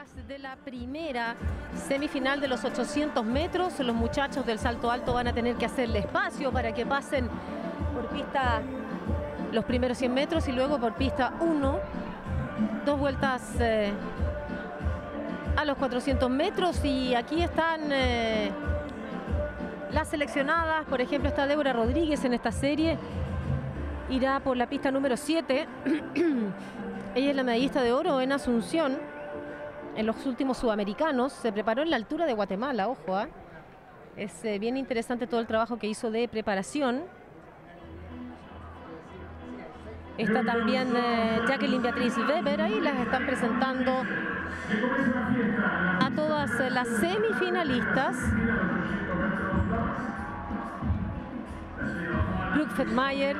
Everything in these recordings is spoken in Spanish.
carreras de la primera semifinal de los 800 metros. Los muchachos del salto alto van a tener que hacerle espacio para que pasen por pista los primeros 100 metros y luego por pista 1. 2 vueltas a los 400 metros y aquí están las seleccionadas. Por ejemplo, está Débora Rodríguez en esta serie. Irá por la pista número 7. Ella es la medallista de oro en Asunción en los últimos sudamericanos. Se preparó en la altura de Guatemala, ojo, ¿eh? Es bien interesante todo el trabajo que hizo de preparación. Está también Jacqueline Beatriz Weber, ahí las están presentando a todas las semifinalistas. Brooke Feldmayer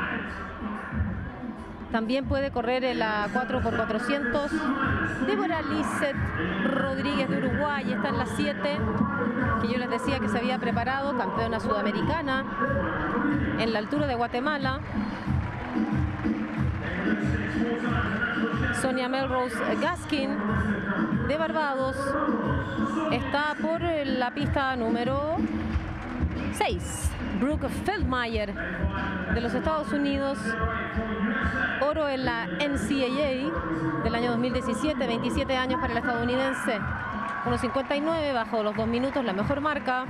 también puede correr en la 4x400. Débora Lizeth Rodríguez de Uruguay está en la 7, que yo les decía que se había preparado, campeona sudamericana en la altura de Guatemala. Sonia Melrose Gaskin de Barbados está por la pista número 6. Brooke Feldmayer de los Estados Unidos, oro en la NCAA del año 2017, 27 años para el estadounidense, 1.59 bajo los 2 minutos, la mejor marca.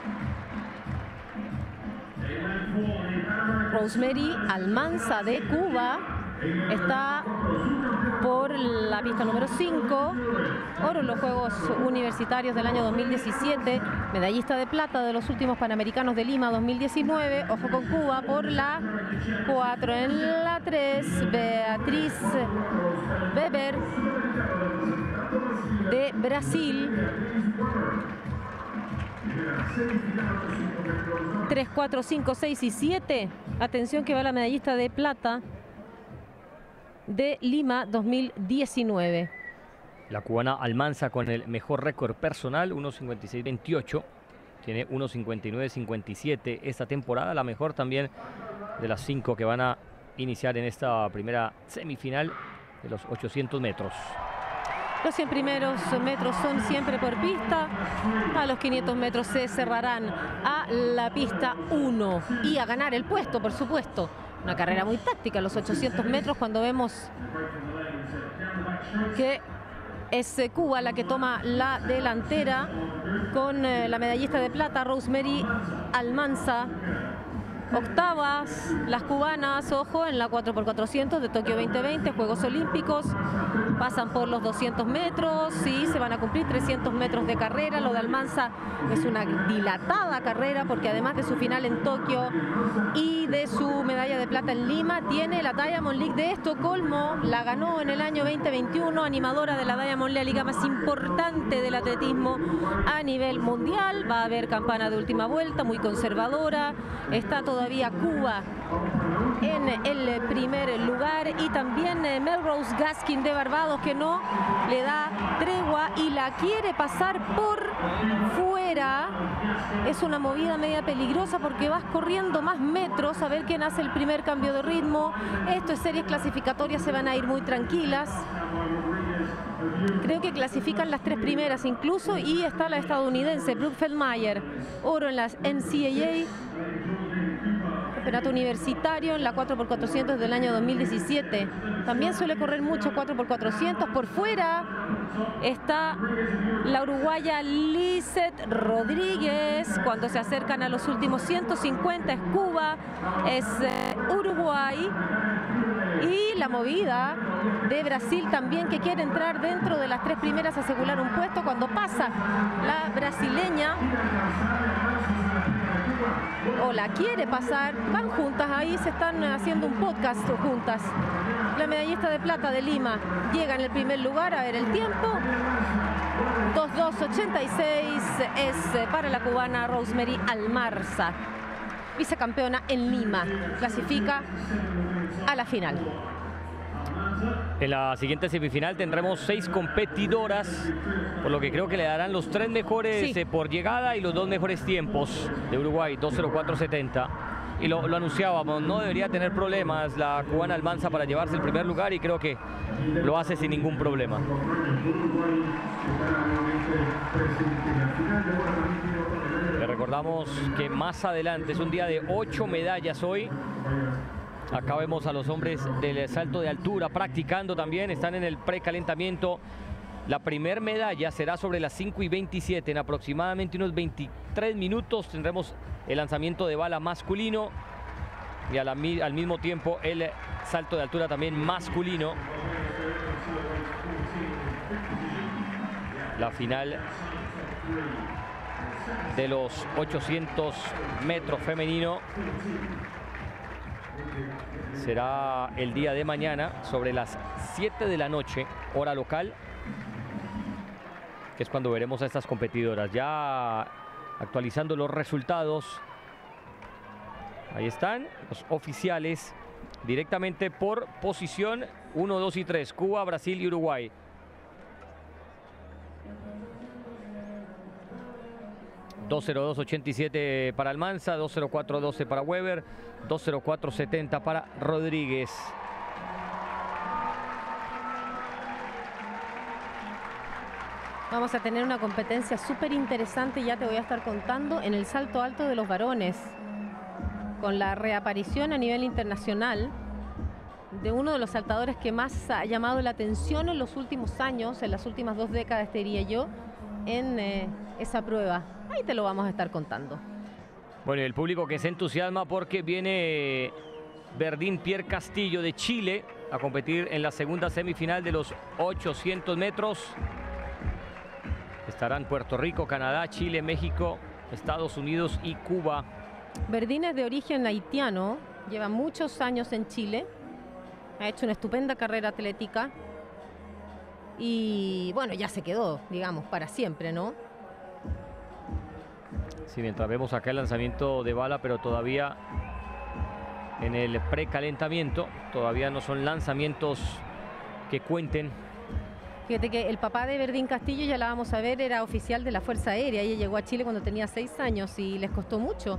Rosemary Almanza de Cuba está por la pista número 5, oro en los Juegos Universitarios del año 2017, medallista de plata de los últimos Panamericanos de Lima 2019, ojo con Cuba por la 4. En la 3, Beatriz Weber de Brasil. 3, 4, 5, 6 y 7. Atención que va la medallista de plata de Lima 2019. La cubana Almanza con el mejor récord personal, 1.56.28. Tiene 1.59.57 esta temporada, la mejor también de las 5 que van a iniciar en esta primera semifinal de los 800 metros. Los 100 primeros metros son siempre por pista. A los 500 metros se cerrarán a la pista 1 y a ganar el puesto, por supuesto. Una carrera muy táctica, los 800 metros, cuando vemos que es Cuba la que toma la delantera con la medallista de plata, Rosemary Almanza. Octavas, las cubanas, ojo, en la 4x400 de Tokio 2020, Juegos Olímpicos. Pasan por los 200 metros y se van a cumplir 300 metros de carrera. Lo de Almanza es una dilatada carrera porque además de su final en Tokio y de su medalla de plata en Lima, tiene la Diamond League de Estocolmo. La ganó en el año 2021, animadora de la Diamond League, la liga más importante del atletismo a nivel mundial. Va a haber campana de última vuelta, muy conservadora. Está todavía Cuba en el primer lugar y también Melrose Gaskin de Barbados, que no le da tregua y la quiere pasar por fuera. Es una movida media peligrosa porque vas corriendo más metros a ver quién hace el primer cambio de ritmo. Esto es series clasificatorias, se van a ir muy tranquilas. Creo que clasifican las 3 primeras incluso, y está la estadounidense Brooke Feldmayer, oro en las NCAA, campeonato universitario en la 4x400 del año 2017. También suele correr mucho 4x400. Por fuera está la uruguaya Lizeth Rodríguez. Cuando se acercan a los últimos 150 es Cuba, es Uruguay. Y la movida de Brasil también, que quiere entrar dentro de las 3 primeras, asegurar un puesto. Cuando pasa la brasileña o la quiere pasar, van juntas, ahí se están haciendo un podcast juntas. La medallista de plata de Lima llega en el primer lugar, a ver el tiempo, 2:2:86 es para la cubana Rosemary Almanza, vicecampeona en Lima, clasifica a la final. En la siguiente semifinal tendremos 6 competidoras, por lo que creo que le darán los 3 mejores por llegada y los 2 mejores tiempos de Uruguay, 2:04:70 y lo anunciábamos, no debería tener problemas la cubana Almanza para llevarse el primer lugar, y creo que lo hace sin ningún problema. Le recordamos que más adelante es un día de 8 medallas hoy. Acá vemos a los hombres del salto de altura practicando también, están en el precalentamiento. La primer medalla será sobre las 5:27, en aproximadamente unos 23 minutos tendremos el lanzamiento de bala masculino y al mismo tiempo el salto de altura también masculino. La final de los 800 metros femenino será el día de mañana sobre las 7 de la noche, hora local, que es cuando veremos a estas competidoras. Ya actualizando los resultados, ahí están los oficiales directamente por posición 1, 2 y 3, Cuba, Brasil y Uruguay. $2:02.87 para Almanza, $2:04.12 para Weber, $2:04.70 para Rodríguez. Vamos a tener una competencia súper interesante, ya te voy a estar contando, en el salto alto de los varones, con la reaparición a nivel internacional de uno de los saltadores que más ha llamado la atención en los últimos años, en las últimas 2 décadas, te diría yo, en esa prueba. Ahí te lo vamos a estar contando. Bueno, y el público que se entusiasma porque viene Verdín Pierre Castillo de Chile a competir en la segunda semifinal de los 800 metros. Estarán Puerto Rico, Canadá, Chile, México, Estados Unidos y Cuba. Verdín es de origen haitiano, lleva muchos años en Chile, ha hecho una estupenda carrera atlética y bueno, ya se quedó, digamos, para siempre, ¿no? Sí, mientras vemos acá el lanzamiento de bala, pero todavía en el precalentamiento, todavía no son lanzamientos que cuenten. Fíjate que el papá de Verdín Castillo, ya la vamos a ver, era oficial de la Fuerza Aérea. Ella llegó a Chile cuando tenía 6 años y les costó mucho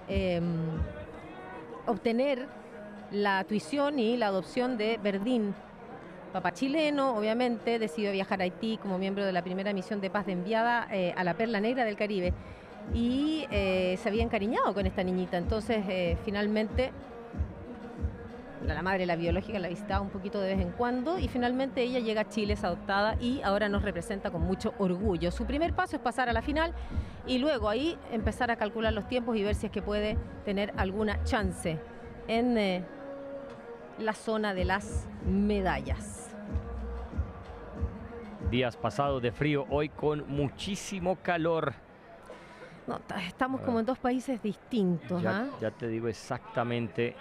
obtener la tuición y la adopción de Verdín. Papá chileno, obviamente, decidió viajar a Haití como miembro de la primera misión de paz de enviada a la Perla Negra del Caribe. Y se había encariñado con esta niñita. Entonces, finalmente, la madre, la biológica, la visitaba un poquito de vez en cuando y finalmente ella llega a Chile, es adoptada y ahora nos representa con mucho orgullo. Su primer paso es pasar a la final y luego ahí empezar a calcular los tiempos y ver si es que puede tener alguna chance en la zona de las medallas. Días pasados de frío, hoy con muchísimo calor. No, estamos como en 2 países distintos. Ya te digo exactamente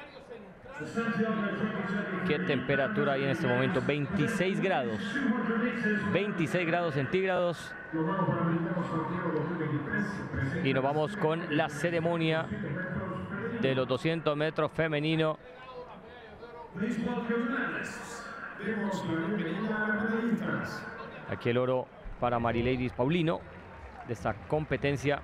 qué temperatura hay en este momento. 26 grados. 26 grados centígrados. Y nos vamos con la ceremonia de los 200 metros femenino. Aquí el oro para Marileidis Paulino de esta competencia.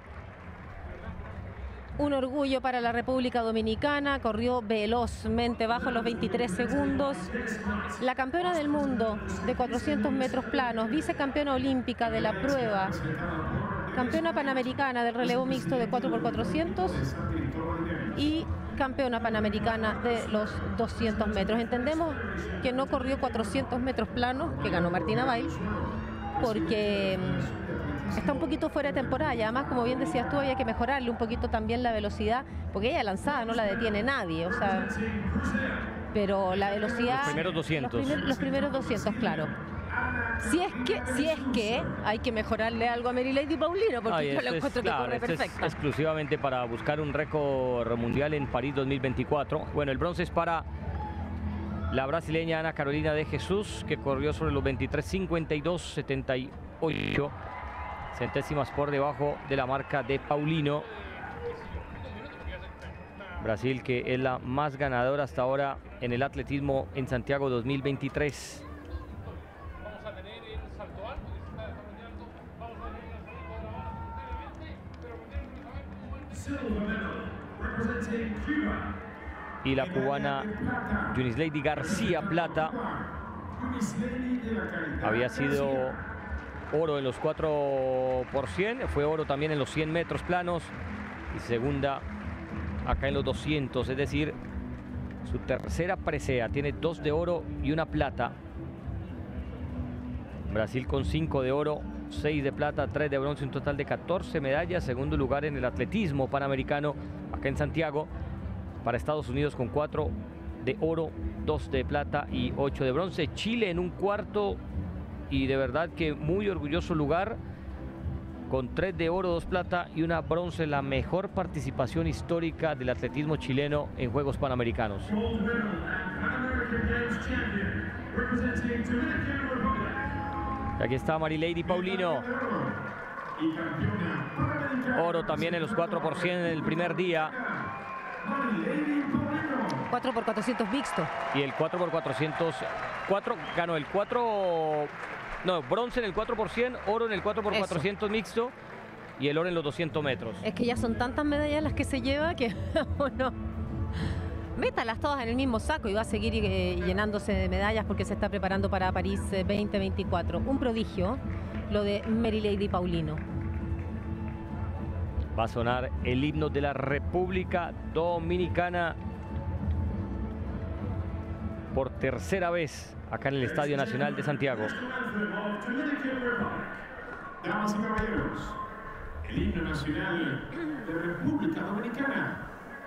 Un orgullo para la República Dominicana, corrió velozmente bajo los 23 segundos. La campeona del mundo de 400 metros planos, vicecampeona olímpica de la prueba, campeona panamericana del relevo mixto de 4x400 y campeona panamericana de los 200 metros. Entendemos que no corrió 400 metros planos, que ganó Martina Bail, porque está un poquito fuera de temporada y además, como bien decías tú, había que mejorarle un poquito también la velocidad, porque ella lanzada no la detiene nadie, o sea, pero la velocidad... Los primeros 200. Los primeros 200, claro. Si es que hay que mejorarle algo a Marileidi Paulino, porque yo la encuentro que corre perfecta. Es exclusivamente para buscar un récord mundial en París 2024. Bueno, el bronce es para la brasileña Ana Carolina de Jesús, que corrió sobre los 23:52.78. Centésimas por debajo de la marca de Paulino. Brasil, que es la más ganadora hasta ahora en el atletismo en Santiago 2023. Vamos a tener el salto alto que se está desarrollando. Vamos a tener el salto brevemente, pero Y la cubana Yunislady García, plata. Había sido oro en los 4x100, fue oro también en los 100 metros planos y segunda acá en los 200, es decir, su tercera presea. Tiene 2 de oro y 1 plata. Brasil con 5 de oro, 6 de plata, 3 de bronce, un total de 14 medallas. Segundo lugar en el atletismo panamericano acá en Santiago para Estados Unidos con 4 de oro, 2 de plata y 8 de bronce. Chile en un cuarto y de verdad que muy orgulloso lugar con 3 de oro, 2 plata y 1 bronce. La mejor participación histórica del atletismo chileno en Juegos Panamericanos. Y aquí está Marilady Paulino. Oro también en los 4x100 en el primer día. 4x400 mixto. Y el 4x400, ganó el 4, no, bronce en el 4x100, oro en el 4x400 mixto y el oro en los 200 metros. Es que ya son tantas medallas las que se lleva que bueno, métalas todas en el mismo saco y va a seguir llenándose de medallas porque se está preparando para París 2024. Un prodigio lo de Marilady Paulino. Va a sonar el himno de la República Dominicana por tercera vez acá en el Estadio Nacional de Santiago. Damas y caballeros, el himno nacional de República Dominicana.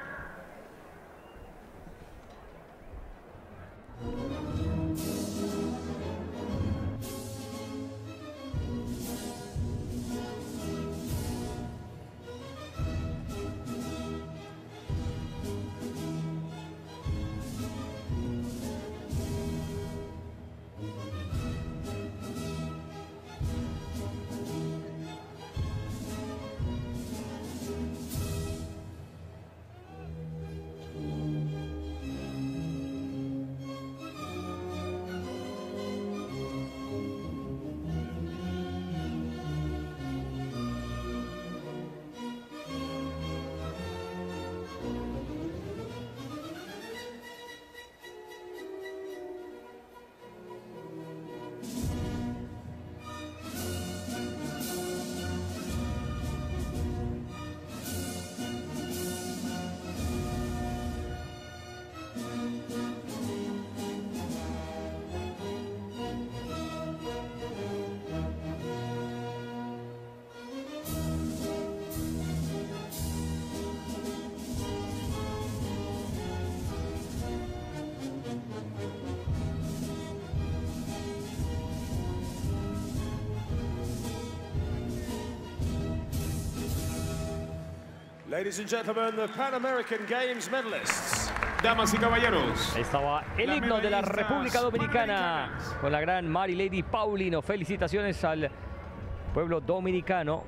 Ladies and gentlemen, the Pan American Games medalists. Damas y caballeros. Ahí estaba el himno de la República Dominicana con la gran Marilady Paulino. Felicitaciones al pueblo dominicano.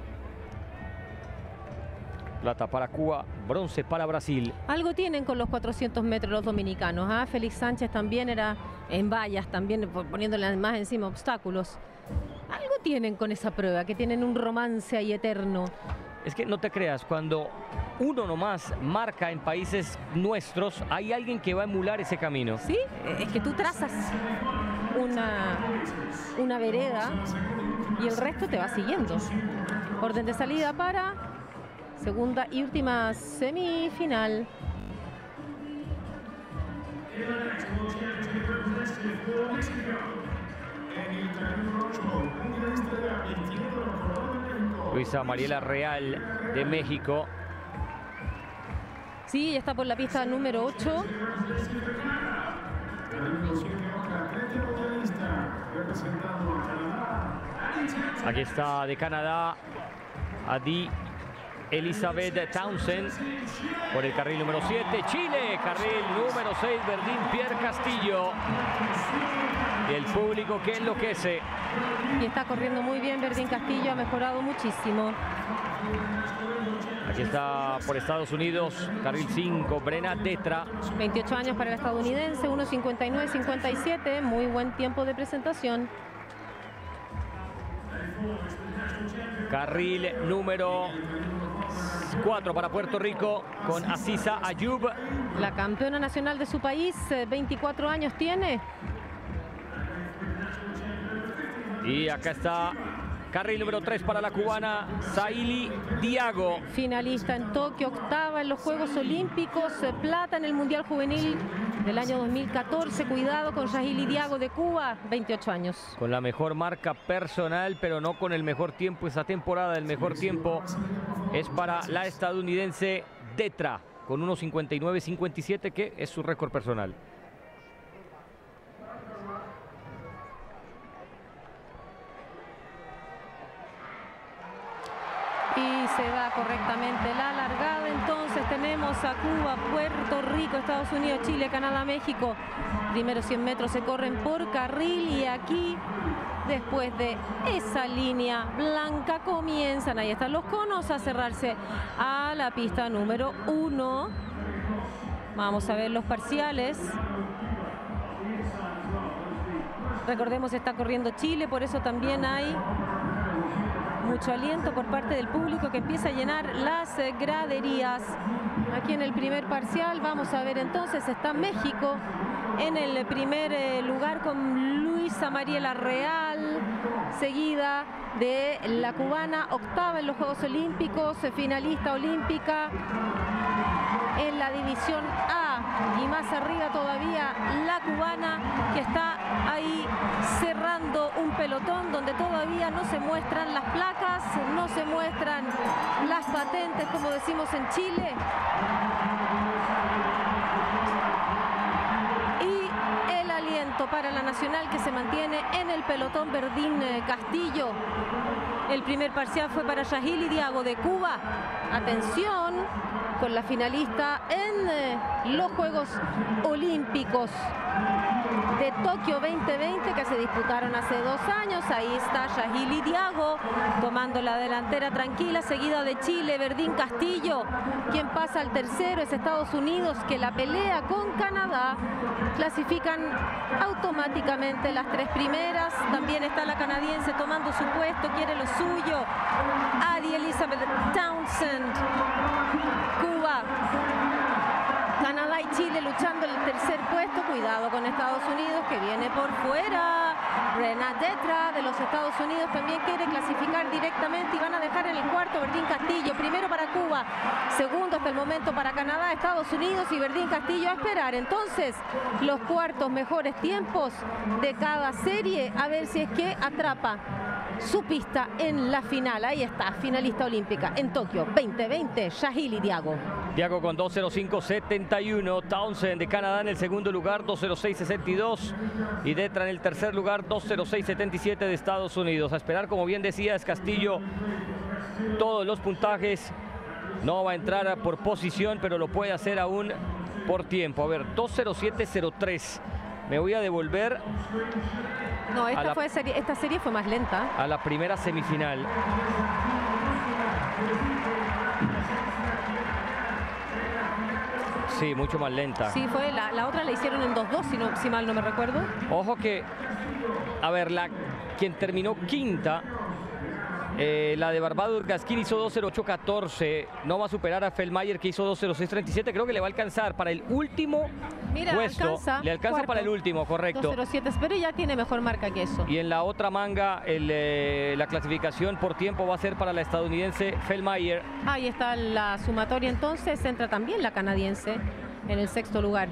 Plata para Cuba, bronce para Brasil. Algo tienen con los 400 metros los dominicanos. ¿Ah? Félix Sánchez también era en vallas, también poniéndole más encima obstáculos. Algo tienen con esa prueba, que tienen un romance ahí eterno. Es que no te creas, cuando uno nomás marca en países nuestros, hay alguien que va a emular ese camino. Sí, es que tú trazas una vereda y el resto te va siguiendo. Orden de salida para segunda y última semifinal. Luisa Mariela Real de México. Sí, ya está por la pista número 8. Aquí está de Canadá, Adi Elizabeth Townsend por el carril número 7. Chile, carril número 6, Verdín Pierre Castillo. Y el público que enloquece. Y está corriendo muy bien Verdín Castillo, ha mejorado muchísimo. Aquí está por Estados Unidos, carril 5, Brenna Detra. 28 años para el estadounidense, 1:59.57, muy buen tiempo de presentación. Carril número 4 para Puerto Rico con Aziza Ayub. La campeona nacional de su país, 24 años tiene. Y acá está carril número 3 para la cubana Saily Diago. Finalista en Tokio, octava en los Juegos Olímpicos, plata en el Mundial Juvenil del año 2014. Cuidado con Saily Diago de Cuba, 28 años. Con la mejor marca personal, pero no con el mejor tiempo esta temporada. El mejor tiempo es para la estadounidense Detra, con 1:59.57, que es su récord personal. Y se da correctamente la largada. Entonces tenemos a Cuba, Puerto Rico, Estados Unidos, Chile, Canadá, México. Primeros 100 metros se corren por carril y aquí, después de esa línea blanca, comienzan, ahí están los conos, a cerrarse a la pista número 1. Vamos a ver los parciales. Recordemos, está corriendo Chile, por eso también hay mucho aliento por parte del público que empieza a llenar las graderías. Aquí en el primer parcial vamos a ver entonces, está México en el primer lugar con Luisa Mariela Real, seguida de la cubana, octava en los Juegos Olímpicos, finalista olímpica en la división A, y más arriba todavía la cubana, que está ahí cerrando un pelotón donde todavía no se muestran las placas, no se muestran las patentes, como decimos en Chile. Y el aliento para la nacional, que se mantiene en el pelotón, Verdín Castillo. El primer parcial fue para Saily Diago de Cuba. Atención con la finalista en los Juegos Olímpicos de Tokio 2020, que se disputaron hace 2 años. Ahí está Saily Diago tomando la delantera tranquila, seguida de Chile, Verdín Castillo. Quien pasa al tercero es Estados Unidos, que la pelea con Canadá. Clasifican automáticamente las 3 primeras. También está la canadiense tomando su puesto, quiere lo suyo. Addie Elizabeth Townsend. Cuba, Canadá y Chile luchando el tercer puesto. Cuidado con Estados Unidos, que viene por fuera. Renat Detra de los Estados Unidos también quiere clasificar directamente, y van a dejar en el cuarto Verdín Castillo. Primero para Cuba, segundo hasta el momento para Canadá, Estados Unidos y Verdín Castillo a esperar entonces los cuartos mejores tiempos de cada serie, a ver si es que atrapa su pista en la final. Ahí está, finalista olímpica en Tokio 2020, Saily Diago. Diago con 2:05.71, Townsend de Canadá en el segundo lugar, 2:06.62, y Detra en el tercer lugar, 2:06.77 de Estados Unidos. A esperar, como bien decías, Castillo, todos los puntajes. No va a entrar por posición, pero lo puede hacer aún por tiempo. A ver, 2:07.03. Me voy a devolver. No, esta serie fue más lenta. A la primera semifinal. Sí, mucho más lenta. Sí, fue la otra la hicieron en 2:2, si mal no me recuerdo. Ojo que, a ver, quien terminó quinta, la de Barbados Gasquin, hizo 2:08.14. No va a superar a Feldmayer, que hizo 2:06.37. Creo que le va a alcanzar para el último puesto. Le alcanza cuarto, para el último, correcto. 2:07, pero ya tiene mejor marca que eso. Y en la otra manga, la clasificación por tiempo va a ser para la estadounidense Feldmayer. Ahí está la sumatoria entonces. Entra también la canadiense en el sexto lugar.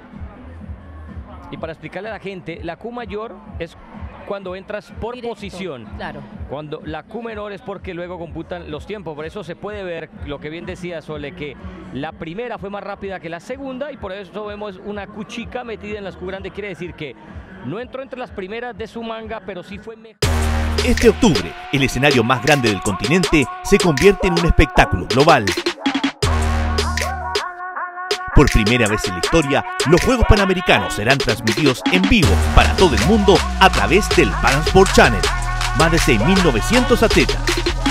Y para explicarle a la gente, la Q mayor es cuando entras por directo, posición. Claro. Cuando la Q menor es porque luego computan los tiempos. Por eso se puede ver lo que bien decía Sole, que la primera fue más rápida que la segunda, y por eso vemos una Q chica metida en las Q grandes. Quiere decir que no entró entre las primeras de su manga, pero sí fue mejor. Este octubre, el escenario más grande del continente se convierte en un espectáculo global. Por primera vez en la historia, los Juegos Panamericanos serán transmitidos en vivo para todo el mundo a través del Pan Sport Channel. Más de 6.900 atletas,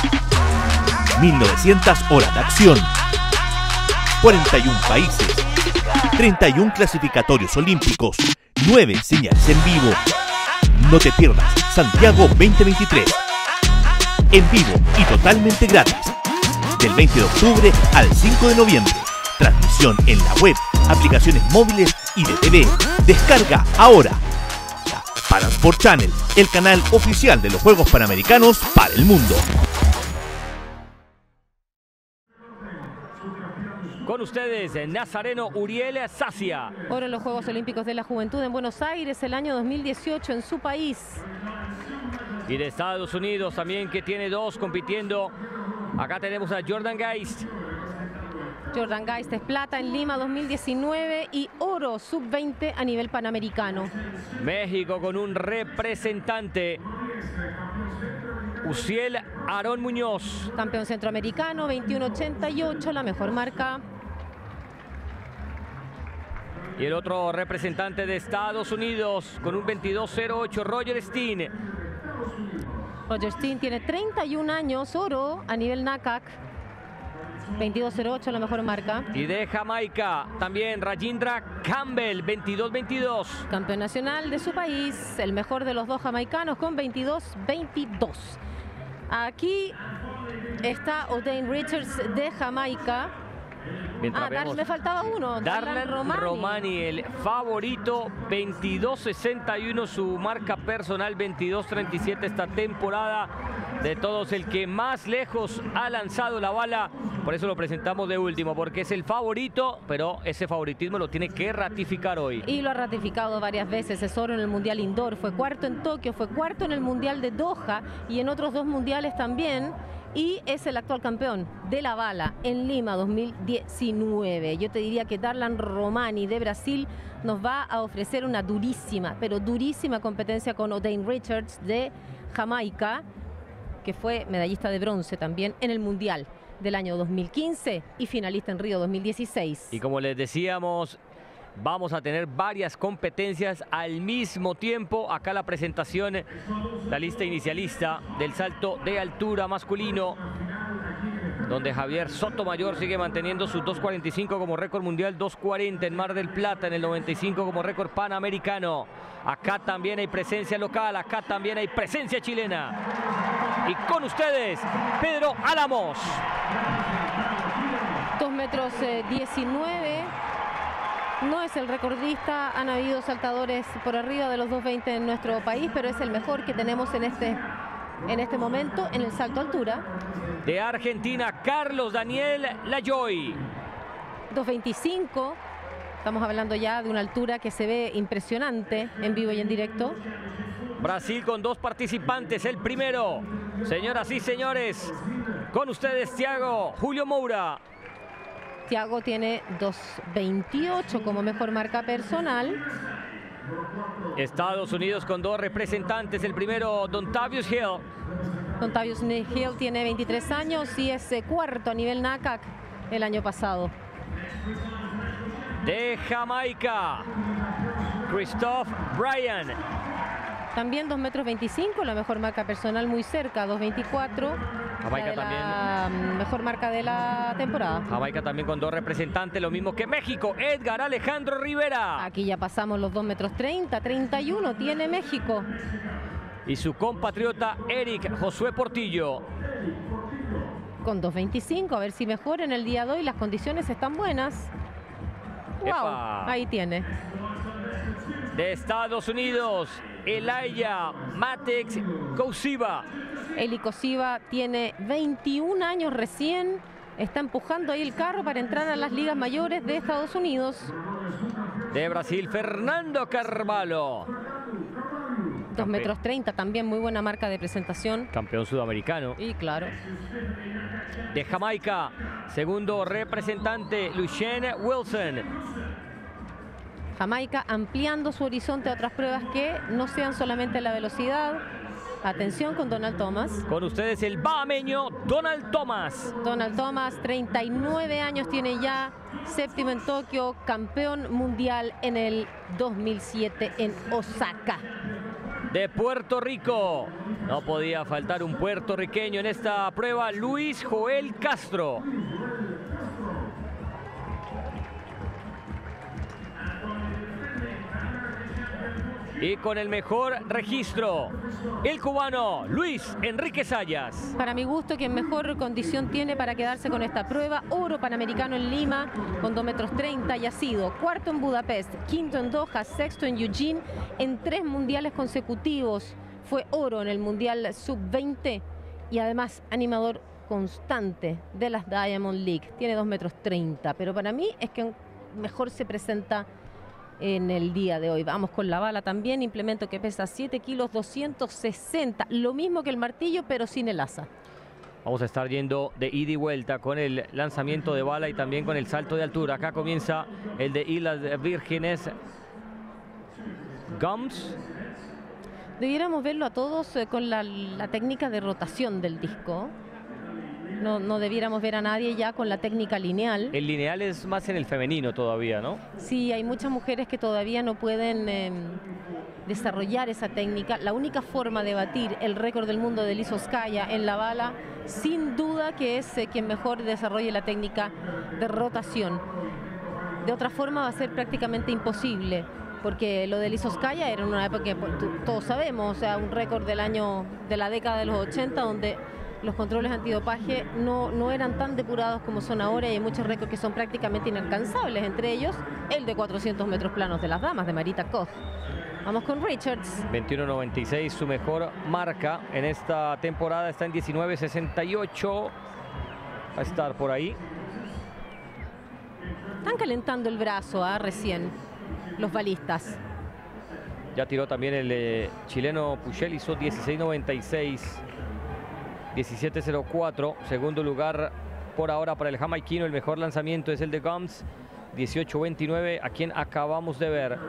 1.900 horas de acción, 41 países, 31 clasificatorios olímpicos, 9 señales en vivo. No te pierdas Santiago 2023. En vivo y totalmente gratis. del 20 de octubre al 5 de noviembre. Transmisión en la web, aplicaciones móviles y de TV. Descarga ahora. Pan Sport Channel, el canal oficial de los Juegos Panamericanos para el mundo. Con ustedes, Nazareno Uriel Sacia. Oro en los Juegos Olímpicos de la Juventud en Buenos Aires el año 2018 en su país. Y de Estados Unidos también, que tiene 2 compitiendo. Acá tenemos a Jordan Geist. Jordan Geist es plata en Lima 2019 y oro sub-20 a nivel panamericano. México con un representante, Uciel Aarón Muñoz. Campeón centroamericano, 21.88, la mejor marca. Y el otro representante de Estados Unidos con un 22.08, Roger Steen. Roger Steen tiene 31 años, oro a nivel NACAC. 22.08, la mejor marca. Y de Jamaica también Rajindra Campbell, 22.22. Campeón nacional de su país, el mejor de los 2 jamaicanos con 22.22. Aquí está Odain Richards de Jamaica. Me faltaba uno. Darlan Romani, el favorito, 22.61 su marca personal, 22.37 esta temporada. De todos, el que más lejos ha lanzado la bala. Por eso lo presentamos de último, porque es el favorito, pero ese favoritismo lo tiene que ratificar hoy. Y lo ha ratificado varias veces. Es oro en el Mundial Indoor, fue cuarto en Tokio, fue cuarto en el Mundial de Doha y en otros 2 mundiales también. Y es el actual campeón de la bala en Lima 2019. Yo te diría que Darlan Romani de Brasil nos va a ofrecer una durísima, pero durísima competencia con Odain Richards de Jamaica, que fue medallista de bronce también en el Mundial del año 2015 y finalista en Río 2016. Y como les decíamos, vamos a tener varias competencias al mismo tiempo. Acá la presentación, la lista inicialista del salto de altura masculino, donde Javier Sotomayor sigue manteniendo sus 2.45 como récord mundial, 2.40 en Mar del Plata, en el 95 como récord panamericano. Acá también hay presencia local, acá también hay presencia chilena. Y con ustedes, Pedro Álamos. 2 metros 19. No es el recordista, han habido saltadores por arriba de los 2.20 en nuestro país, pero es el mejor que tenemos en este momento en el salto altura. De Argentina, Carlos Daniel Lajoy. 2.25. Estamos hablando ya de una altura que se ve impresionante en vivo y en directo. Brasil con 2 participantes. El primero, señoras y señores, con ustedes Thiago Julio Moura. Thiago tiene 2.28 como mejor marca personal. Estados Unidos con 2 representantes. El primero, Dontavius Hill. Dontavius Hill tiene 23 años y es cuarto a nivel NACAC el año pasado. De Jamaica, Christoph Bryan. También 2.25 metros, la mejor marca personal, muy cerca, 2.24. Jamaica también. La mejor marca de la temporada. Jamaica también con 2 representantes, lo mismo que México, Edgar Alejandro Rivera. Aquí ya pasamos los 2.30 metros, 31 tiene México. Y su compatriota Eric Josué Portillo. Con 2.25, a ver si mejora en el día de hoy, las condiciones están buenas. ¡Wow! ¡Epa! Ahí tiene. De Estados Unidos, Elaya Matex Kosiva. Eli Kosiva tiene 21 años recién. Está empujando ahí el carro para entrar a las ligas mayores de Estados Unidos. De Brasil, Fernando Carvalho. 2.30 metros, también muy buena marca de presentación. Campeón sudamericano. Y claro. De Jamaica, segundo representante, Lucien Wilson. Jamaica ampliando su horizonte a otras pruebas que no sean solamente la velocidad. Atención con Donald Thomas. Con ustedes el bahameño Donald Thomas. Donald Thomas, 39 años tiene ya, séptimo en Tokio, campeón mundial en el 2007 en Osaka. De Puerto Rico, no podía faltar un puertorriqueño en esta prueba, Luis Joel Castro. Y con el mejor registro, el cubano Luis Enrique Zayas. Para mi gusto, quien mejor condición tiene para quedarse con esta prueba. Oro panamericano en Lima con 2,30 m y ha sido cuarto en Budapest, quinto en Doha, sexto en Eugene, en 3 mundiales consecutivos. Fue oro en el Mundial Sub-20 y además animador constante de las Diamond League. Tiene 2,30 m, pero para mí es que mejor se presenta en el día de hoy. Vamos con la bala también, implemento que pesa 7 kilos 260, lo mismo que el martillo pero sin el asa. Vamos a estar yendo de ida y vuelta con el lanzamiento de bala y también con el salto de altura. Acá comienza el de Islas Vírgenes. Gums. Debiéramos verlo a todos con la técnica de rotación del disco. No debiéramos ver a nadie ya con la técnica lineal. El lineal es más en el femenino todavía, ¿no? Sí, hay muchas mujeres que todavía no pueden desarrollar esa técnica. La única forma de batir el récord del mundo de Lisoskaya en la bala, sin duda que es quien mejor desarrolle la técnica de rotación. De otra forma va a ser prácticamente imposible, porque lo de Lisoskaya era en una época que todos sabemos, o sea, un récord del año, de la década de los 80, donde los controles antidopaje no eran tan depurados como son ahora y hay muchos récords que son prácticamente inalcanzables, entre ellos el de 400 metros planos de las damas de Marita Koch. Vamos con Richards. 21.96, su mejor marca en esta temporada, está en 19.68. Va a estar por ahí. Están calentando el brazo recién los balistas. Ya tiró también el chileno Puchel, hizo 16.96. 17.04, segundo lugar por ahora para el jamaiquino. El mejor lanzamiento es el de Gums, 18.29, a quien acabamos de ver.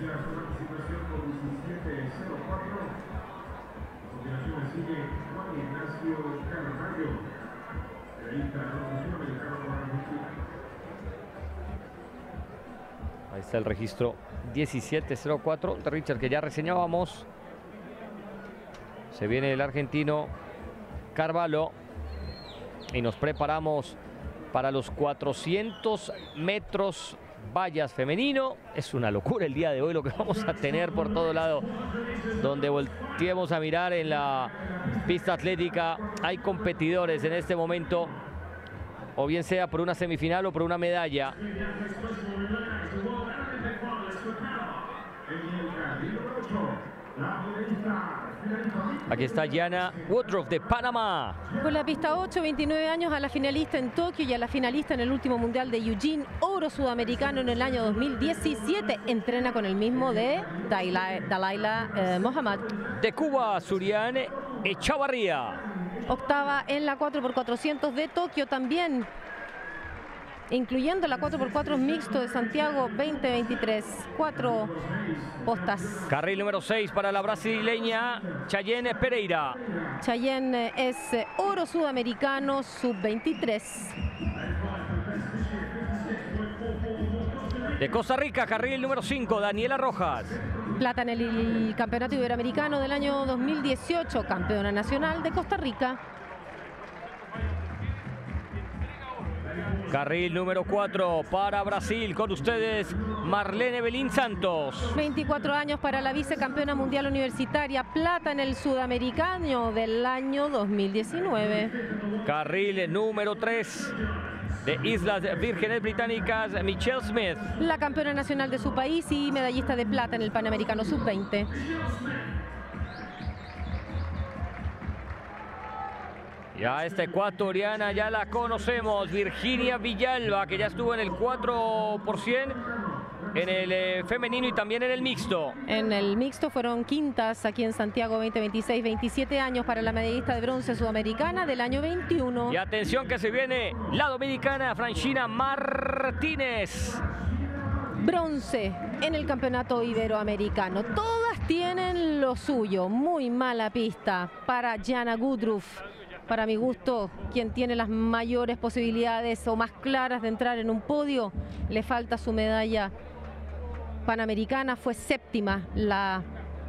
Ahí está el registro 17.04 de Richard, que ya reseñábamos. Se viene el argentino Carvalho y nos preparamos para los 400 metros vallas femenino. Es una locura el día de hoy lo que vamos a tener por todo lado. Donde volteemos a mirar en la pista atlética, hay competidores en este momento, o bien sea por una semifinal o por una medalla. Aquí está Gianna Woodruff de Panamá. Con la pista 8, 29 años, a la finalista en Tokio y a la finalista en el último mundial de Eugene, oro sudamericano en el año 2017. Entrena con el mismo de Dalaila Mohamed. De Cuba, Surian Echavarría. Octava en la 4x400 de Tokio también, incluyendo la 4x4 mixto de Santiago 2023. 4 postas. Carril número 6 para la brasileña Chayenne Pereira. Chayenne es oro sudamericano sub-23. De Costa Rica, carril número 5, Daniela Rojas. Plata en el Campeonato Iberoamericano del año 2018, campeona nacional de Costa Rica. Carril número 4 para Brasil, con ustedes Marlene Belín Santos. 24 años para la vicecampeona mundial universitaria, plata en el sudamericano del año 2019. Carril número 3 de Islas Vírgenes Británicas, Michelle Smith. La campeona nacional de su país y medallista de plata en el Panamericano Sub-20. Ya esta ecuatoriana ya la conocemos, Virginia Villalba, que ya estuvo en el 4% en el femenino y también en el mixto. En el mixto fueron quintas aquí en Santiago 2026, 27 años para la medallista de bronce sudamericana del año 21. Y atención que se viene la dominicana Franchina Martínez. Bronce en el campeonato iberoamericano. Todas tienen lo suyo. Muy mala pista para Gianna Woodruff. Para mi gusto, quien tiene las mayores posibilidades o más claras de entrar en un podio, le falta su medalla panamericana. Fue séptima la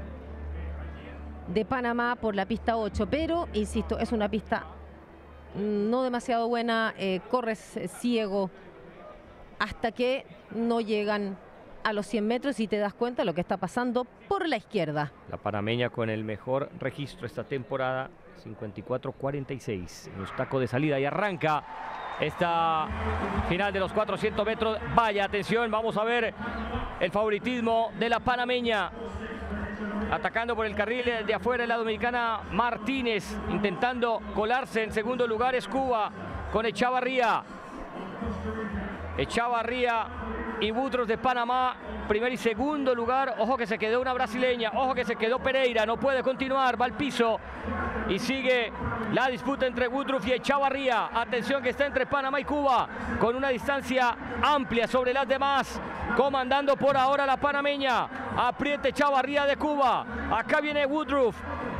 de Panamá por la pista 8, pero, insisto, es una pista no demasiado buena, corres ciego hasta que no llegan a los 100 metros y te das cuenta de lo que está pasando por la izquierda. La panameña con el mejor registro esta temporada, 54.46 en los tacos de salida, y arranca esta final de los 400 metros. Vaya, atención, vamos a ver el favoritismo de la panameña. Atacando por el carril de afuera la dominicana Martínez, intentando colarse. En segundo lugar es Cuba con Echavarría. Echavarría y Woodruff de Panamá, primer y segundo lugar. Ojo que se quedó una brasileña, ojo que se quedó Pereira, no puede continuar, va al piso y sigue la disputa entre Woodruff y Echavarría. Atención que está entre Panamá y Cuba con una distancia amplia sobre las demás, comandando por ahora la panameña. Aprieta Echavarría de Cuba, acá viene Woodruff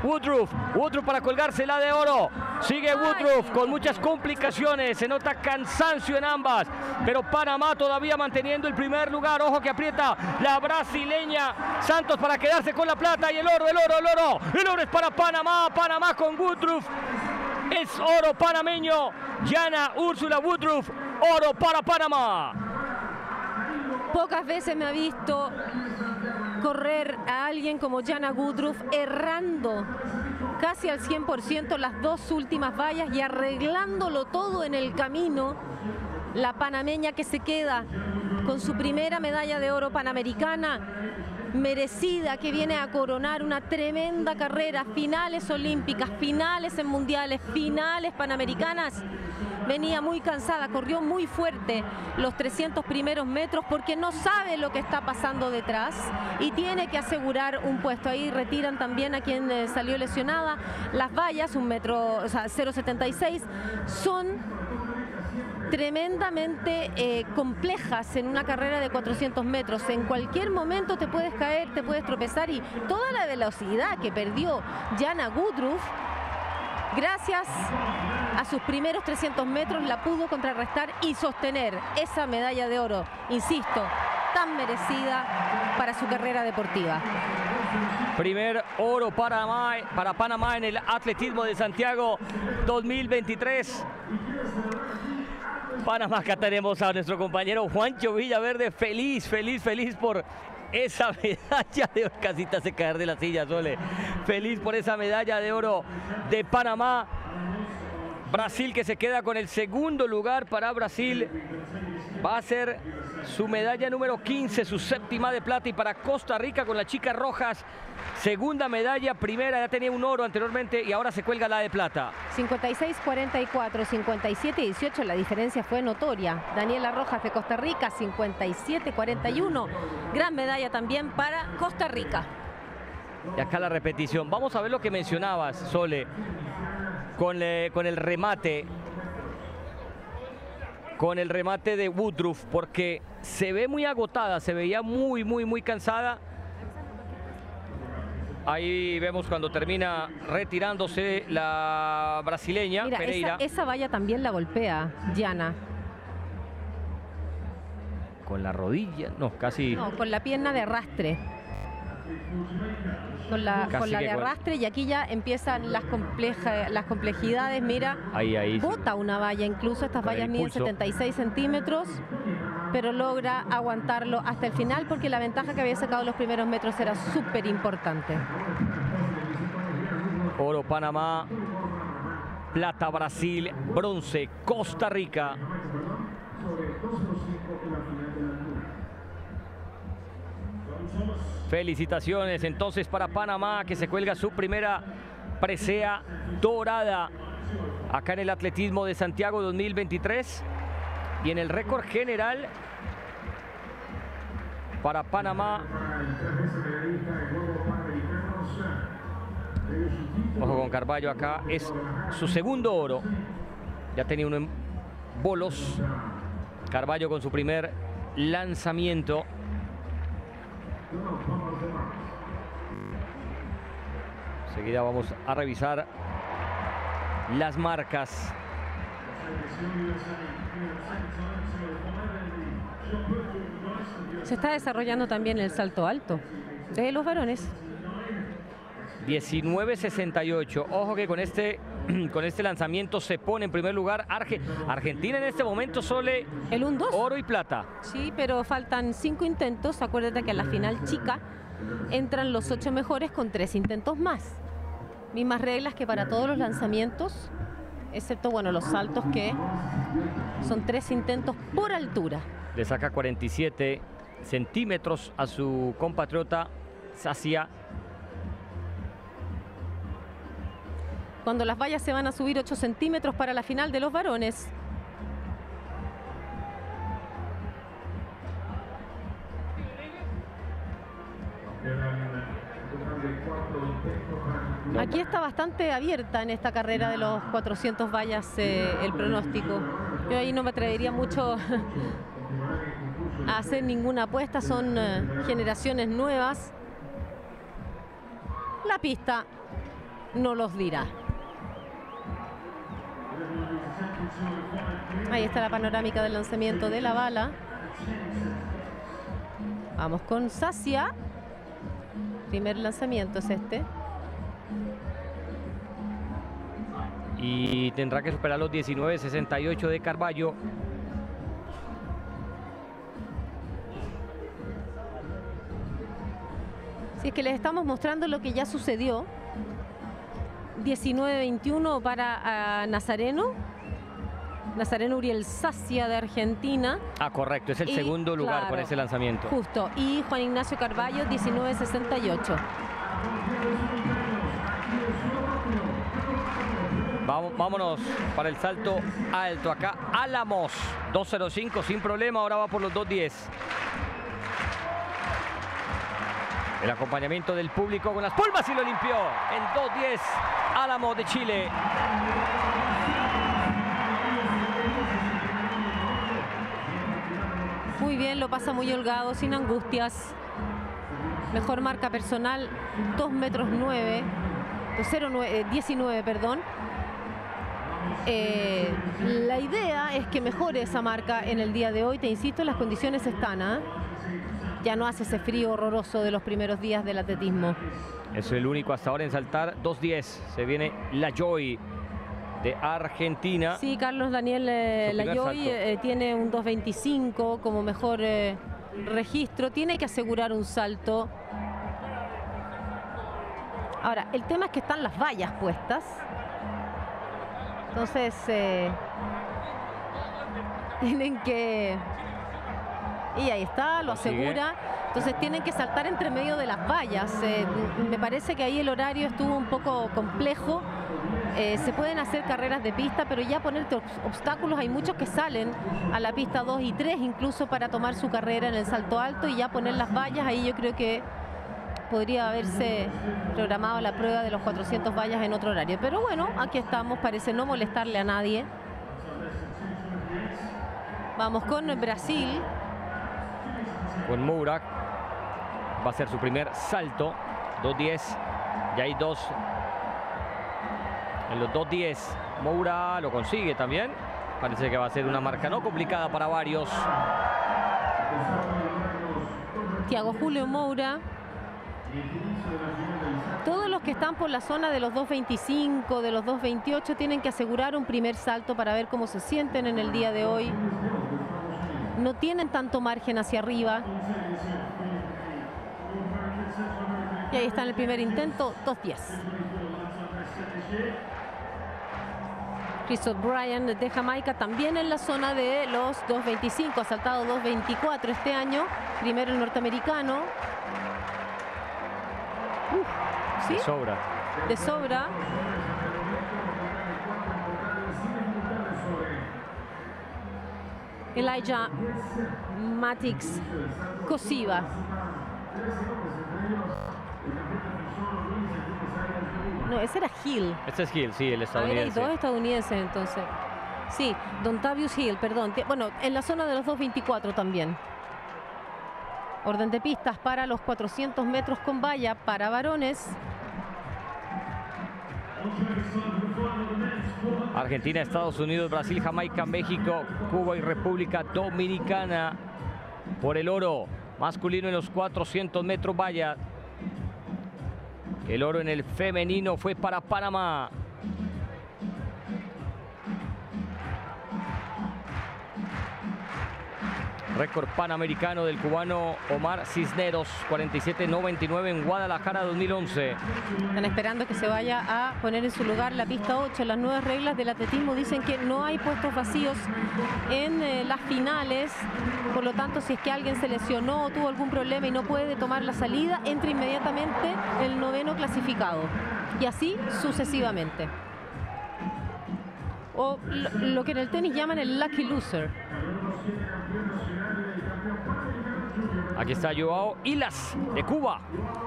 para colgarse la de oro. Sigue Woodruff con muchas complicaciones, se nota cansancio en ambas, pero Panamá todavía manteniendo el primer lugar. Ojo que aprieta la brasileña Santos para quedarse con la plata, y el oro es para Panamá. Panamá con Woodruff, es oro panameño. Yana Úrsula Woodruff, oro para Panamá. Pocas veces me ha visto correr a alguien como Yana Woodruff errando casi al 100% las dos últimas vallas y arreglándolo todo en el camino. La panameña que se queda con su primera medalla de oro panamericana, merecida, que viene a coronar una tremenda carrera, finales olímpicas, finales en mundiales, finales panamericanas. Venía muy cansada, corrió muy fuerte los 300 primeros metros porque no sabe lo que está pasando detrás y tiene que asegurar un puesto. Ahí retiran también a quien salió lesionada. Las vallas, 0.76, son tremendamente complejas en una carrera de 400 metros. En cualquier momento te puedes caer, te puedes tropezar, y toda la velocidad que perdió Yana Woodruff, gracias a sus primeros 300 metros, la pudo contrarrestar y sostener esa medalla de oro, insisto, tan merecida para su carrera deportiva. Primer oro para Panamá en el atletismo de Santiago 2023. Panamá, acá tenemos a nuestro compañero Juancho Villaverde, feliz por esa medalla de oro. Casi te hace caer de la silla, Sole. Feliz por esa medalla de oro de Panamá. Brasil que se queda con el segundo lugar. Para Brasil va a ser su medalla número 15, su séptima de plata. Y para Costa Rica con las chicas rojas, segunda medalla, primera, ya tenía un oro anteriormente y ahora se cuelga la de plata. 56-44, 57-18, la diferencia fue notoria. Daniela Rojas de Costa Rica, 57-41, gran medalla también para Costa Rica. Y acá la repetición, vamos a ver lo que mencionabas, Sole, con el remate. Con el remate de Woodruff, porque se ve muy agotada, se veía muy cansada. Ahí vemos cuando termina retirándose la brasileña. Mira, Pereira. Esa valla también la golpea Yana. Con la rodilla, no, casi. No, con la pierna de arrastre. Con la de arrastre, y aquí ya empiezan las complejidades. Mira, ahí bota una valla, incluso estas vallas miden 76 centímetros, pero logra aguantarlo hasta el final porque la ventaja que había sacado los primeros metros era súper importante. Oro Panamá, plata Brasil, bronce Costa Rica. Felicitaciones entonces para Panamá, que se cuelga su primera presea dorada acá en el atletismo de Santiago 2023. Y en el récord general para Panamá, ojo con Carballo, acá es su segundo oro. Ya tenía uno en bolos. Carballo con su primer lanzamiento. Enseguida vamos a revisar las marcas. Se está desarrollando también el salto alto de los varones. 19.68. Ojo que con este con este lanzamiento se pone en primer lugar. Argentina en este momento Sole, el 1-2. Oro y plata. Sí, pero faltan 5 intentos. Acuérdate que a la final chica entran los 8 mejores con 3 intentos más. Mismas reglas que para todos los lanzamientos, excepto, bueno, los saltos, que son 3 intentos por altura. Le saca 47 centímetros a su compatriota Sasia. Cuando las vallas se van a subir 8 centímetros para la final de los varones. Aquí está bastante abierta en esta carrera de los 400 vallas el pronóstico. Yo ahí no me atrevería mucho a hacer ninguna apuesta, son generaciones nuevas. La pista no los dirá. Ahí está la panorámica del lanzamiento de la bala. Vamos con Sasia. Primer lanzamiento es este. Y tendrá que superar los 19.68 de Carballo. Si es que les estamos mostrando lo que ya sucedió. 19.21 para Nazareno. Nazareno Uriel Sasia de Argentina. Ah, correcto, es el segundo lugar, claro, con ese lanzamiento. Justo. Y Juan Ignacio Carballo, 19.68. Vámonos para el salto alto acá. Álamos, 2.05 sin problema, ahora va por los 2.10. El acompañamiento del público con las palmas y lo limpió en 2.10. Álamos de Chile. Muy bien, lo pasa muy holgado, sin angustias. Mejor marca personal, 2 metros 9, 19, perdón. La idea es que mejore esa marca en el día de hoy. Te insisto, las condiciones están, ¿eh? Ya no hace ese frío horroroso de los primeros días del atletismo. Es el único hasta ahora en saltar 2.10. Se viene la Joy de Argentina. Sí, Carlos Daniel Lajoy tiene un 2.25 como mejor registro. Tiene que asegurar un salto. Ahora, el tema es que están las vallas puestas. Entonces, tienen que... Y ahí está, lo asegura. Entonces tienen que saltar entre medio de las vallas. Me parece que ahí el horario estuvo un poco complejo. Se pueden hacer carreras de pista, pero ya ponerte obstáculos, hay muchos que salen a la pista 2 y 3 incluso para tomar su carrera en el salto alto, y ya poner las vallas, ahí yo creo que podría haberse programado la prueba de los 400 vallas en otro horario. Pero bueno, aquí estamos, parece no molestarle a nadie. Vamos con Brasil. Con Moura. Va a ser su primer salto. 2.10. Ya hay dos en los 2.10. Moura lo consigue también. Parece que va a ser una marca no complicada para varios. Thiago Julio Moura. Todos los que están por la zona de los 2.25, de los 2.28, tienen que asegurar un primer salto para ver cómo se sienten en el día de hoy. No tienen tanto margen hacia arriba. Y ahí está en el primer intento, 2.10. Chris O'Brien de Jamaica también en la zona de los 2.25. Ha saltado 2.24 este año. Primero el norteamericano. ¿Sí? De sobra. De sobra. Elijah Matix Kosiva. No, ese era Hill. Este es Hill, sí, el Hay estadounidense. dos estadounidenses entonces. Sí, Dontavius Hill, perdón. Bueno, en la zona de los 2.24 también. Orden de pistas para los 400 metros con valla para varones. Argentina, Estados Unidos, Brasil, Jamaica, México, Cuba y República Dominicana por el oro masculino en los 400 metros valla. El oro en el femenino fue para Panamá. Récord panamericano del cubano Omar Cisneros, 47.99 en Guadalajara 2011. Están esperando que se vaya a poner en su lugar la pista 8. Las nuevas reglas del atletismo dicen que no hay puestos vacíos en las finales. Por lo tanto, si es que alguien se lesionó o tuvo algún problema y no puede tomar la salida, entra inmediatamente el 9º clasificado. Y así sucesivamente. O lo que en el tenis llaman el lucky loser. Aquí está Joao Hilas, de Cuba.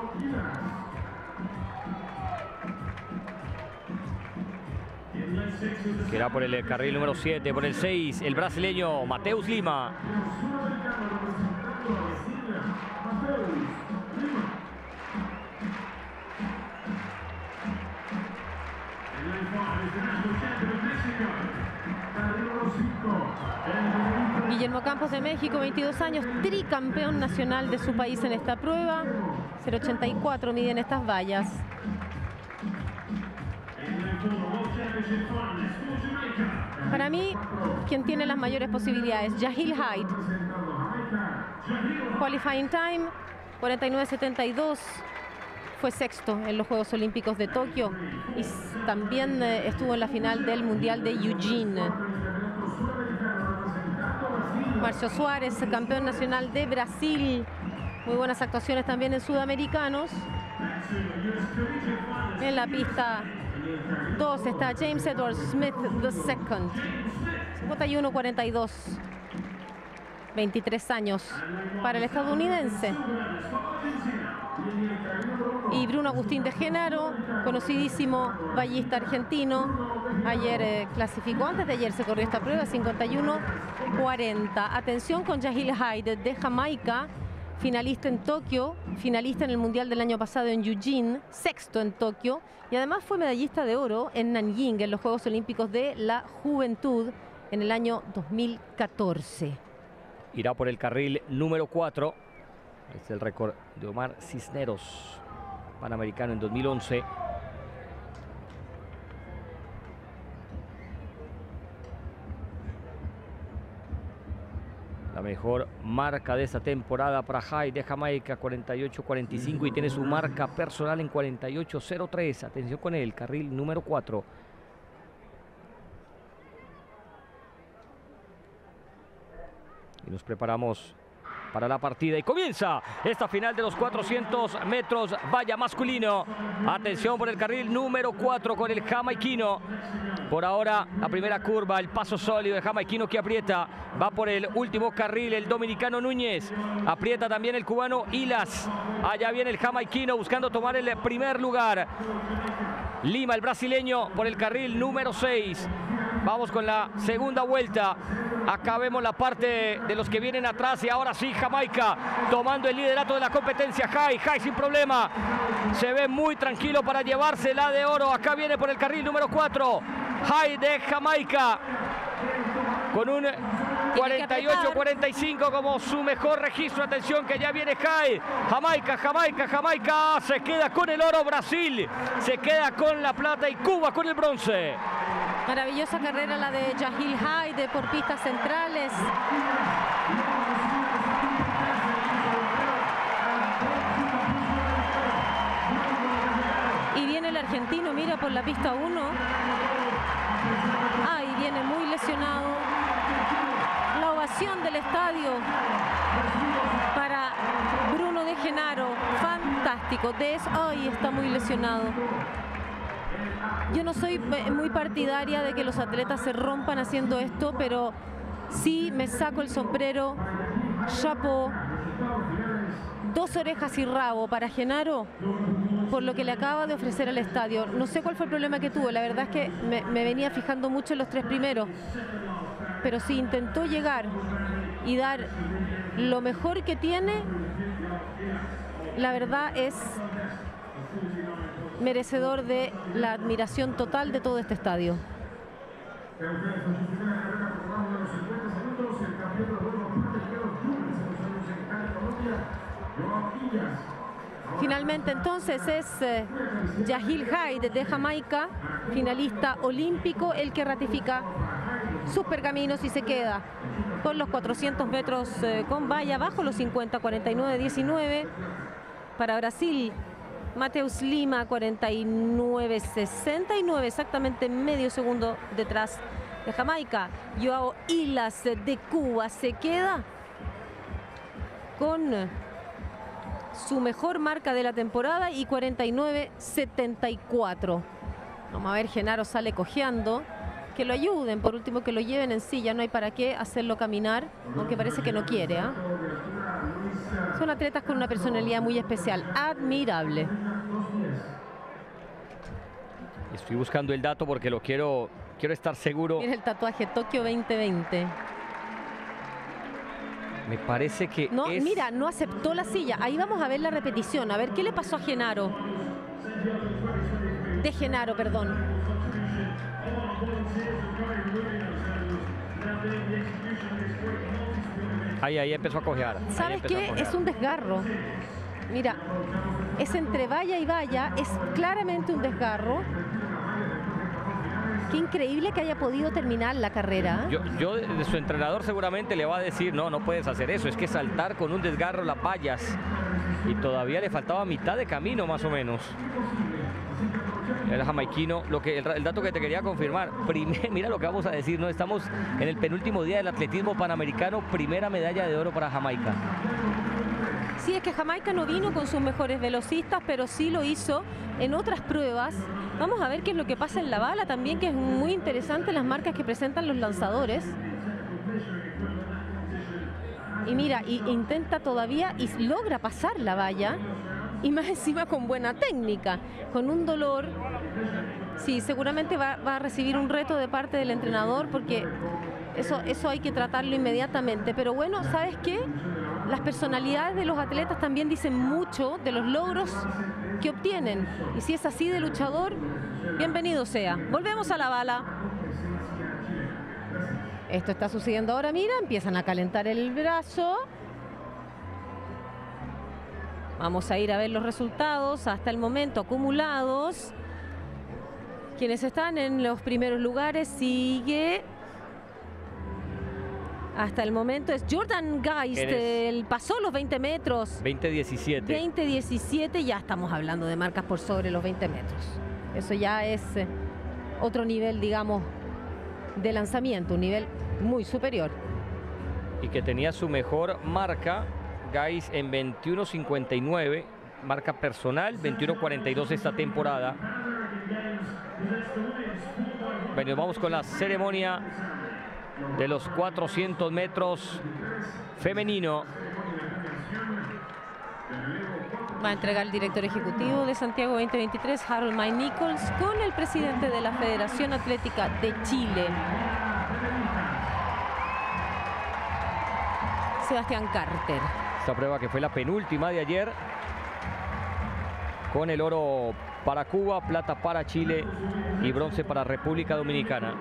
Que era por el carril número 7, por el 6, el brasileño Mateus Lima. Guillermo Campos de México, 22 años, tricampeón nacional de su país en esta prueba. 0.84 miden estas vallas. Para mí, quien tiene las mayores posibilidades, Jahil Hyde. Qualifying time, 49.72. Fue sexto en los Juegos Olímpicos de Tokio y también estuvo en la final del Mundial de Eugene. Marcio Suárez, campeón nacional de Brasil. Muy buenas actuaciones también en sudamericanos. En la pista 2 está James Edward Smith II. 51-42. 23 años para el estadounidense. Y Bruno Agustín de Genaro, conocidísimo vallista argentino. Ayer clasificó, antes de ayer se corrió esta prueba, 51-40. Atención con Jahil Hyde de Jamaica, finalista en Tokio, finalista en el Mundial del año pasado en Eugene, sexto en Tokio, y además fue medallista de oro en Nanjing, en los Juegos Olímpicos de la Juventud, en el año 2014. Irá por el carril número 4. Este es el récord de Omar Cisneros, panamericano en 2011. La mejor marca de esta temporada para Hyde de Jamaica, 48.45, y tiene su marca personal en 48.03. Atención con él, carril número 4. Y nos preparamos para la partida y comienza esta final de los 400 metros valla masculino. Atención por el carril número 4 con el jamaiquino. Por ahora la primera curva, el paso sólido de jamaiquino que aprieta. Va por el último carril el dominicano Núñez. Aprieta también el cubano Hilas. Allá viene el jamaiquino buscando tomar el primer lugar. Lima, el brasileño, por el carril número 6. Vamos con la segunda vuelta. Acá vemos la parte de los que vienen atrás y ahora sí Jamaica tomando el liderato de la competencia. Hyde sin problema. Se ve muy tranquilo para llevarse la de oro. Acá viene por el carril número 4. Hyde de Jamaica con un 48-45 como su mejor registro. Atención que ya viene Hyde. Jamaica se queda con el oro. Brasil se queda con la plata y Cuba con el bronce. Maravillosa carrera la de Jahil Hyde por pistas centrales. Y viene el argentino, mira, por la pista 1. Y viene muy lesionado. La ovación del estadio para Bruno de Genaro. Fantástico. Hoy está muy lesionado. Yo no soy muy partidaria de que los atletas se rompan haciendo esto, pero sí me saco el sombrero. Chapeau. 2 orejas y rabo para Genaro por lo que le acaba de ofrecer al estadio. No sé cuál fue el problema que tuvo. La verdad es que me venía fijando mucho en los 3 primeros. Pero si intentó llegar y dar lo mejor que tiene, la verdad es merecedor de la admiración total de todo este estadio. Finalmente entonces es Jahil Hyde de Jamaica, finalista olímpico, el que ratifica sus pergaminos y se queda con los 400 metros con valla bajo los 50, 49-19. Para Brasil, Mateus Lima, 49-69, exactamente medio segundo detrás de Jamaica. Joao Hilas de Cuba se queda con su mejor marca de la temporada y 49-74. Vamos a ver, Genaro sale cojeando. Que lo ayuden, por último que lo lleven en silla, no hay para qué hacerlo caminar, aunque parece que no quiere, ¿eh? Son atletas con una personalidad muy especial, admirable. Estoy buscando el dato porque lo quiero estar seguro. Mira el tatuaje Tokio 2020. Me parece que no, mira, no aceptó la silla. Ahí vamos a ver la repetición, a ver qué le pasó a Genaro. De Genaro, perdón. Ahí empezó a cojear. ¿Sabes qué? Es un desgarro. Mira, es entre valla y valla, es claramente un desgarro. Qué increíble que haya podido terminar la carrera. Yo de su entrenador seguramente le va a decir, no puedes hacer eso, es que saltar con un desgarro las vallas. Y todavía le faltaba mitad de camino más o menos. El jamaiquino, el dato que te quería confirmar, mira lo que vamos a decir, ¿no? Estamos en el penúltimo día del atletismo panamericano, primera medalla de oro para Jamaica. Sí, es que Jamaica no vino con sus mejores velocistas, pero sí lo hizo en otras pruebas. Vamos a ver qué es lo que pasa en la bala también, que es muy interesante las marcas que presentan los lanzadores. Y mira, intenta todavía y logra pasar la valla. Y más encima con buena técnica, con un dolor. Sí, seguramente va a recibir un reto de parte del entrenador porque eso hay que tratarlo inmediatamente. Pero bueno, ¿sabes qué? Las personalidades de los atletas también dicen mucho de los logros que obtienen. Y si es así de luchador, bienvenido sea. Volvemos a la bala. Esto está sucediendo ahora, mira, empiezan a calentar el brazo. Vamos a ir a ver los resultados hasta el momento acumulados. Quienes están en los primeros lugares sigue. Hasta el momento es Jordan Geist, él pasó los 20 metros. 20-17. 20-17, ya estamos hablando de marcas por sobre los 20 metros. Eso ya es otro nivel, digamos, de lanzamiento, un nivel muy superior. Y que tenía su mejor marca, Geist, en 21.59, marca personal, 21.42 esta temporada. Bueno, vamos con la ceremonia de los 400 metros femenino. Va a entregar el director ejecutivo de Santiago 2023, Harold May Nichols, con el presidente de la Federación Atlética de Chile, Sebastián Carter. Esta prueba que fue la penúltima de ayer, con el oro para Cuba, plata para Chile y bronce para República Dominicana.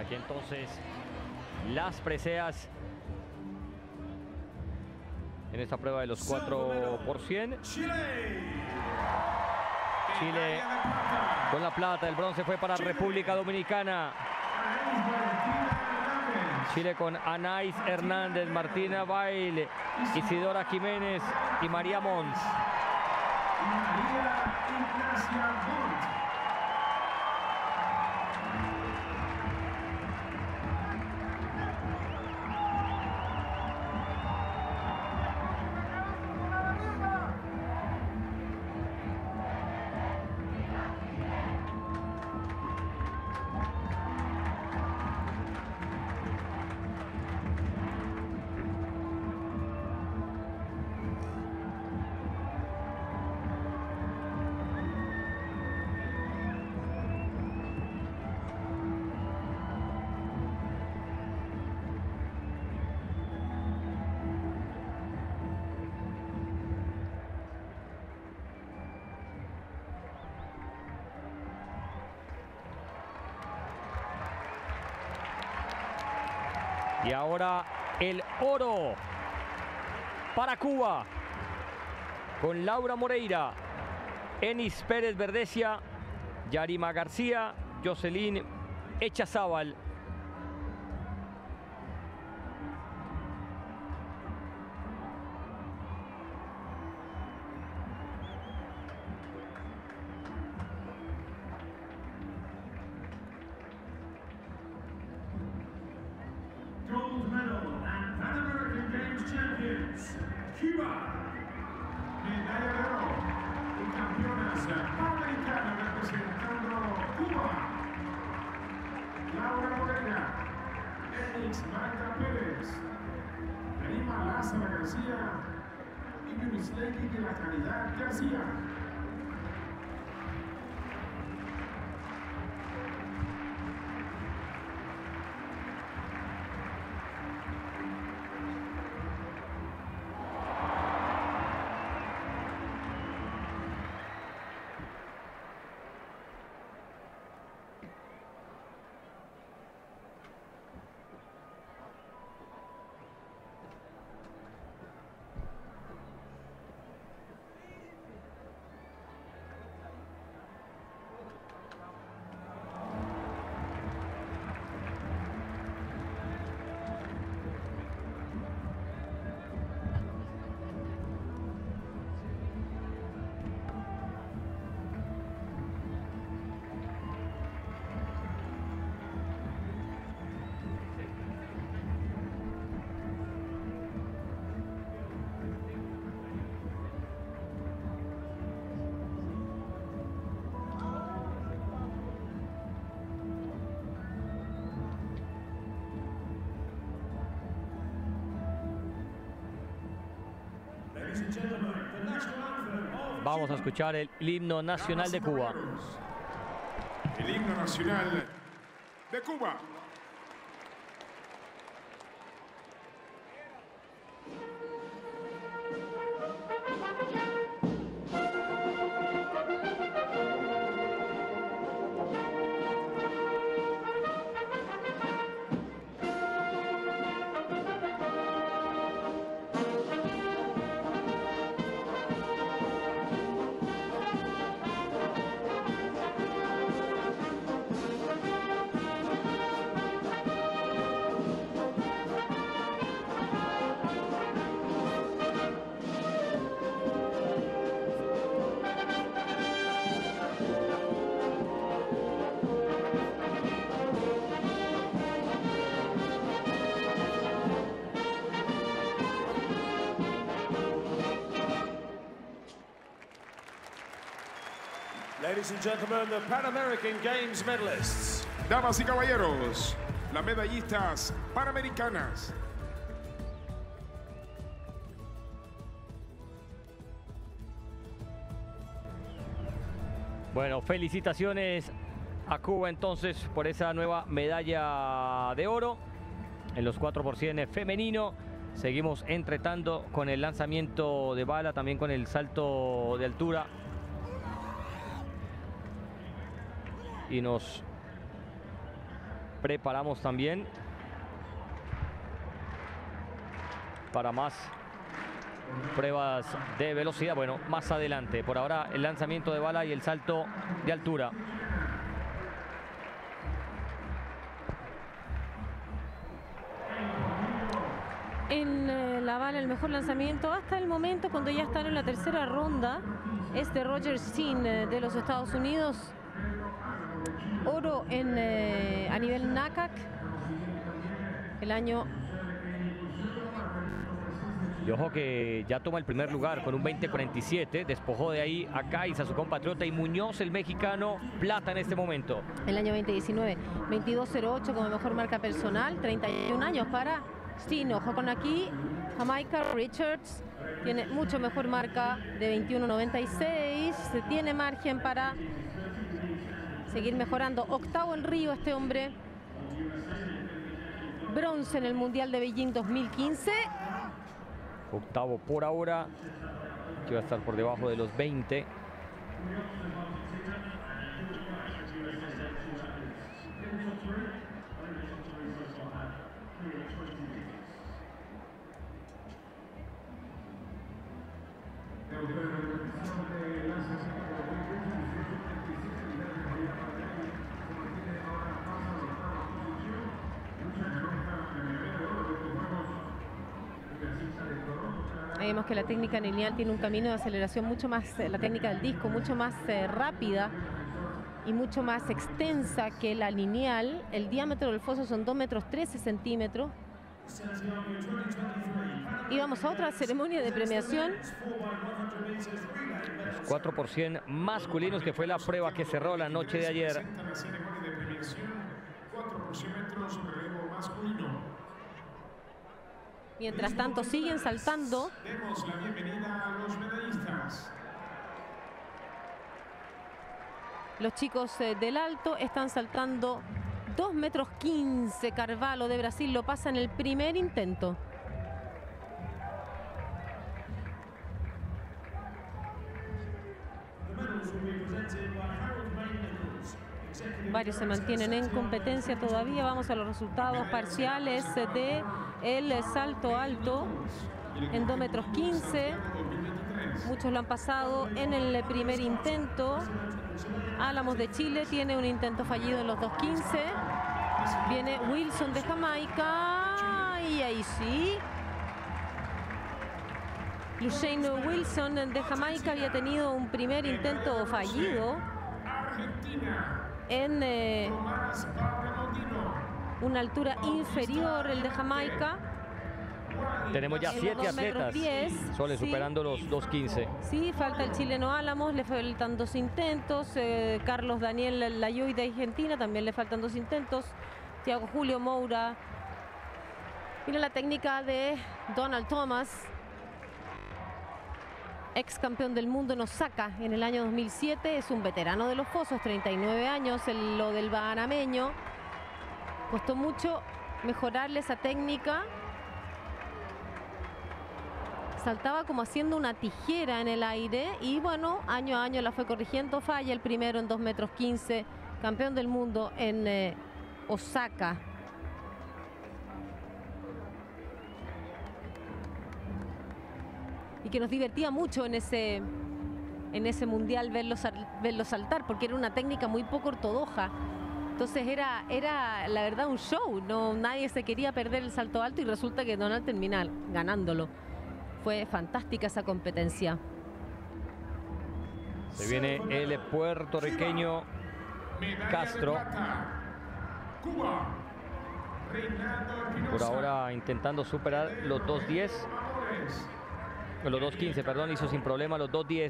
Aquí entonces las preseas en esta prueba de los 4 por 100. Chile con la plata, el bronce fue para República Dominicana. Chile con Anaís Hernández, Martina Bail, Isidora Jiménez y María Mons. Y ahora el oro para Cuba con Laura Moreira, Enis Pérez Verdecia, Yarima García, Jocelyn Echazábal. Gold medal and Pan American Games champions, Cuba. Medalla de oro y campeonas panamericanas representando Cuba. Laura Moreira, Enix Magda Pérez, Yarima Lázaro García y Yunisleki de la Caridad García. Vamos a escuchar el himno nacional de Cuba. El himno nacional de Cuba. Ladies and gentlemen, the Pan American Games medalists. Damas y caballeros, las medallistas panamericanas. Bueno, felicitaciones a Cuba entonces por esa nueva medalla de oro en los 4 por 100 femenino. Seguimos entretando con el lanzamiento de bala, también con el salto de altura. Y nos preparamos también para más pruebas de velocidad. Bueno, más adelante. Por ahora el lanzamiento de bala y el salto de altura. En la bala el mejor lanzamiento hasta el momento, cuando ya están en la tercera ronda, es de Roger Steen de los Estados Unidos. Oro a nivel NACAC el año. Y ojo que ya toma el primer lugar con un 20.47. Despojó de ahí a Kais, a su compatriota, y Muñoz, el mexicano, plata en este momento. El año 2019, 22.08 como mejor marca personal, 31 años para Steen. Ojo con aquí, Jamaica Richards tiene mucho mejor marca de 21.96. Se tiene margen para seguir mejorando. Octavo en Río este hombre. Bronce en el Mundial de Beijing 2015. Octavo por ahora, que va a estar por debajo de los 20. Vemos que la técnica lineal tiene un camino de aceleración mucho más, la técnica del disco, mucho más rápida y mucho más extensa que la lineal. El diámetro del foso son 2 metros 13 centímetros. Y vamos a otra ceremonia de premiación. Los 4% masculinos, que fue la prueba que cerró la noche de ayer. La ceremonia de premiación, 4 metros relevo masculino. Mientras tanto siguen saltando. Demos la bienvenida a los medallistas. Los chicos del alto están saltando 2 metros 15. Carvalho de Brasil lo pasa en el primer intento. Varios se mantienen en competencia todavía. Vamos a los resultados parciales de el salto alto en 2 metros 15. Muchos lo han pasado en el primer intento. Álamos de Chile tiene un intento fallido en los 2.15. Viene Wilson de Jamaica. Y ahí sí. Usain Wilson de Jamaica había tenido un primer intento fallido en una altura inferior, el de Jamaica. Tenemos ya 7 atletas, Sole, sí, superando los 2.15. Sí, falta el chileno Álamos, le faltan 2 intentos. Carlos Daniel Layoy de Argentina, también le faltan 2 intentos. Thiago Julio Moura. Mira la técnica de Donald Thomas, ex campeón del mundo en Osaka en el año 2007. Es un veterano de los fosos, 39 años, lo del panameño. Costó mucho mejorarle esa técnica. Saltaba como haciendo una tijera en el aire y bueno, año a año la fue corrigiendo. Falla el primero en 2 metros 15, campeón del mundo en Osaka. Y que nos divertía mucho en ese mundial verlo saltar, porque era una técnica muy poco ortodoxa. Entonces era la verdad un show. Nadie se quería perder el salto alto y resulta que Donald termina ganándolo. Fue fantástica esa competencia. Se viene el puertorriqueño Castro. Por ahora intentando superar los 2.10. Los 2.15, perdón, hizo sin problema los 2.10.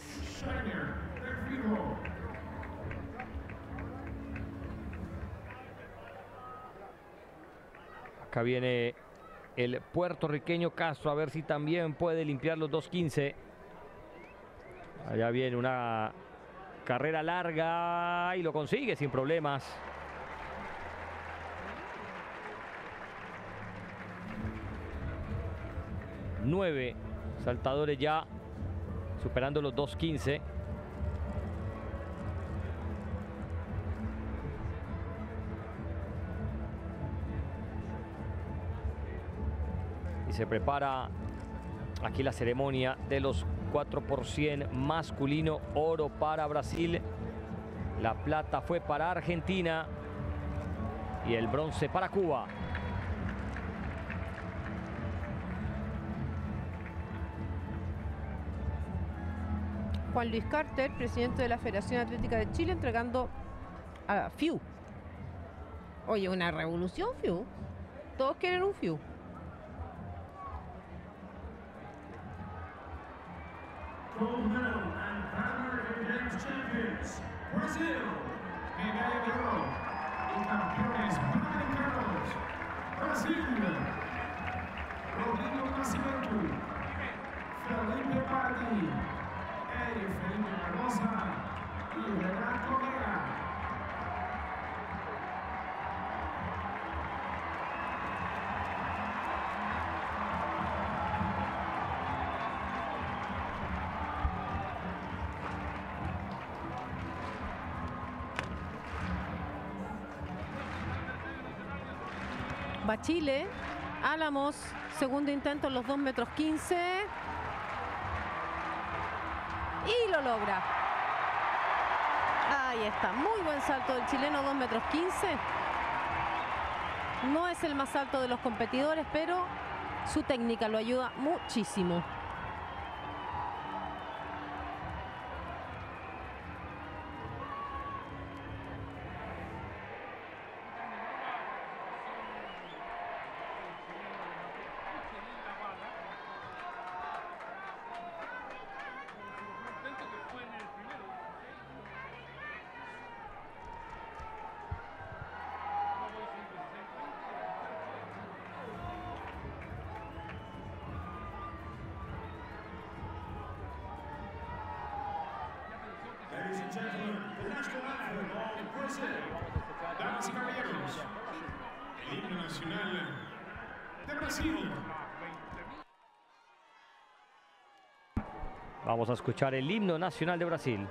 Acá viene el puertorriqueño Castro, a ver si también puede limpiar los 2.15. Allá viene una carrera larga y lo consigue sin problemas. Nueve saltadores ya superando los 2.15. se prepara aquí la ceremonia de los 4 por 100 masculino. Oro para Brasil, la plata fue para Argentina y el bronce para Cuba. Juan Luis Carter, presidente de la Federación Atlética de Chile, entregando a FIU. Oye, una revolución FIU. Todos quieren un FIU. Gold medal and Pan American Games champions, Brasil, medalla de oro y campeones panamericanos, Brasil, Rodrigo Nascimento, Felipe Pardi, Felipe Barbosa y Renato Vega. Va Chile, Álamos, segundo intento en los 2 metros 15. Y lo logra. Ahí está, muy buen salto del chileno, 2 metros 15. No es el más alto de los competidores, pero su técnica lo ayuda muchísimo. Ladies and gentlemen, the national anthem of Brazil. Damas y caballeros, el himno nacional de Brasil. Vamos a escuchar el himno nacional de Brasil.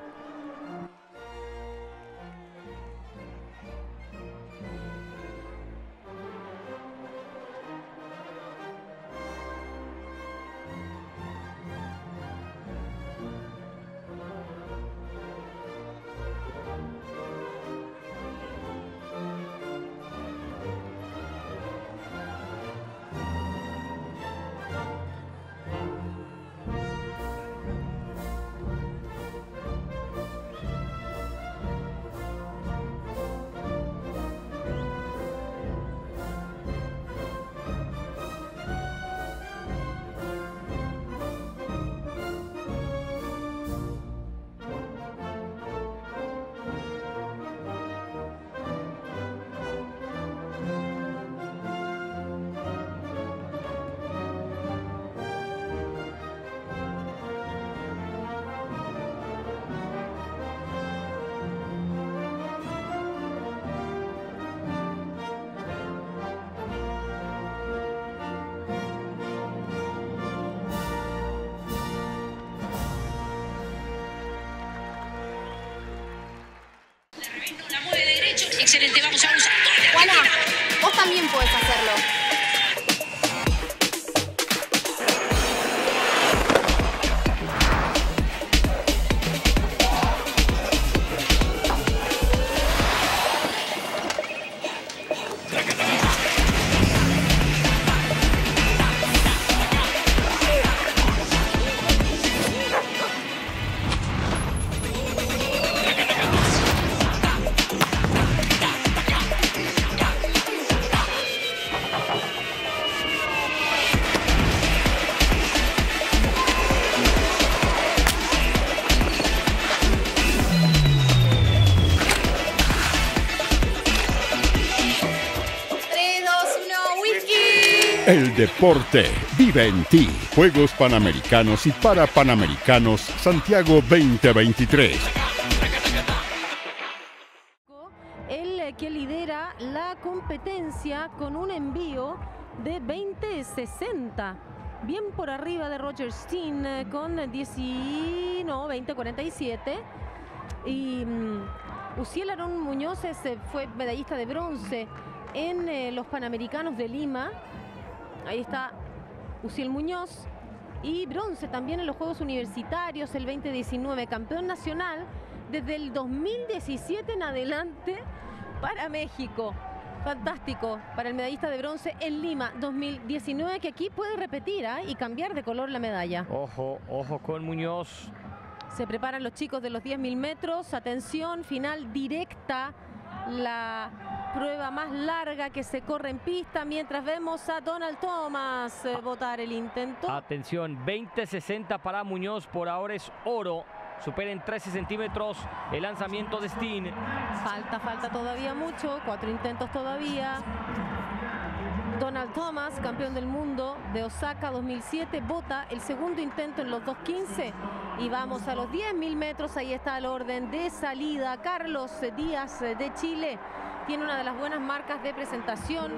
Excelente, vamos a usar. Juana, vos también podés hacerlo. El deporte vive en ti. Juegos Panamericanos y para Panamericanos Santiago 2023. El que lidera la competencia con un envío de 20.60. Bien por arriba de Roger Steen con 20.47. Y Uciel Aarón Muñoz fue medallista de bronce en los Panamericanos de Lima. Ahí está Uciel Muñoz. Y bronce también en los Juegos Universitarios el 2019, campeón nacional desde el 2017 en adelante para México. Fantástico para el medallista de bronce en Lima 2019, que aquí puede repetir y cambiar de color la medalla. Ojo, ojo con Muñoz. Se preparan los chicos de los 10.000 metros. Atención, final directa. La prueba más larga que se corre en pista, mientras vemos a Donald Thomas botar el intento. Atención, 20.60 para Muñoz, por ahora es oro. Supera en 13 centímetros el lanzamiento de Steen. Falta todavía mucho, 4 intentos todavía. Donald Thomas, campeón del mundo de Osaka 2007, bota el segundo intento en los 2.15 y vamos a los 10.000 metros. Ahí está el orden de salida. Carlos Díaz de Chile tiene una de las buenas marcas de presentación.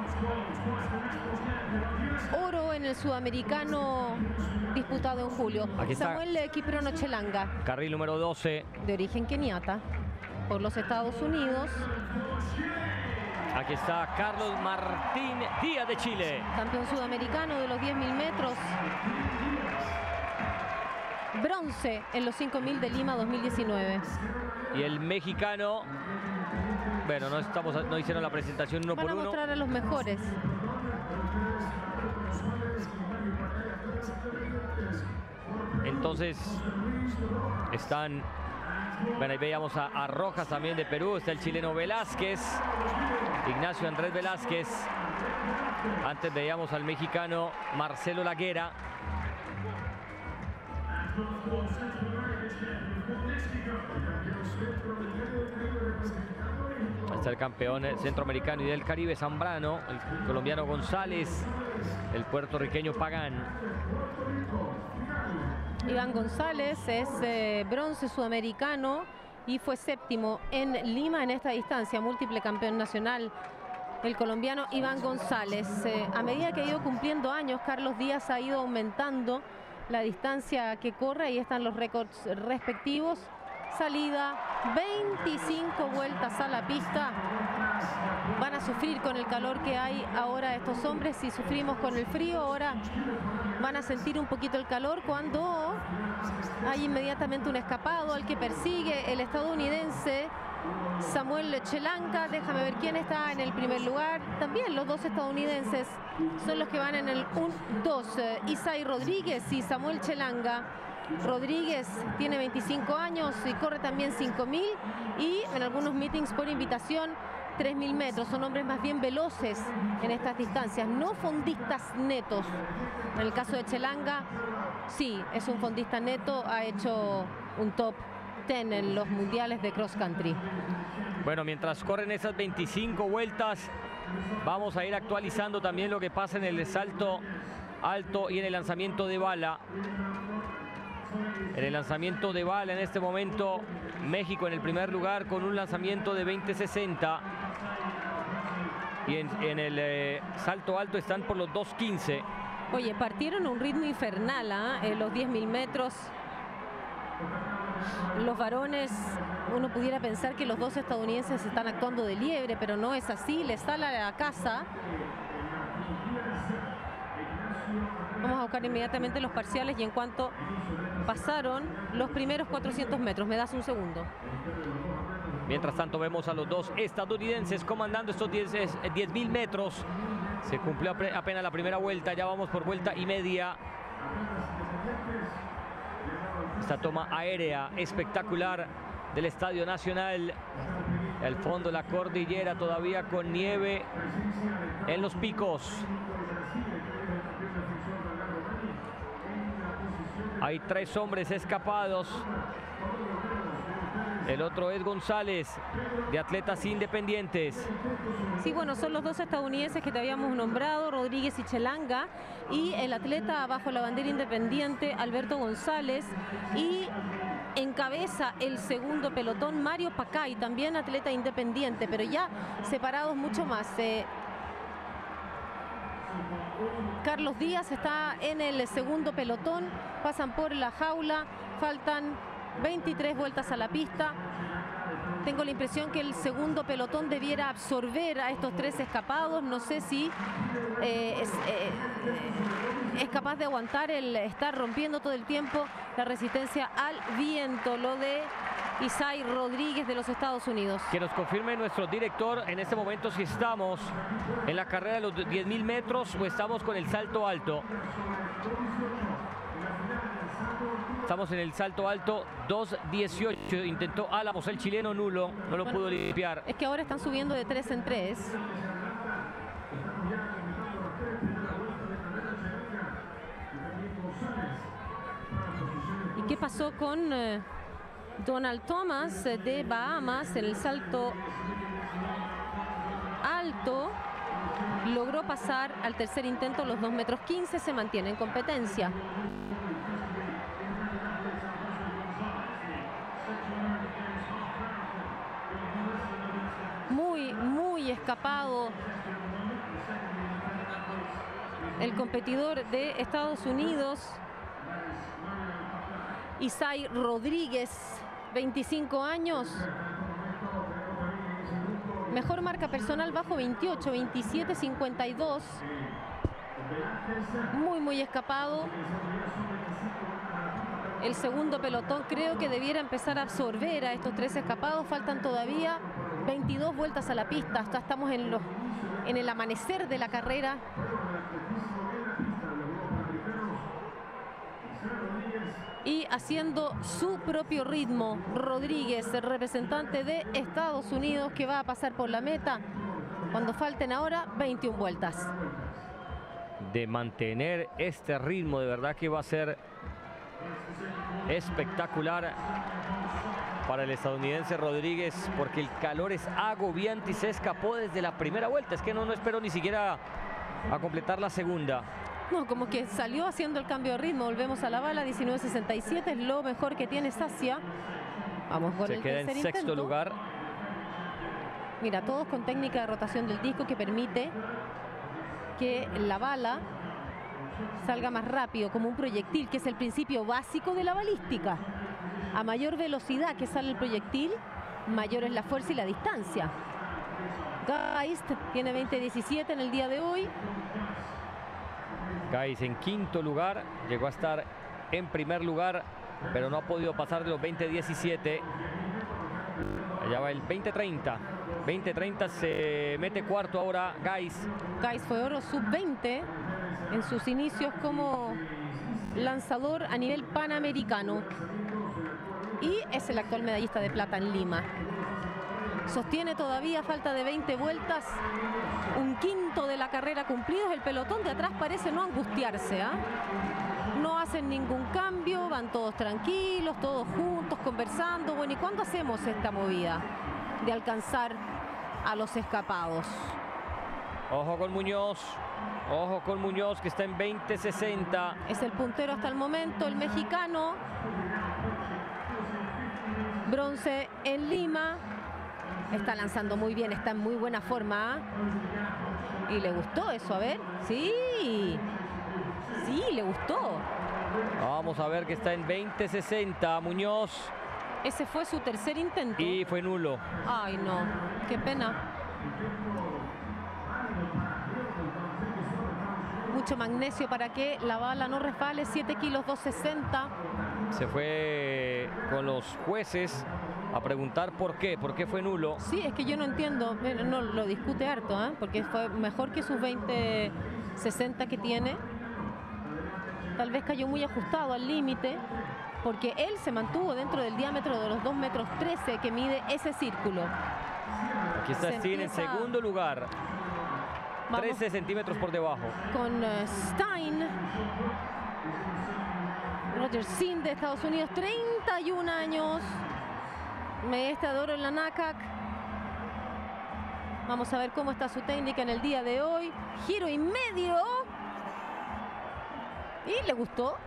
Oro en el sudamericano disputado en julio. Samuel Kiprono Chelanga. Carril número 12. De origen keniata, por los Estados Unidos. Aquí está Carlos Martín Díaz de Chile. Campeón sudamericano de los 10.000 metros. Bronce en los 5.000 de Lima 2019. Y el mexicano, bueno, no hicieron la presentación uno por uno. Van a mostrar a los mejores. Entonces están, bueno, ahí veíamos a Rojas también de Perú. Está el chileno Velázquez, Ignacio Andrés Velázquez. Antes veíamos al mexicano Marcelo Laguera. Está el campeón centroamericano y del Caribe Zambrano, el colombiano González, el puertorriqueño Pagán. Iván González es bronce sudamericano y fue séptimo en Lima en esta distancia, múltiple campeón nacional. El colombiano Iván González. A medida que ha ido cumpliendo años, Carlos Díaz ha ido aumentando la distancia que corre. Ahí están los récords respectivos. Salida, 25 vueltas a la pista. Van a sufrir con el calor que hay ahora estos hombres. Si sufrimos con el frío, ahora van a sentir un poquito el calor cuando hay inmediatamente un escapado al que persigue el estadounidense Samuel Chelanga. Déjame ver quién está en el primer lugar. También los dos estadounidenses son los que van en el 1-2. Isai Rodríguez y Samuel Chelanga. Rodríguez tiene 25 años y corre también 5.000 y en algunos meetings por invitación 3.000 metros. Son hombres más bien veloces en estas distancias, no fondistas netos. En el caso de Chelanga, sí, es un fondista neto, ha hecho un top 10 en los mundiales de cross country. Bueno, mientras corren esas 25 vueltas, vamos a ir actualizando también lo que pasa en el salto alto y en el lanzamiento de bala. En el lanzamiento de bala en este momento, México en el primer lugar con un lanzamiento de 20.60. Y en el salto alto están por los 2.15. Oye, partieron a un ritmo infernal, los 10.000 metros. Los varones, uno pudiera pensar que los dos estadounidenses están actuando de liebre, pero no es así. Les sale a la casa. Vamos a buscar inmediatamente los parciales y en cuanto pasaron los primeros 400 metros. ¿Me das un segundo? Mientras tanto vemos a los dos estadounidenses comandando estos 10.000 metros. Se cumplió apenas la primera vuelta, ya vamos por vuelta y media. Esta toma aérea espectacular del Estadio Nacional. Al fondo la cordillera todavía con nieve en los picos. Hay 3 hombres escapados. El otro es González, de Atletas Independientes. Sí, bueno, son los dos estadounidenses que te habíamos nombrado, Rodríguez y Chelanga, y el atleta bajo la bandera independiente, Alberto González, y encabeza el segundo pelotón, Mario Pacay, también atleta independiente, pero ya separados mucho más. Carlos Díaz está en el segundo pelotón, pasan por la jaula, faltan 23 vueltas a la pista. Tengo la impresión que el segundo pelotón debiera absorber a estos 3 escapados. No sé si es capaz de aguantar el estar rompiendo todo el tiempo la resistencia al viento. Lo de Isai Rodríguez de los Estados Unidos. Que nos confirme nuestro director en este momento si estamos en la carrera de los 10.000 metros o estamos con el salto alto. Estamos en el salto alto, 2.18. Intentó Álamos, el chileno, nulo. No lo pudo limpiar. Es que ahora están subiendo de 3 en 3. ¿Y qué pasó con Donald Thomas de Bahamas en el salto alto? Logró pasar al tercer intento los 2,15 metros. Se mantiene en competencia. Muy escapado el competidor de Estados Unidos, Isai Rodríguez, 25 años. Mejor marca personal bajo 28, 27.52. Muy escapado. El segundo pelotón creo que debiera empezar a absorber a estos 3 escapados. Faltan todavía 22 vueltas a la pista. Hasta estamos en el amanecer de la carrera. Y haciendo su propio ritmo, Rodríguez, el representante de Estados Unidos, que va a pasar por la meta cuando falten ahora 21 vueltas. De mantener este ritmo, de verdad que va a ser espectacular para el estadounidense Rodríguez, porque el calor es agobiante y se escapó desde la primera vuelta. Es que no esperó ni siquiera a completar la segunda. No, como que salió haciendo el cambio de ritmo. Volvemos a la bala, 19.67 es lo mejor que tiene Sasia. Vamos con el tercer intento. Se queda en sexto lugar. Mira, todos con técnica de rotación del disco que permite que la bala salga más rápido, como un proyectil, que es el principio básico de la balística. A mayor velocidad que sale el proyectil, mayor es la fuerza y la distancia. Geist tiene 20.17 en el día de hoy. Geist en quinto lugar, llegó a estar en primer lugar, pero no ha podido pasar de los 20.17. Allá va el 20.30. 20.30 se mete cuarto ahora Geist. Geist fue oro sub-20 en sus inicios como lanzador a nivel panamericano. Y es el actual medallista de plata en Lima. Sostiene todavía, falta de 20 vueltas, un quinto de la carrera cumplidos. El pelotón de atrás parece no angustiarse, ¿eh? No hacen ningún cambio, van todos tranquilos, todos juntos, conversando. Bueno, ¿y cuándo hacemos esta movida de alcanzar a los escapados? Ojo con Muñoz que está en 20.60. Es el puntero hasta el momento, el mexicano. Bronce en Lima. Está lanzando muy bien, está en muy buena forma. Y le gustó eso, a ver. Sí, le gustó. Vamos a ver que está en 20.60 Muñoz. Ese fue su tercer intento. Y fue nulo. Ay, no, qué pena. Mucho magnesio para que la bala no resbale. 7 kilos 260. Se fue con los jueces a preguntar por qué fue nulo. Sí, es que yo no entiendo, no lo discute harto, ¿eh? Porque fue mejor que sus 20.60 que tiene. Tal vez cayó muy ajustado al límite, porque él se mantuvo dentro del diámetro de los 2,13 metros que mide ese círculo. Aquí está Steen en segundo lugar. 13 centímetros por debajo. Con Stein. Roger Steen de Estados Unidos, 31 años. Medallista de oro en la NACAC. Vamos a ver cómo está su técnica en el día de hoy. Giro y medio. Y le gustó.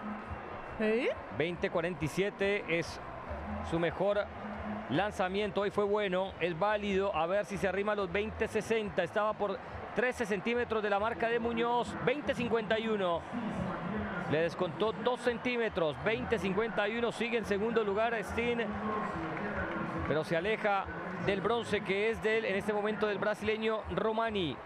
20.47 es su mejor lanzamiento. Hoy fue bueno, es válido. A ver si se arrima a los 20.60. Estaba por 13 centímetros de la marca de Muñoz. 20.51. Le descontó 2 centímetros. 20.51. Sigue en segundo lugar Steen. pero se aleja del bronce que es en este momento del brasileño Romani.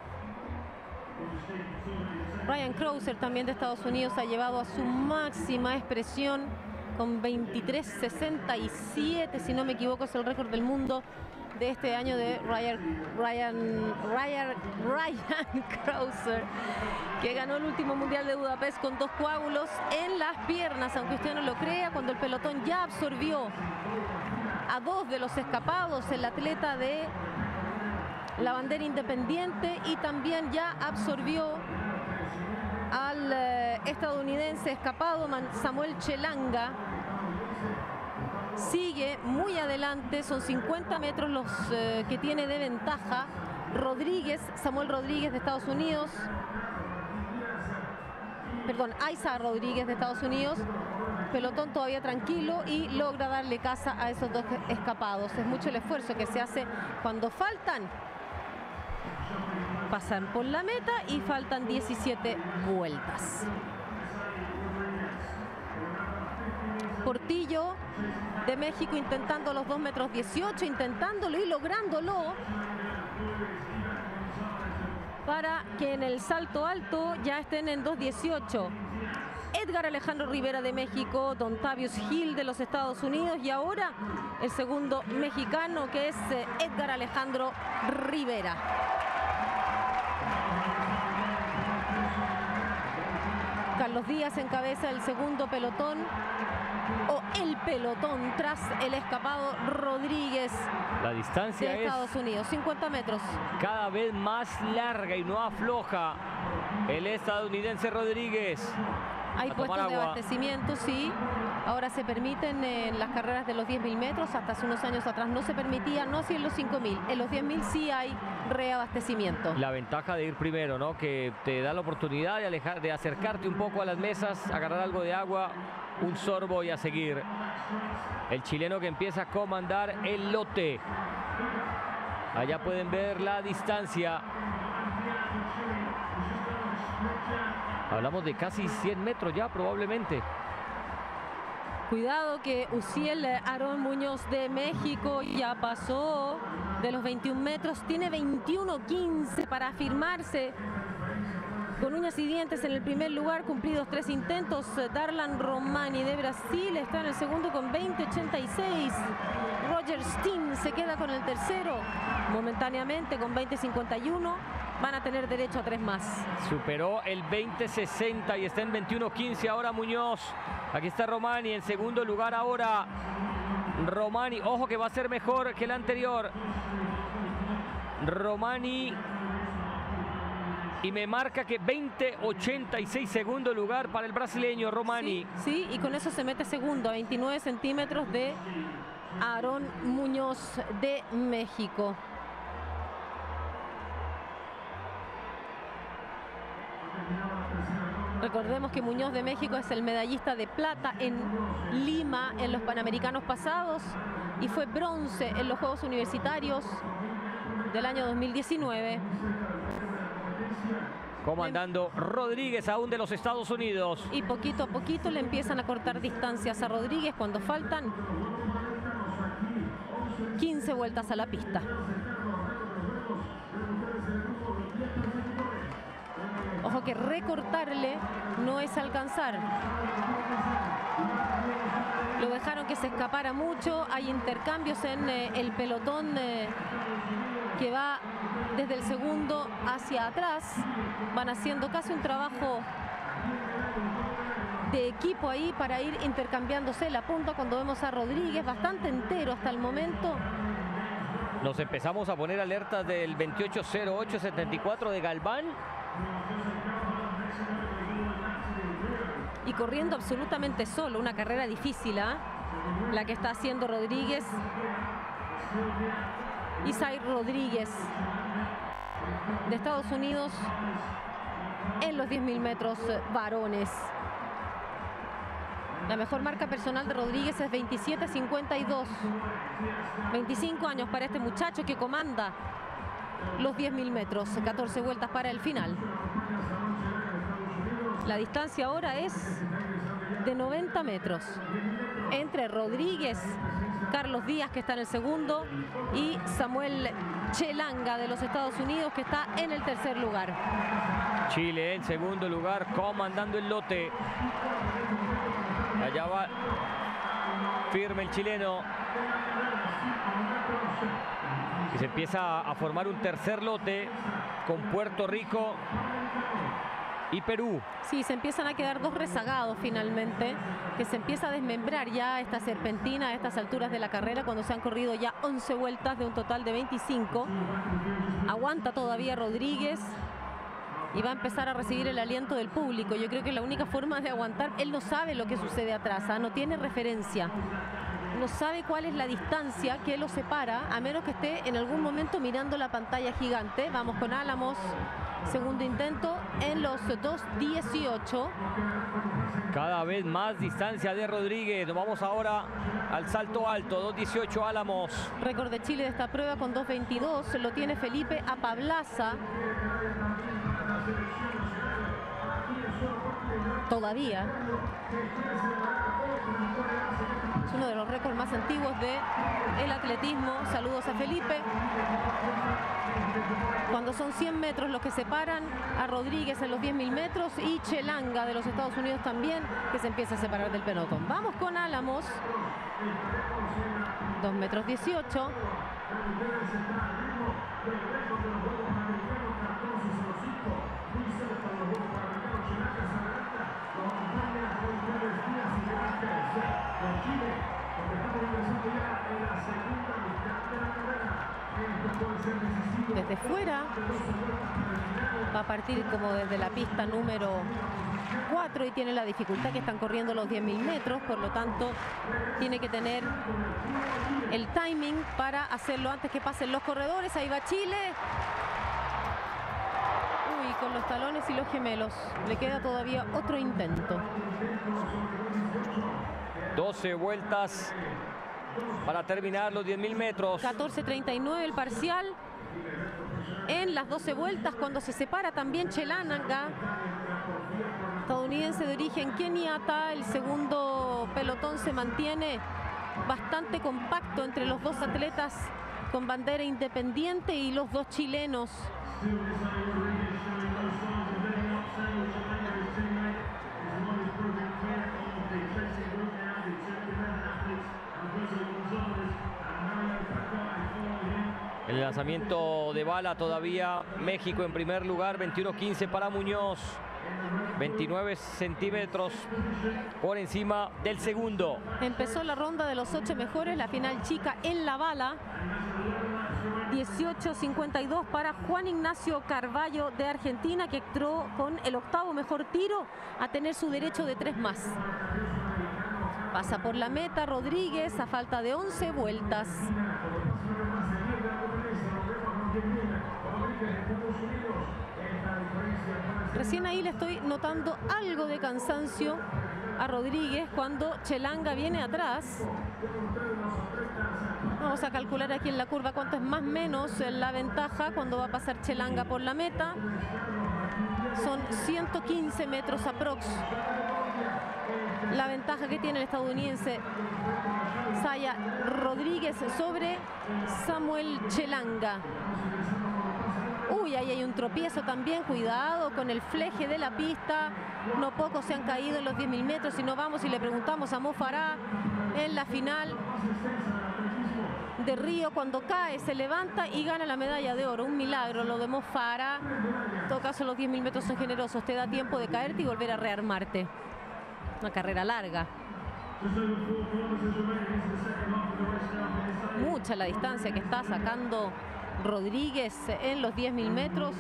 Ryan Crouser, también de Estados Unidos, ha llevado a su máxima expresión con 23.67, si no me equivoco, es el récord del mundo de este año de Ryan Crouser, que ganó el último Mundial de Budapest con 2 coágulos en las piernas, aunque usted no lo crea, cuando el pelotón ya absorbió a 2 de los escapados, el atleta de la bandera independiente, y también ya absorbió al estadounidense escapado Samuel Chelanga. Sigue muy adelante, son 50 metros los que tiene de ventaja Samuel Rodríguez de Estados Unidos, perdón, Aiza Rodríguez de Estados Unidos. Pelotón todavía tranquilo y logra darle caza a esos 2 escapados. Es mucho el esfuerzo que se hace cuando pasan por la meta y faltan 17 vueltas. Portillo de México intentando los 2 metros 18, intentándolo y lográndolo para que en el salto alto ya estén en 2.18. Edgar Alejandro Rivera de México, Don Tavius Hill de los Estados Unidos y ahora el segundo mexicano, que es Edgar Alejandro Rivera. Carlos Díaz encabeza el segundo pelotón, o el pelotón, tras el escapado Rodríguez. La distancia de Estados Unidos, 50 metros. Cada vez más larga y no afloja el estadounidense Rodríguez. Hay puestos de abastecimiento, sí. Ahora se permiten en las carreras de los 10.000 metros. Hasta hace unos años atrás no se permitía, no así en los 5.000. En los 10.000 sí hay reabastecimiento. La ventaja de ir primero, ¿no? Que te da la oportunidad de acercarte un poco a las mesas, agarrar algo de agua, un sorbo y a seguir. El chileno que empieza a comandar el lote. Allá pueden ver la distancia. Hablamos de casi 100 metros ya probablemente. Cuidado que Uziel Aarón Muñoz de México ya pasó de los 21 metros. Tiene 21.15 para afirmarse con uñas y dientes en el primer lugar, cumplidos 3 intentos. Darlan Romani de Brasil está en el segundo con 20.86. Roger Steen se queda con el tercero momentáneamente con 20.51. Van a tener derecho a 3 más. Superó el 20.60 y está en 21.15 ahora Muñoz. Aquí está Romani en segundo lugar ahora. Romani, ojo que va a ser mejor que el anterior. Romani. Y me marca que 20.86 segundo lugar para el brasileño Romani. Sí, y con eso se mete segundo a 29 centímetros de Aarón Muñoz de México. Recordemos que Muñoz de México es el medallista de plata en Lima en los Panamericanos pasados y fue bronce en los Juegos Universitarios del año 2019. Comandando Rodríguez aún de los Estados Unidos. Y poquito a poquito le empiezan a cortar distancias a Rodríguez cuando faltan 15 vueltas a la pista. Ojo que recortarle no es alcanzar. Lo dejaron que se escapara mucho. Hay intercambios en el pelotón que va desde el segundo hacia atrás. Van haciendo casi un trabajo de equipo ahí para ir intercambiándose la punta cuando vemos a Rodríguez bastante entero hasta el momento. Nos empezamos a poner alertas del 28.08.74 de Galván. Y corriendo absolutamente solo, una carrera difícil, ¿eh? La que está haciendo Rodríguez. Isai Rodríguez de Estados Unidos en los 10.000 metros varones. La mejor marca personal de Rodríguez es 27.52. 25 años para este muchacho que comanda los 10.000 metros. 14 vueltas para el final. La distancia ahora es de 90 metros. entre Rodríguez, Carlos Díaz, que está en el segundo, y Samuel Chelanga de los Estados Unidos, que está en el tercer lugar. Chile en segundo lugar, comandando el lote. Allá va firme el chileno. Y se empieza a formar un tercer lote con Puerto Rico y Perú. Sí, se empiezan a quedar dos rezagados finalmente, que se empieza a desmembrar ya esta serpentina a estas alturas de la carrera, cuando se han corrido ya 11 vueltas de un total de 25. Aguanta todavía Rodríguez y va a empezar a recibir el aliento del público. Yo creo que la única forma de aguantar, él no sabe lo que sucede atrás, no tiene referencia. No sabe cuál es la distancia que lo separa, a menos que esté en algún momento mirando la pantalla gigante. Vamos con Álamos, segundo intento en los 2:18. Cada vez más distancia de Rodríguez. Nos vamos ahora al salto alto, 2:18 Álamos. Récord de Chile de esta prueba con 2:22, lo tiene Felipe Apablaza. Todavía. Es uno de los récords más antiguos del atletismo. Saludos a Felipe. Cuando son 100 metros los que separan a Rodríguez en los 10.000 metros y Chelanga de los Estados Unidos también, que se empieza a separar del pelotón. Vamos con Álamos. 2:18 m. Desde fuera va a partir como desde la pista número 4 y tiene la dificultad que están corriendo los 10.000 metros, por lo tanto tiene que tener el timing para hacerlo antes que pasen los corredores. Ahí va Chile. Uy, con los talones y los gemelos. Le queda todavía otro intento. 12 vueltas para terminar los 10.000 metros. 14:39 el parcial. En las 12 vueltas, cuando se separa también Chelanga, estadounidense de origen keniata. El segundo pelotón se mantiene bastante compacto entre los dos atletas con bandera independiente y los dos chilenos. El lanzamiento de bala todavía, México en primer lugar, 21:15 para Muñoz, 29 centímetros por encima del segundo. Empezó la ronda de los 8 mejores, la final chica en la bala. 18:52 para Juan Ignacio Carballo de Argentina, que entró con el octavo mejor tiro a tener su derecho de 3 más. Pasa por la meta Rodríguez a falta de 11 vueltas. Recién ahí le estoy notando algo de cansancio a Rodríguez cuando Chelanga viene atrás. Vamos a calcular aquí en la curva cuánto es más o menos la ventaja cuando va a pasar Chelanga por la meta. Son 115 metros aprox. La ventaja que tiene el estadounidense Saya Rodríguez sobre Samuel Chelanga. Uy, ahí hay un tropiezo también, cuidado con el fleje de la pista. No pocos se han caído en los 10.000 metros. Si no, vamos y le preguntamos a Mo Farah en la final de Río, cuando cae, se levanta y gana la medalla de oro. Un milagro lo de Mo Farah. En todo caso, los 10.000 metros son generosos. Te da tiempo de caerte y volver a rearmarte. Una carrera larga. Mucha la distancia que está sacando Rodríguez en los 10.000 metros.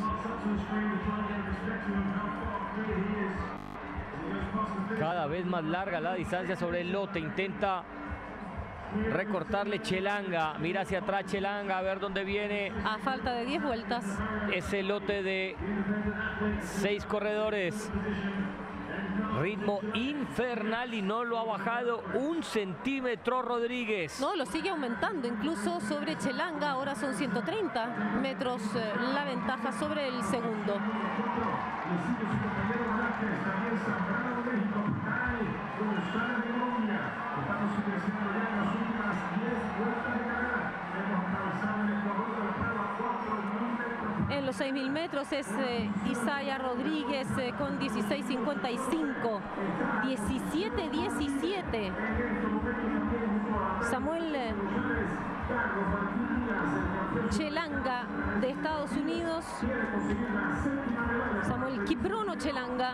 Cada vez más larga la distancia sobre el lote. Intenta recortarle Chelanga. Mira hacia atrás Chelanga, a ver dónde viene. A falta de 10 vueltas. Ese lote de 6 corredores. Ritmo infernal y no lo ha bajado un centímetro Rodríguez. No, lo sigue aumentando, incluso sobre Chelanga. Ahora son 130 metros la ventaja sobre el segundo. los 6.000 metros es Isaiah Rodríguez con 16.55. 17.17. Samuel Chelanga de Estados Unidos. Samuel Kiprono Chelanga.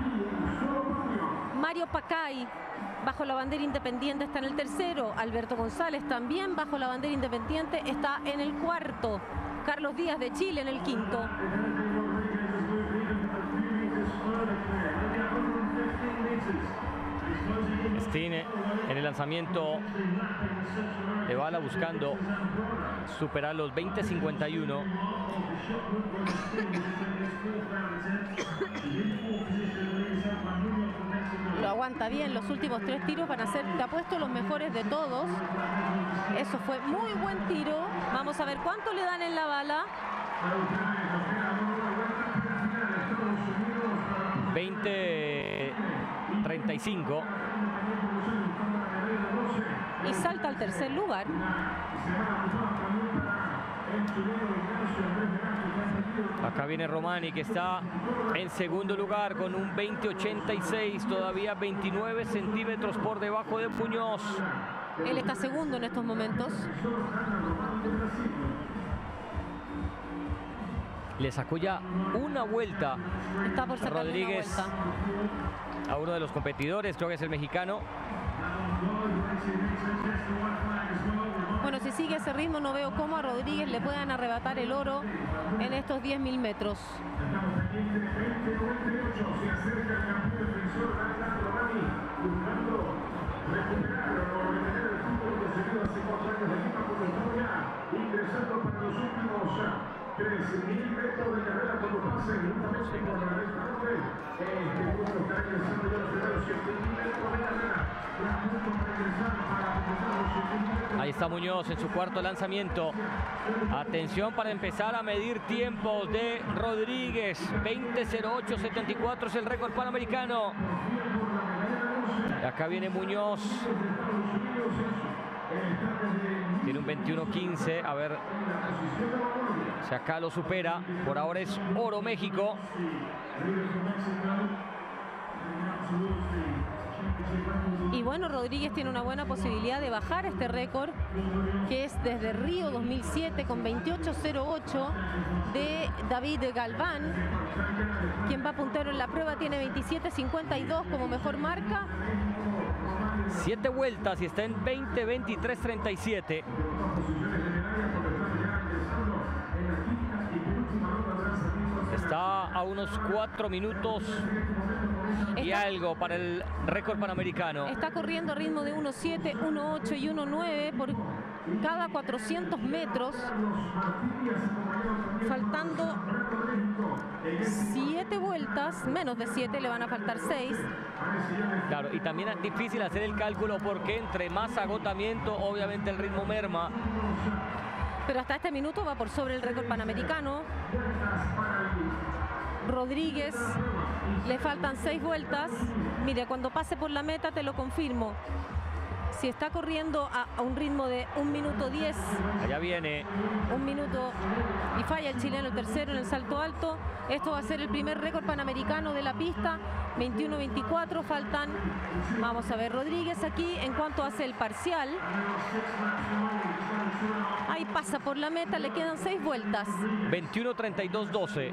Mario Pacay bajo la bandera independiente está en el tercero. Alberto González también bajo la bandera independiente está en el cuarto. Carlos Díaz de Chile en el quinto. Steen en el lanzamiento de bala buscando superar los 20.51. Lo aguanta bien, los últimos 3 tiros van a ser, te apuesto, los mejores de todos. Eso fue muy buen tiro. Vamos a ver cuánto le dan en la bala. 20.35. Y salta al tercer lugar. Acá viene Romani, que está en segundo lugar con un 20.86, todavía 29 centímetros por debajo de Muñoz. Él está segundo en estos momentos. Le sacó ya una vuelta. Está por sacar Rodríguez una vuelta a uno de los competidores, creo que es el mexicano. Bueno, si sigue ese ritmo no veo cómo a Rodríguez le puedan arrebatar el oro en estos 10.000 metros. Ingresando para los últimos 3.000 metros de carrera cuando pasen justamente por la derecha. Este grupo está ingresando ya los primeros 7.000 metros de carrera. Ahí está Muñoz en su cuarto lanzamiento. Atención para empezar a medir tiempos de Rodríguez. 20.08.74 es el récord panamericano. Y acá viene Muñoz. Tiene un 21.15. A ver si acá lo supera. Por ahora es oro México. Y bueno, Rodríguez tiene una buena posibilidad de bajar este récord, que es desde Río 2007 con 28.08 de David Galván. Quien va puntero en la prueba tiene 27.52 como mejor marca. 7 vueltas y está en 20.23.37. Está a unos 4 minutos y algo para el récord panamericano. Está corriendo a ritmo de 1.7, 1.8 y 1.9 por cada 400 metros. Faltando 7 vueltas, menos de 7, le van a faltar 6. Claro, y también es difícil hacer el cálculo porque entre más agotamiento, obviamente el ritmo merma. Pero hasta este minuto va por sobre el récord panamericano. Rodríguez, le faltan 6 vueltas. Mire, cuando pase por la meta te lo confirmo. Si está corriendo a un ritmo de 1 minuto 10. Allá viene. 1 minuto y falla el chileno el tercero en el salto alto. Esto va a ser el primer récord panamericano de la pista. 21-24, faltan, vamos a ver, Rodríguez aquí en cuanto hace el parcial. Ahí pasa por la meta, le quedan 6 vueltas. 21-32-12.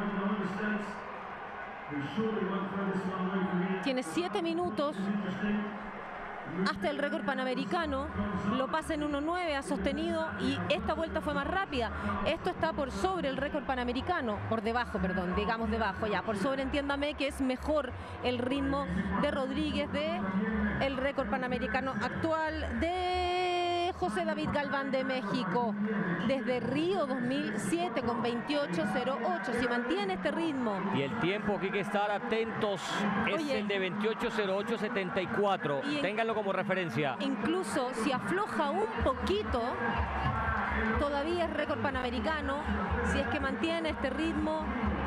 Tiene 7 minutos hasta el récord panamericano. Lo pasa en 1.9, ha sostenido, y esta vuelta fue más rápida. Esto está por sobre el récord panamericano, por debajo, perdón, digamos debajo ya. Por sobre, entiéndame que es mejor el ritmo de Rodríguez de el récord panamericano actual de José David Galván de México, desde Río 2007 con 28.08. Si mantiene este ritmo. Y el tiempo que hay que estar atentos es el de 28.08.74. Ténganlo como referencia. Incluso si afloja un poquito, todavía es récord panamericano. Si es que mantiene este ritmo,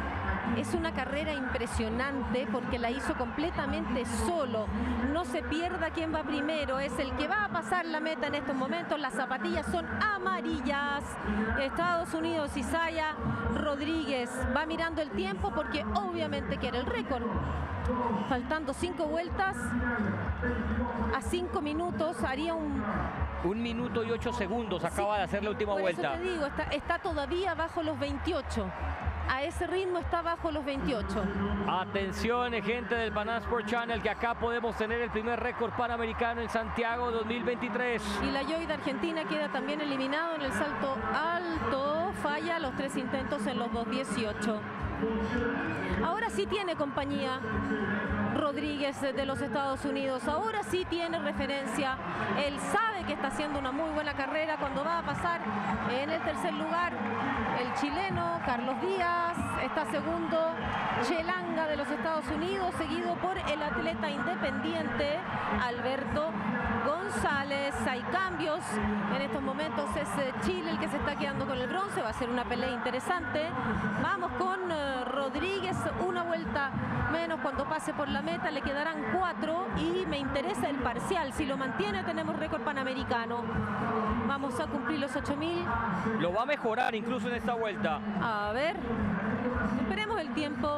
Es una carrera impresionante porque la hizo completamente solo. No se pierda quién va primero, es el que va a pasar la meta en estos momentos. Las zapatillas son amarillas. Estados Unidos, Isaiah Rodríguez va mirando el tiempo porque obviamente quiere el récord. Faltando 5 vueltas a 5 minutos haría 1 minuto y 8 segundos acaba de hacer la última vuelta. Por eso te digo, está todavía bajo los 28. A ese ritmo está bajo los 28. Atención, gente del Pan Am Sport Channel, que acá podemos tener el primer récord panamericano en Santiago 2023. Y la Joy de Argentina queda también eliminado en el salto alto. Falla los 3 intentos en los 2.18. Ahora sí tiene compañía Rodríguez de los Estados Unidos. Ahora sí tiene referencia. Él sabe que está haciendo una muy buena carrera cuando va a pasar en el tercer lugar. El chileno Carlos Díaz está segundo. Chelanga de los Estados Unidos, seguido por el atleta independiente Alberto González. Hay cambios. En estos momentos es Chile el que se está quedando con el bronce. Va a ser una pelea interesante. Vamos con Rodríguez, una vuelta menos cuando pase por la meta, le quedarán 4 y me interesa el parcial. Si lo mantiene tenemos récord panamericano. Vamos a cumplir los 8.000. Lo va a mejorar incluso en esta vuelta. A ver, esperemos el tiempo.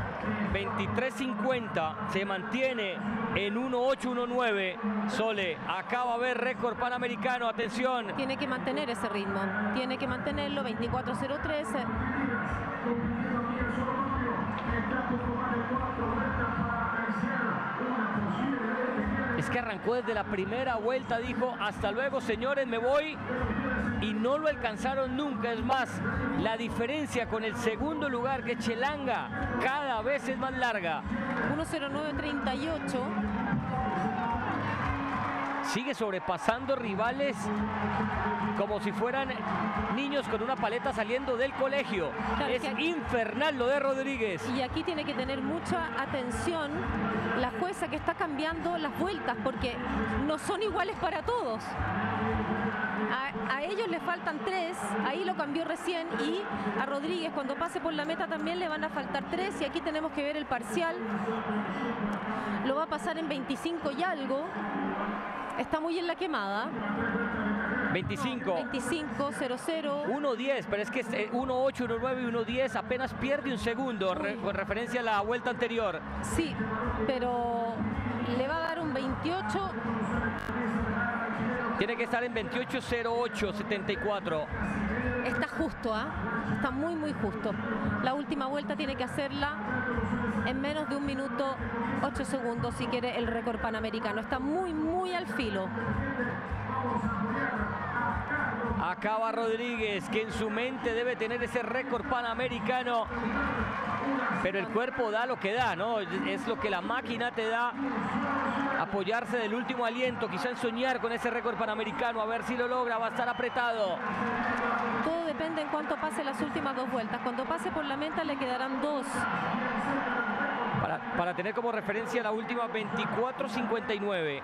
23.50, se mantiene en 1.819. Sole, acá va a haber récord panamericano, atención. Tiene que mantener ese ritmo, tiene que mantenerlo. 24.03. Es que arrancó desde la primera vuelta, dijo, hasta luego señores, me voy, y no lo alcanzaron nunca. Es más, la diferencia con el segundo lugar, que es Chelanga, cada vez es más larga. 1.09.38. Sigue sobrepasando rivales como si fueran niños con una paleta saliendo del colegio. Claro, es infernal lo de Rodríguez. Y aquí tiene que tener mucha atención la jueza, que está cambiando las vueltas porque no son iguales para todos. A ellos le faltan 3, ahí lo cambió recién, y a Rodríguez cuando pase por la meta también le van a faltar 3, y aquí tenemos que ver el parcial. Lo va a pasar en 25 y algo. Está muy en la quemada. 25. 25.00. 1.10, pero es que 1.8, 1.9 y 1.10 apenas pierde un segundo con referencia a la vuelta anterior. Sí, pero le va a dar un 28. Tiene que estar en 28.08.74. Está justo, está muy muy justo. La última vuelta tiene que hacerla en menos de 1 minuto 8 segundos si quiere el récord panamericano. Está muy muy al filo. Acaba Rodríguez, que en su mente debe tener ese récord panamericano, pero el cuerpo da lo que da, ¿no? Es lo que la máquina te da. Apoyarse del último aliento, quizá en soñar con ese récord panamericano, a ver si lo logra. Va a estar apretado. Todo depende en cuánto pase las últimas 2 vueltas. Cuando pase por la meta le quedarán 2. Para tener como referencia la última 24.59.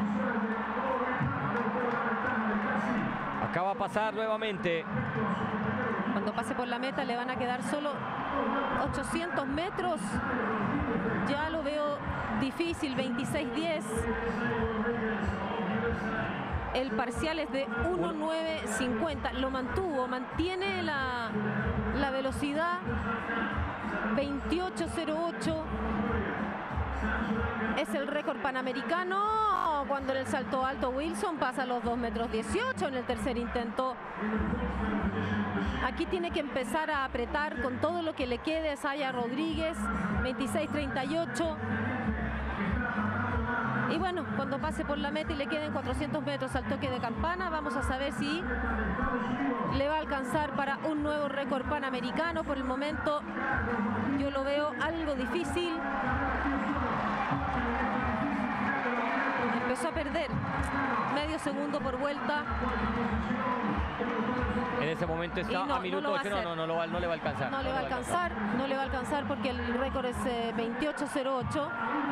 Acá va a pasar nuevamente. Cuando pase por la meta le van a quedar solo 800 metros. Ya lo veo difícil. 26.10. El parcial es de 1.950. Lo mantiene la velocidad. 28.08. Es el récord panamericano. Cuando en el salto alto Wilson pasa los 2.18 metros en el tercer intento. Aquí tiene que empezar a apretar con todo lo que le quede a Isaiah Rodríguez. 26.38. Y bueno, cuando pase por la meta y le queden 400 metros al toque de campana, vamos a saber si le va a alcanzar para un nuevo récord panamericano. Por el momento yo lo veo algo difícil. Empezó a perder medio segundo por vuelta. En ese momento está a minuto 8. No le va a alcanzar. No le va a alcanzar porque el récord es 28.08.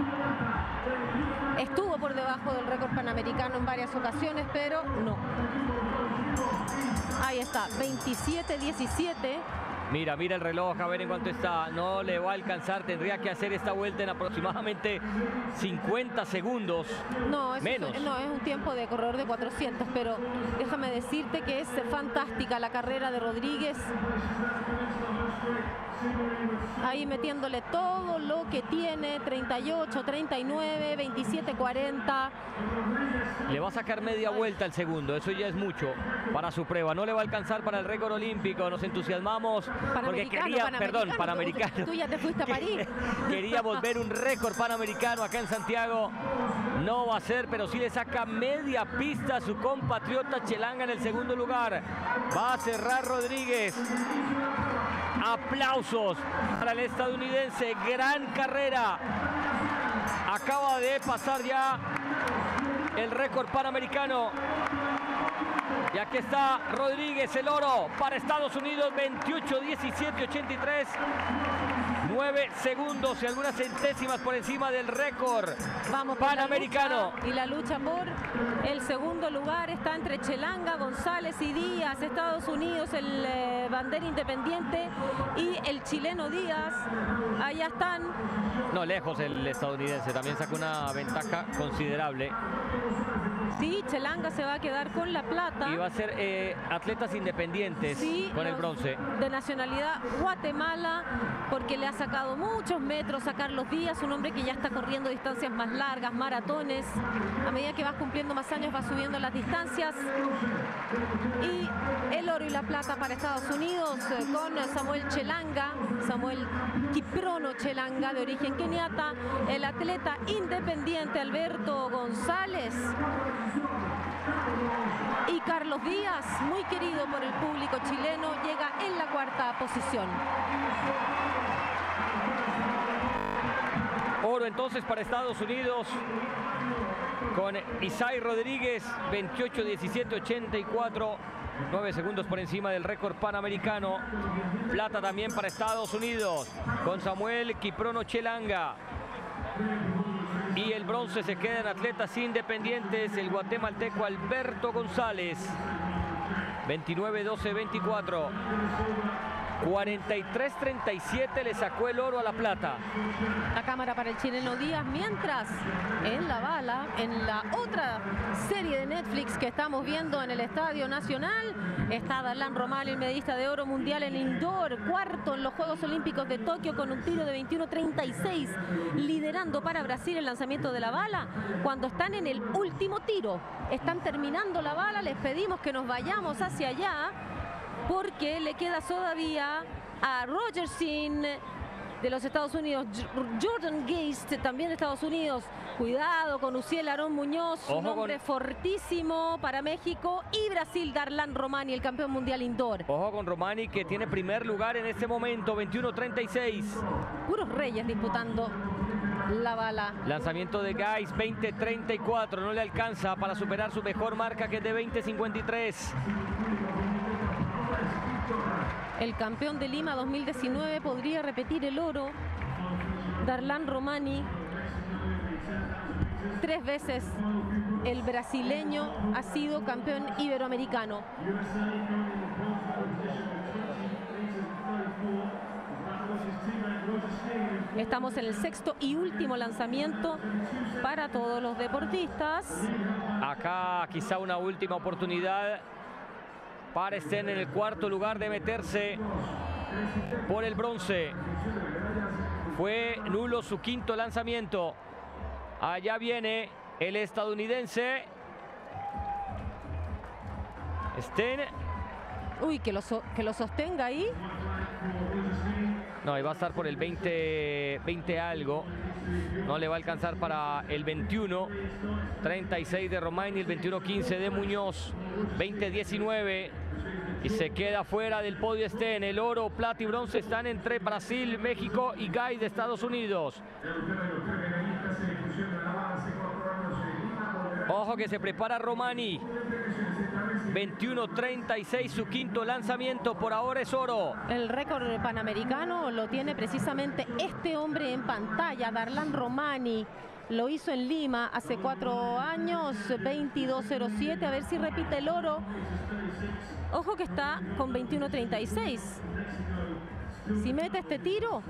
Estuvo por debajo del récord panamericano en varias ocasiones, pero no. Ahí está, 27.17. Mira el reloj, a ver en cuánto está. No le va a alcanzar, tendría que hacer esta vuelta en aproximadamente 50 segundos. No, menos. No, es un tiempo de corredor de 400, pero déjame decirte que es fantástica la carrera de Rodríguez. Ahí metiéndole todo lo que tiene, 38, 39, 27, 40. Le va a sacar media vuelta al segundo, eso ya es mucho para su prueba. No le va a alcanzar para el récord olímpico, nos entusiasmamos porque quería, Panamericano. Tú ya te fuiste a París. Quería volver un récord panamericano acá en Santiago. No va a ser, pero sí le saca media pista a su compatriota Chelanga en el segundo lugar. Va a cerrar Rodríguez. Aplausos para el estadounidense, gran carrera. Acaba de pasar ya el récord panamericano. Y aquí está Rodríguez, el oro para Estados Unidos, 28-17-83. 9 segundos y algunas centésimas por encima del récord panamericano. Y la lucha por el segundo lugar está entre Chelanga, González y Díaz. Estados Unidos, el bandera independiente, y el chileno Díaz. Allá están. No, lejos el estadounidense, también sacó una ventaja considerable. Sí, Chelanga se va a quedar con la plata. Y va a ser atletas independientes, sí, con el bronce. De nacionalidad Guatemala, porque le ha sacado muchos metros a Carlos Díaz, un hombre que ya está corriendo distancias más largas, maratones. A medida que vas cumpliendo más años, vas subiendo las distancias. Y el oro y la plata para Estados Unidos con Samuel Chelanga, Samuel Kiprono Chelanga, de origen keniata. El atleta independiente Alberto González. Y Carlos Díaz, muy querido por el público chileno, llega en la cuarta posición. Oro entonces para Estados Unidos con Isai Rodríguez, 28-17-84, 9 segundos por encima del récord panamericano. Plata también para Estados Unidos con Samuel Kiprono Chelanga. Y el bronce se queda en atletas independientes, el guatemalteco Alberto González, 29-12-24. 43-37 le sacó el oro a la plata. La cámara para el chileno Díaz, mientras en la bala, en la otra serie de Netflix que estamos viendo en el Estadio Nacional, está Darlan Romani, el medallista de oro mundial en indoor, cuarto en los Juegos Olímpicos de Tokio con un tiro de 21-36, liderando para Brasil el lanzamiento de la bala. Cuando están en el último tiro, están terminando la bala, les pedimos que nos vayamos hacia allá, porque le queda todavía a Rogerson de los Estados Unidos, Jordan Geist también de Estados Unidos. Cuidado con Uciel Aarón Muñoz, un hombre fortísimo para México. Y Brasil, Darlan Romani, el campeón mundial indoor. Ojo con Romani, que tiene primer lugar en este momento, 21-36. Puros reyes disputando la bala. Lanzamiento de Geist, 20-34, no le alcanza para superar su mejor marca, que es de 20-53. El campeón de Lima 2019 podría repetir el oro. Darlan Romani. 3 veces el brasileño ha sido campeón iberoamericano. Estamos en el sexto y último lanzamiento para todos los deportistas. Acá quizá una última oportunidad para Sten en el cuarto lugar de meterse por el bronce. Fue nulo su quinto lanzamiento. Allá viene el estadounidense Sten. Uy, que lo sostenga ahí. No, y va a estar por el 20 algo. No le va a alcanzar para el 21. 36 de Romani, el 21-15 de Muñoz. 20-19. Y se queda fuera del podio Sten. El oro, plata y bronce están entre Brasil, México y Guy de Estados Unidos. Ojo que se prepara Romani. 21-36, su quinto lanzamiento, por ahora es oro. El récord panamericano lo tiene precisamente este hombre en pantalla, Darlan Romani. Lo hizo en Lima hace 4 años, 22.07. A ver si repite el oro. Ojo que está con 21.36. Si mete este tiro...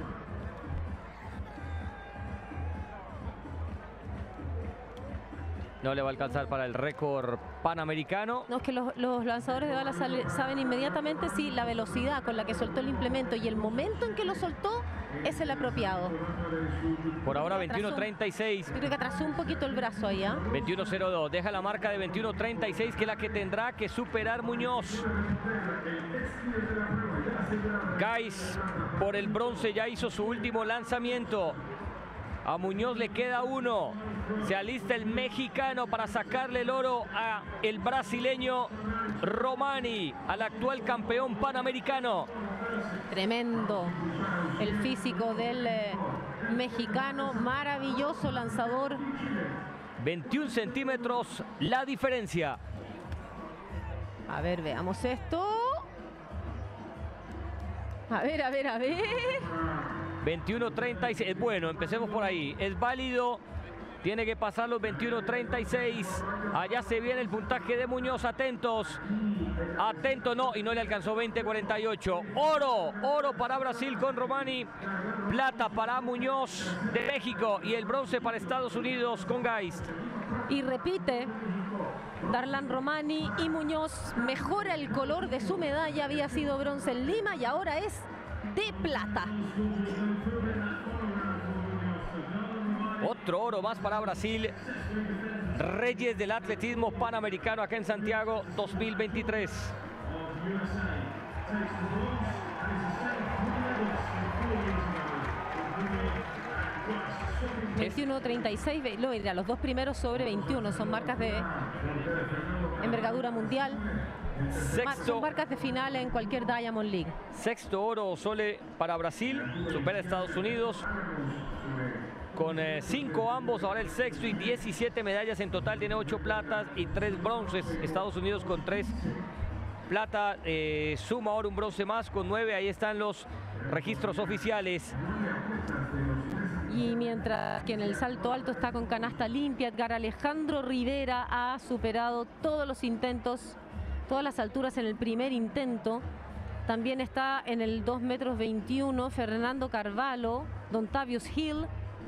No le va a alcanzar para el récord panamericano. No, es que los lanzadores de bala saben inmediatamente si la velocidad con la que soltó el implemento y el momento en que lo soltó es el apropiado. Por ahora 21.36. Creo que atrasó un poquito el brazo ahí, ¿eh? 21.02. Deja la marca de 21.36, que es la que tendrá que superar Muñoz. Gais por el bronce ya hizo su último lanzamiento. A Muñoz le queda uno. Se alista el mexicano para sacarle el oro a el brasileño Romani, al actual campeón panamericano. Tremendo el físico del mexicano, maravilloso lanzador. 21 centímetros la diferencia. A ver, veamos esto. A ver, a ver, a ver. 21.36. Bueno, empecemos por ahí. Es válido. Tiene que pasar los 21.36. Allá se viene el puntaje de Muñoz. Atentos. Atento, no. Y no le alcanzó 20.48. Oro. Oro para Brasil con Romani. Plata para Muñoz de México. Y el bronce para Estados Unidos con Geist. Y repite Darlan Romani y Muñoz. Mejora el color de su medalla. Había sido bronce en Lima y ahora es de plata. Otro oro más para Brasil. Reyes del atletismo panamericano acá en Santiago 2023. ...21.36, los dos primeros sobre 21, son marcas de envergadura mundial. Son marcas de final en cualquier Diamond League. Sexto oro Sole para Brasil, supera a Estados Unidos con 5 ambos, ahora el sexto y 17 medallas en total, tiene 8 platas y 3 bronces. Estados Unidos con 3 plata, suma ahora un bronce más con 9, ahí están los registros oficiales. Y mientras que en el salto alto está con canasta limpia, Edgar Alejandro Rivera ha superado todos los intentos, todas las alturas en el primer intento. También está en el 2,21 m Fernando Carvalho, Don Tavius Hill.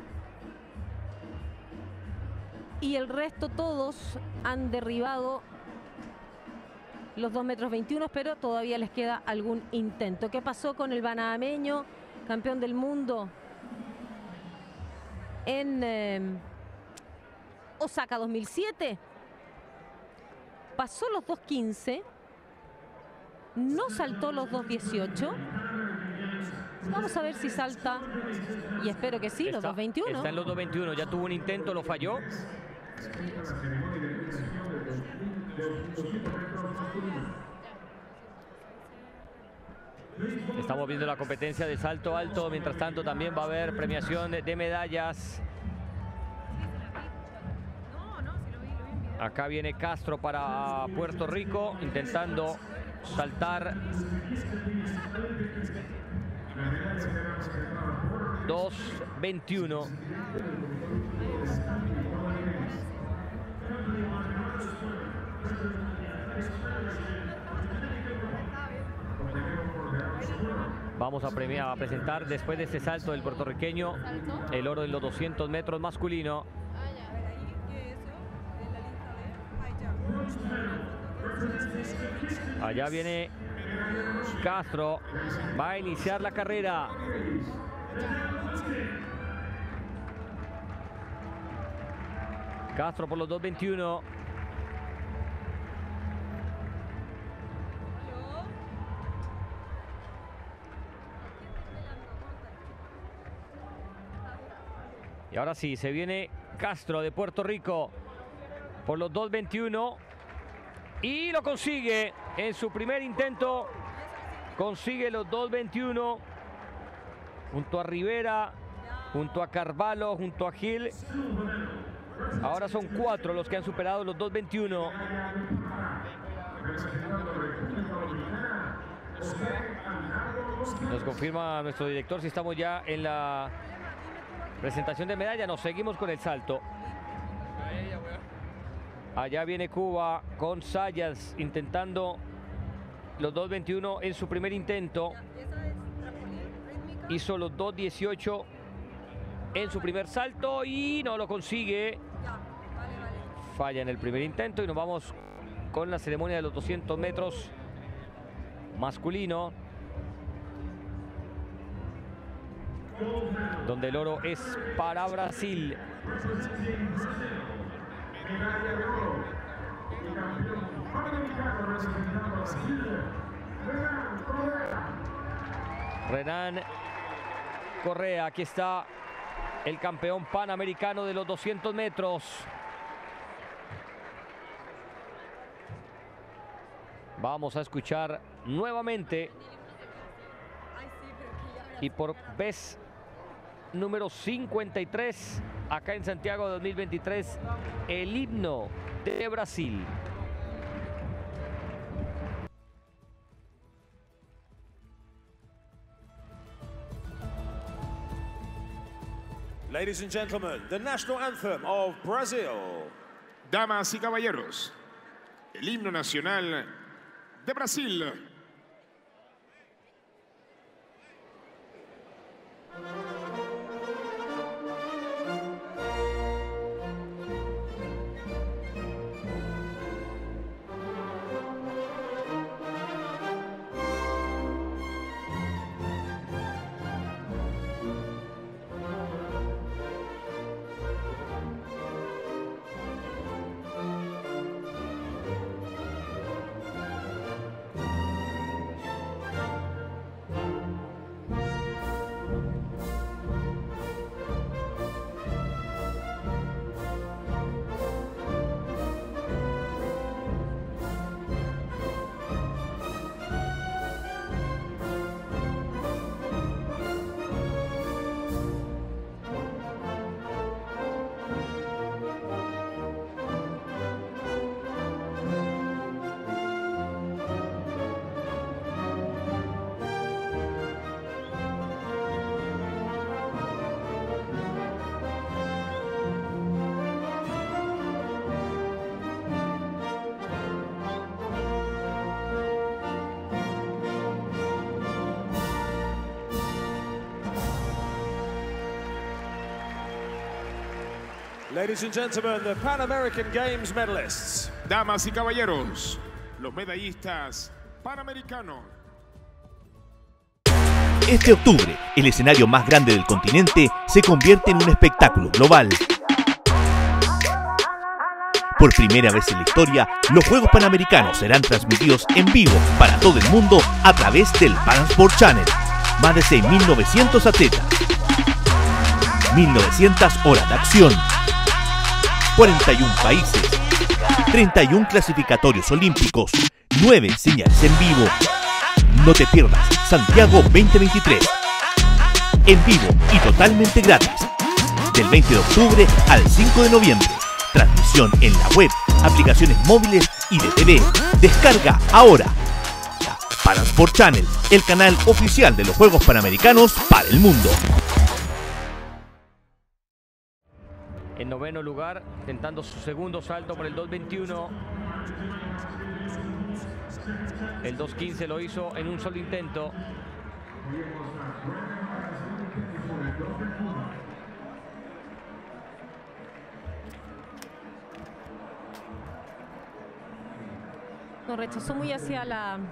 Y el resto todos han derribado los 2,21 m, pero todavía les queda algún intento. ¿Qué pasó con el panameño, campeón del mundo en Osaka 2007? Pasó los 2,15, no saltó los 2,18. Vamos a ver si salta, y espero que sí, los 2,21. Está en los 2,21, ya tuvo un intento, lo falló. Estamos viendo la competencia de salto alto. Mientras tanto también va a haber premiación de medallas. Acá viene Castro para Puerto Rico, intentando saltar 2,21. Vamos a presentar después de este salto del puertorriqueño el oro en los 200 metros masculino. Allá viene Castro, va a iniciar la carrera. Castro por los 2,21. Y ahora sí, se viene Castro de Puerto Rico por los 2,21. Y lo consigue en su primer intento. Consigue los 2,21. Junto a Rivera, junto a Carvalho, junto a Gil. Ahora son 4 los que han superado los 2,21. Nos confirma nuestro director si estamos ya en la Presentación de medalla, nos seguimos con el salto. Allá viene Cuba con Sayas intentando los 2.21 en su primer intento. Hizo los 2.18 en su primer salto y no lo consigue. Falla en el primer intento y nos vamos con la ceremonia de los 200 metros masculino, donde el oro es para Brasil. Medalla de oro. El campeón panamericano representando a Brasil, Renan Correa, aquí está el campeón panamericano de los 200 metros. Vamos a escuchar nuevamente y por vez número 53 acá en Santiago 2023 el himno de Brasil. Ladies and gentlemen, the national anthem of Brazil. Damas y caballeros, el himno nacional de Brasil. Ladies and gentlemen, the Pan American Games medalists. Damas y caballeros, los medallistas panamericanos. Este octubre, el escenario más grande del continente se convierte en un espectáculo global. Por primera vez en la historia, los Juegos Panamericanos serán transmitidos en vivo para todo el mundo a través del Pan Sport Channel. Más de 6.900 atletas, 1.900 horas de acción, 41 países, 31 clasificatorios olímpicos, 9 señales en vivo. No te pierdas Santiago 2023. En vivo y totalmente gratis. Del 20 de octubre al 5 de noviembre. Transmisión en la web, aplicaciones móviles y de TV. Descarga ahora. Pan Sport Channel, el canal oficial de los Juegos Panamericanos para el mundo. En noveno lugar, tentando su segundo salto por el 2.21. El 2.15 lo hizo en un solo intento. No, rechazó muy hacia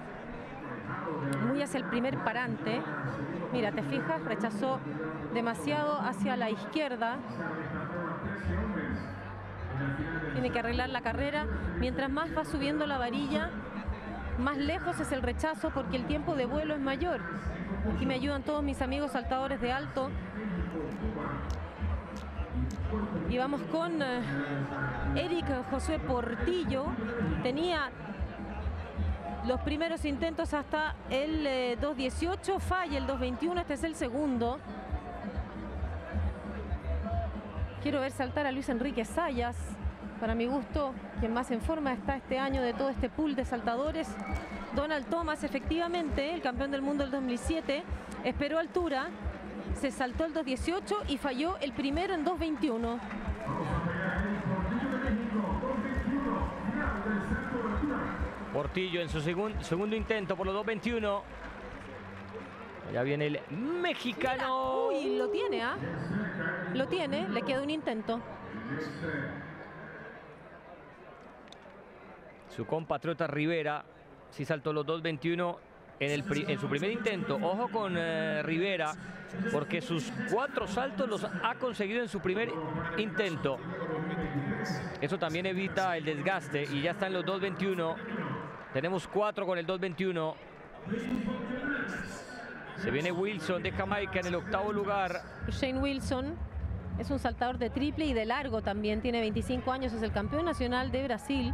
el primer parante. Mira, te fijas, rechazó demasiado hacia la izquierda. Tiene que arreglar la carrera. Mientras más va subiendo la varilla, más lejos es el rechazo porque el tiempo de vuelo es mayor. Aquí me ayudan todos mis amigos saltadores de alto. Y vamos con Eric Josué Portillo. Tenía los primeros intentos hasta el 2.18, falla el 2.21, este es el segundo. Quiero ver saltar a Luis Enrique Sayas, para mi gusto, quien más en forma está este año de todo este pool de saltadores. Donald Thomas, efectivamente, el campeón del mundo del 2007, esperó altura se saltó el 2.18 y falló el primero en 2.21. Portillo en su segundo intento por los 2.21. Ya viene el mexicano. Mira, uy, lo tiene, ¿ah? Lo tiene, le queda un intento. Su compatriota Rivera sí saltó los 2.21 en su primer intento. Ojo con Rivera, porque sus 4 saltos los ha conseguido en su primer intento. Eso también evita el desgaste y ya está en los 2.21. Tenemos 4 con el 2.21. Se viene Wilson de Jamaica en el 8º lugar. Shane Wilson es un saltador de triple y de largo también. Tiene 25 años, es el campeón nacional de Brasil.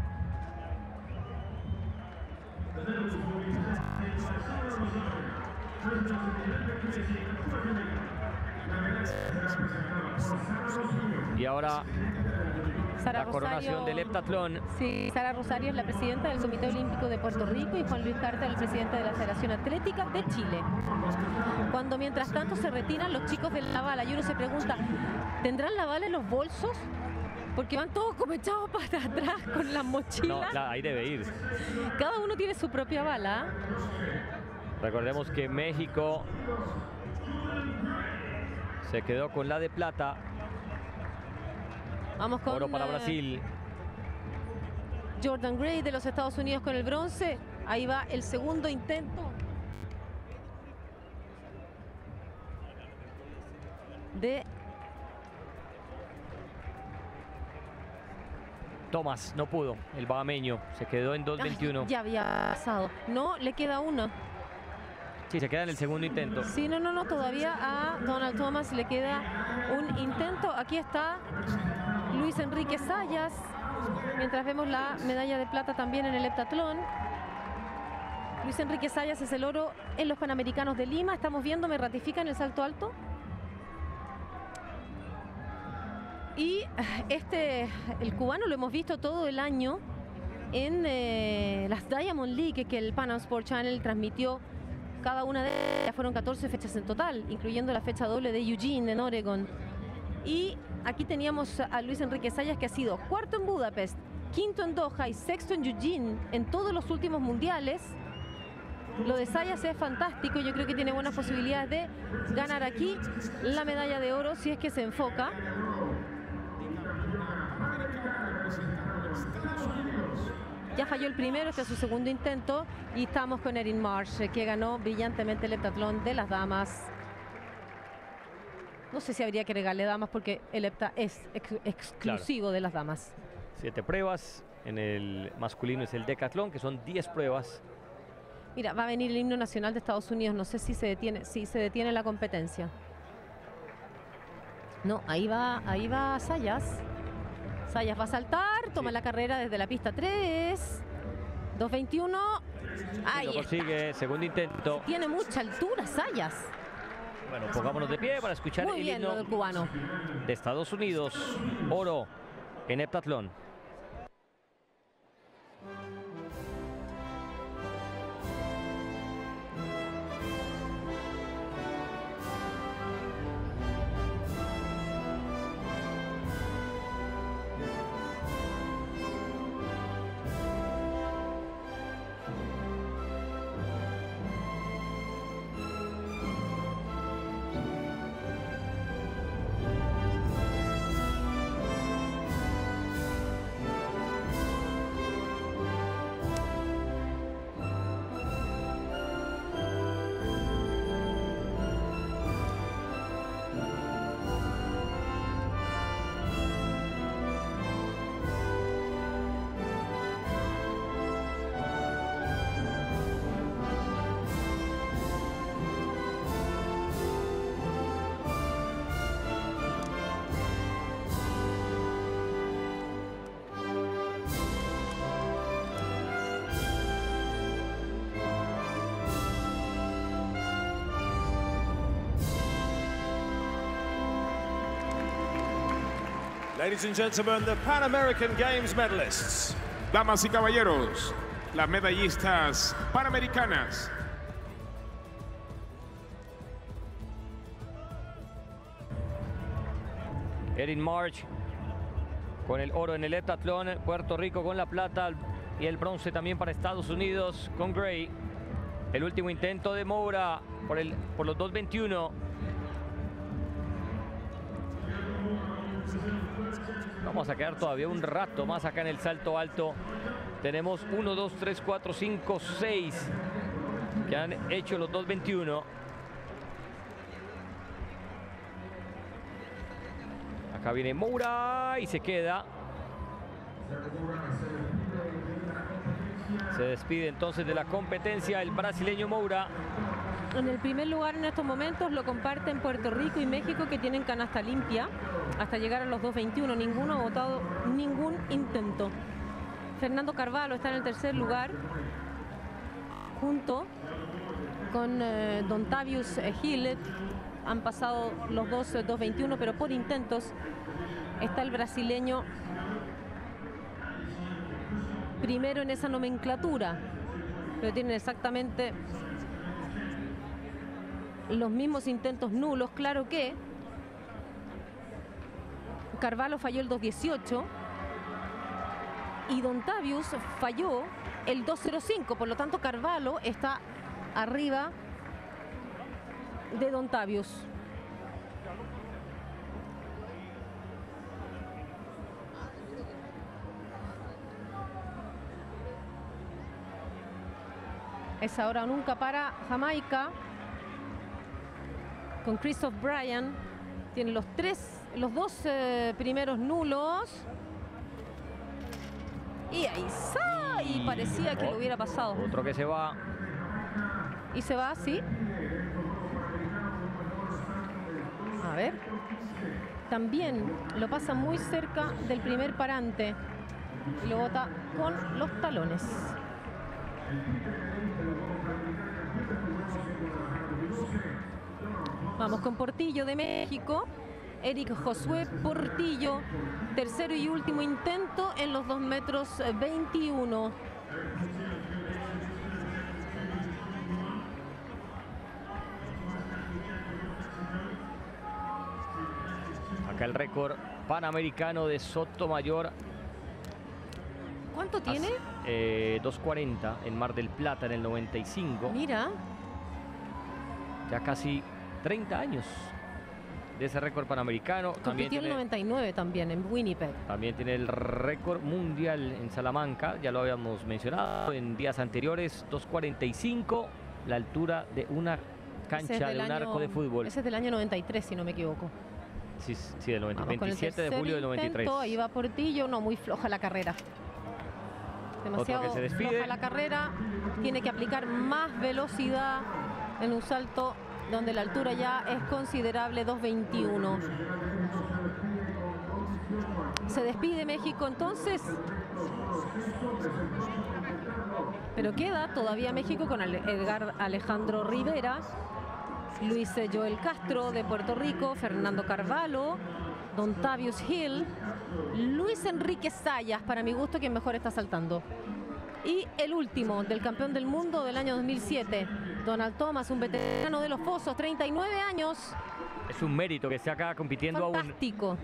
Y ahora Sara la coronación Rosario, del heptatlón. Sí, Sara Rosario es la presidenta del Comité Olímpico de Puerto Rico y Juan Luis Carter, el presidente de la Federación Atlética de Chile. Cuando mientras tanto se retiran los chicos de la bala y uno se pregunta, ¿tendrán la bala en los bolsos? Porque van todos como echados para atrás con las mochilas. No, ahí debe ir. Cada uno tiene su propia bala. Recordemos que México se quedó con la de plata. Vamos con oro para Brasil. Jordan Gray de los Estados Unidos con el bronce. Ahí va el segundo intento. De Thomas no pudo, el bahameño se quedó en 2.21. Ya había pasado. No, le queda uno. Sí, se queda en el segundo intento. Sí, no, todavía a Donald Thomas le queda un intento. Aquí está Luis Enrique Zayas, mientras vemos la medalla de plata también en el heptatlón. Luis Enrique Zayas es el oro en los Panamericanos de Lima. Estamos viendo, me ratifican el salto alto. Y el cubano lo hemos visto todo el año en las Diamond League que el Pan Am Sport Channel transmitió. Cada una de ellas fueron 14 fechas en total, incluyendo la fecha doble de Eugene en Oregon. Y aquí teníamos a Luis Enrique Zayas, que ha sido cuarto en Budapest, quinto en Doha y sexto en Eugene en todos los últimos mundiales. Lo de Zayas es fantástico, yo creo que tiene buenas posibilidades de ganar aquí la medalla de oro si es que se enfoca. Ya falló el primero, este es su segundo intento y estamos con Erin Marsh, que ganó brillantemente el heptatlón de las damas. No sé si habría que regalarle damas porque el hepta es exclusivo de las damas. 7 pruebas, en el masculino es el decatlón, que son 10 pruebas. Mira, va a venir el himno nacional de Estados Unidos, no sé si se detiene la competencia. No, ahí va Zayas. Zayas va a saltar, toma la carrera desde la pista 3. 2.21. Ahí lo consigue, segundo intento. Tiene mucha altura Zayas. Bueno, pongámonos de pie para escuchar Muy el bien himno lo del cubano de Estados Unidos. Oro en heptatlón. Ladies and gentlemen, the Pan American Games medalists. Damas y caballeros, las medallistas panamericanas. Erin March con el oro en el heptatlón, Puerto Rico con la plata y el bronce también para Estados Unidos con Gray. El último intento de Moura por los 2.21. Vamos a quedar todavía un rato más acá en el salto alto. Tenemos 1, 2, 3, 4, 5, 6 que han hecho los 2.21. Acá viene Moura y se queda. Se despide entonces de la competencia el brasileño Moura. En el primer lugar en estos momentos lo comparten Puerto Rico y México, que tienen canasta limpia hasta llegar a los 2.21. Ninguno ha votado ningún intento. Fernando Carvalho está en el tercer lugar junto con Dontavius Hill. Han pasado los dos 2.21, pero por intentos está el brasileño primero en esa nomenclatura, pero tienen exactamente los mismos intentos nulos. Claro que Carvalho falló el 2.18 y Dontavius falló el 2.05, por lo tanto Carvalho está arriba de Dontavius. Es ahora o nunca para Jamaica con Christoph Bryan. Tiene los dos primeros nulos. Y ahí está. Y parecía que lo hubiera pasado. Otro que se va. Y se va así. A ver. También lo pasa muy cerca del primer parante. Y lo bota con los talones. Vamos con Portillo de México. Eric Josué Portillo. Tercero y último intento en los 2 metros 21. Acá el récord panamericano de Sotomayor. ¿Cuánto tiene? 2.40 en Mar del Plata en el 95. Mira. Ya casi 30 años de ese récord panamericano. Compitió en el 99 también en Winnipeg. También tiene el récord mundial en Salamanca, ya lo habíamos mencionado en días anteriores, 2.45, la altura de una cancha de un arco de fútbol. Ese es del año 93, si no me equivoco. Sí, del 27 de julio del 93. Ahí va Portillo, no, muy floja la carrera. Demasiado floja la carrera, tiene que aplicar más velocidad en un salto donde la altura ya es considerable, 2.21. Se despide México entonces. Pero queda todavía México con Edgar Alejandro Rivera, Luis Joel Castro de Puerto Rico, Fernando Carvalho, Dontavius Hill, Luis Enrique Sayas, para mi gusto quien mejor está saltando. Y el último del campeón del mundo del año 2007, Donald Thomas, un veterano de los fosos, 39 años. Es un mérito que esté acá compitiendo aún. Fantástico.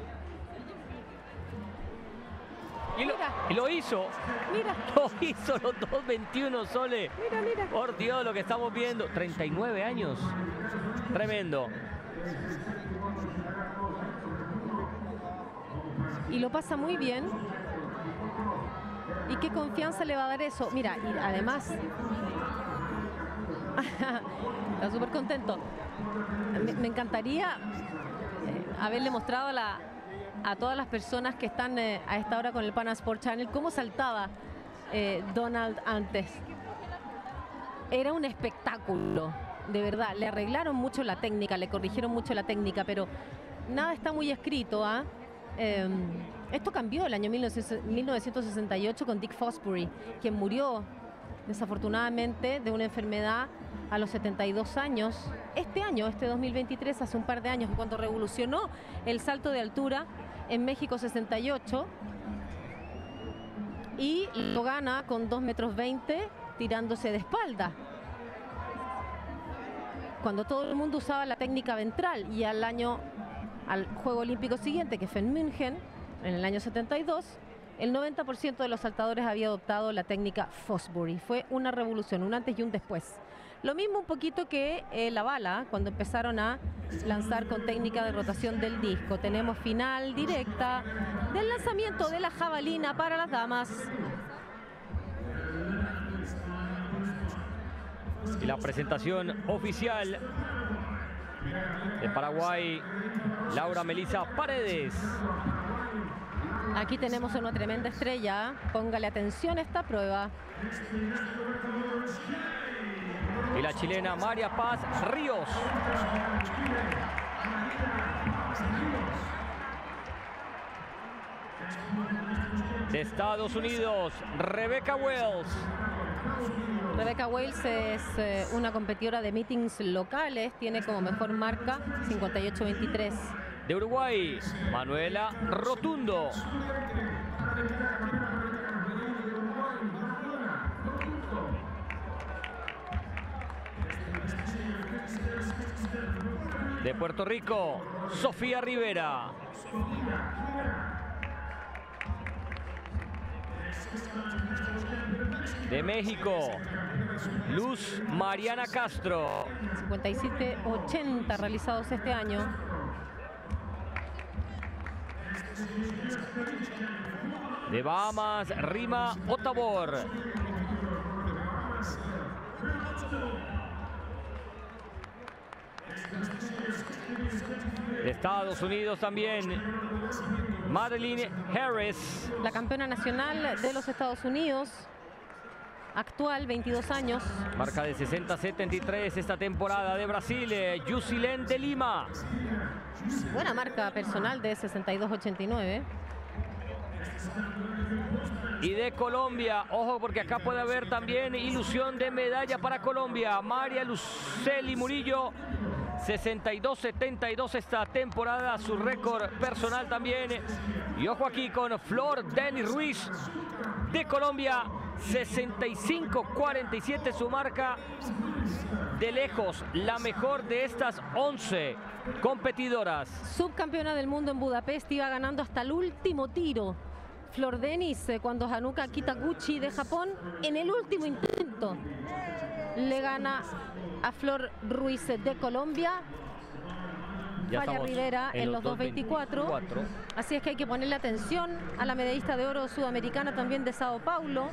Y lo hizo. Mira. Lo hizo los 2.21, Sole. Mira. Por Dios, lo que estamos viendo. 39 años. Tremendo. Y lo pasa muy bien. ¿Y qué confianza le va a dar eso? Mira, y además está súper contento. Me encantaría haberle mostrado a todas las personas que están a esta hora con el Pan Sport Channel cómo saltaba Donald antes. Era un espectáculo, de verdad. Le arreglaron mucho la técnica, le corrigieron mucho la técnica, pero nada está muy escrito, ¿ah? Esto cambió el año 1968 con Dick Fosbury, quien murió desafortunadamente de una enfermedad a los 72 años. Este año, este 2023, hace un par de años, cuando revolucionó el salto de altura en México 68, y lo gana con 2 metros 20 tirándose de espalda, cuando todo el mundo usaba la técnica ventral, y al año al Juego Olímpico siguiente, que fue en München, en el año 72, el 90% de los saltadores había adoptado la técnica Fosbury. Fue una revolución, un antes y un después. Lo mismo un poquito que la bala, cuando empezaron a lanzar con técnica de rotación del disco. Tenemos final directa del lanzamiento de la jabalina para las damas. Y la presentación oficial de Paraguay, Laura Melissa Paredes. Aquí tenemos una tremenda estrella. Póngale atención a esta prueba. Y la chilena María Paz Ríos. De Estados Unidos, Rebecca Wells. Rebecca Wells es una competidora de meetings locales. Tiene como mejor marca 58.23. De Uruguay, Manuela Rotundo. De Puerto Rico, Sofía Rivera. De México, Luz Mariana Castro. 57.80 realizados este año. De Bahamas, Rima Otabor. De Estados Unidos también, Madeline Harris. La campeona nacional de los Estados Unidos, actual, 22 años. Marca de 60.73 esta temporada. De Brasil, Yusilén de Lima. Buena marca personal de 62.89. Y de Colombia, ojo porque acá puede haber también ilusión de medalla para Colombia. María Luceli Murillo, 62.72 esta temporada, su récord personal también. Y ojo aquí con Flor Denis Ruiz de Colombia, 65.47 su marca. De lejos, la mejor de estas 11 competidoras. Subcampeona del mundo en Budapest, iba ganando hasta el último tiro. Flor Denis, cuando Hanuka Kitaguchi de Japón, en el último intento, le gana a Flor Ruiz de Colombia. Falla Rivera en los 2.24. Así es que hay que ponerle atención a la medallista de oro sudamericana también de Sao Paulo.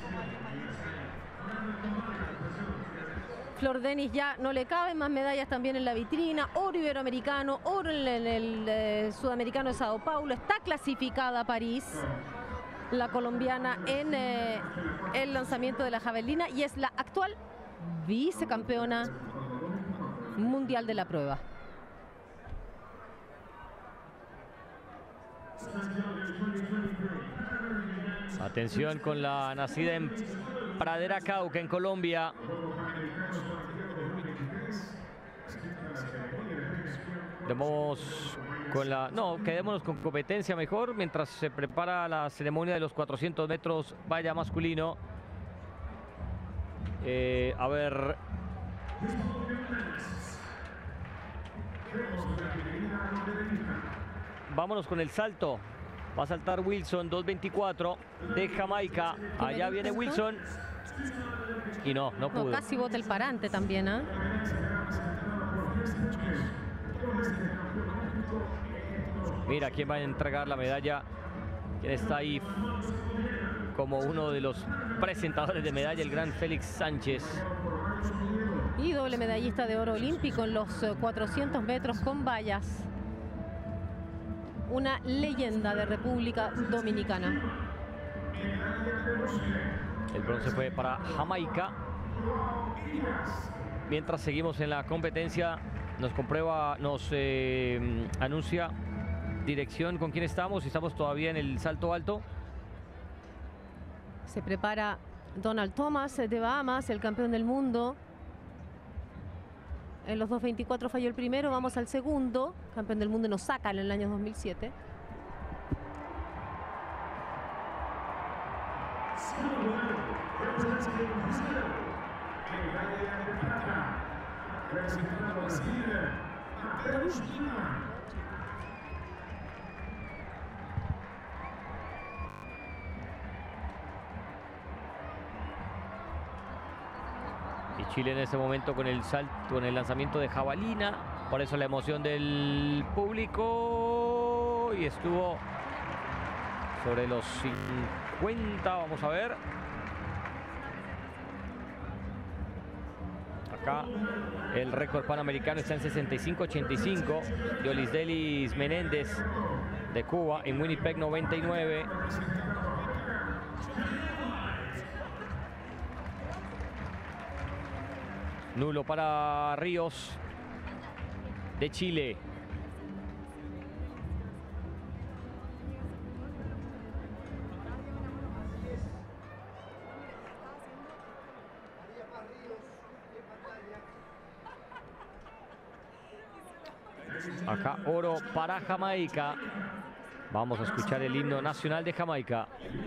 Flor Denis ya no le caben más medallas también en la vitrina. Oro iberoamericano, oro en el sudamericano de Sao Paulo. Está clasificada a París la colombiana en el lanzamiento de la javelina y es la actual vicecampeona mundial de la prueba. Atención con la nacida en Pradera Cauca, en Colombia. Quedémonos con competencia mejor mientras se prepara la ceremonia de los 400 metros valla masculino. A ver. Vámonos con el salto. Va a saltar Wilson, 2.24 de Jamaica. Allá viene Wilson. Y no pudo. Casi bota el parante también, ¿eh? Mira quién va a entregar la medalla. Quién está ahí como uno de los presentadores de medalla, el gran Félix Sánchez. Y doble medallista de oro olímpico en los 400 metros con vallas. Una leyenda de República Dominicana. El bronce fue para Jamaica. Mientras seguimos en la competencia, nos anuncia dirección con quién estamos. Estamos todavía en el salto alto. Se prepara Donald Thomas de Bahamas, el campeón del mundo. En los 2.24 falló el primero, vamos al segundo. Campeón del mundo en Osaka en el año 2007. Y Chile en ese momento con el salto, con el lanzamiento de jabalina. Por eso la emoción del público. Y estuvo sobre los 50. Vamos a ver. Acá el récord panamericano está en 65.85 de Olisdelis Menéndez de Cuba, en Winnipeg 99. Nulo para Ríos de Chile. Acá oro para Jamaica. Vamos a escuchar el himno nacional de Jamaica.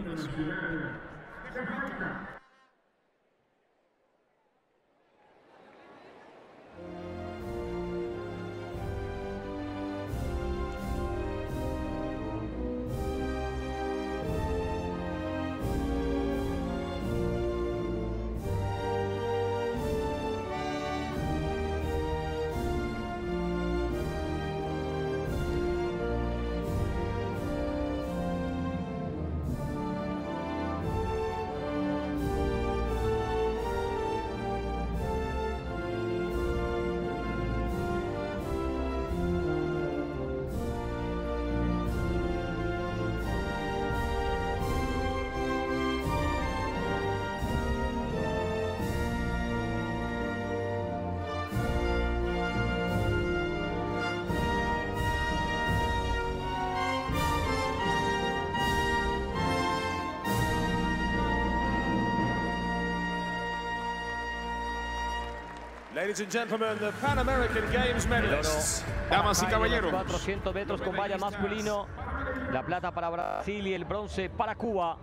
Ladies and gentlemen, the Pan American Games medalists. Damas y caballeros. 400 metros con valla masculino. La plata para Brasil y el bronce para Cuba.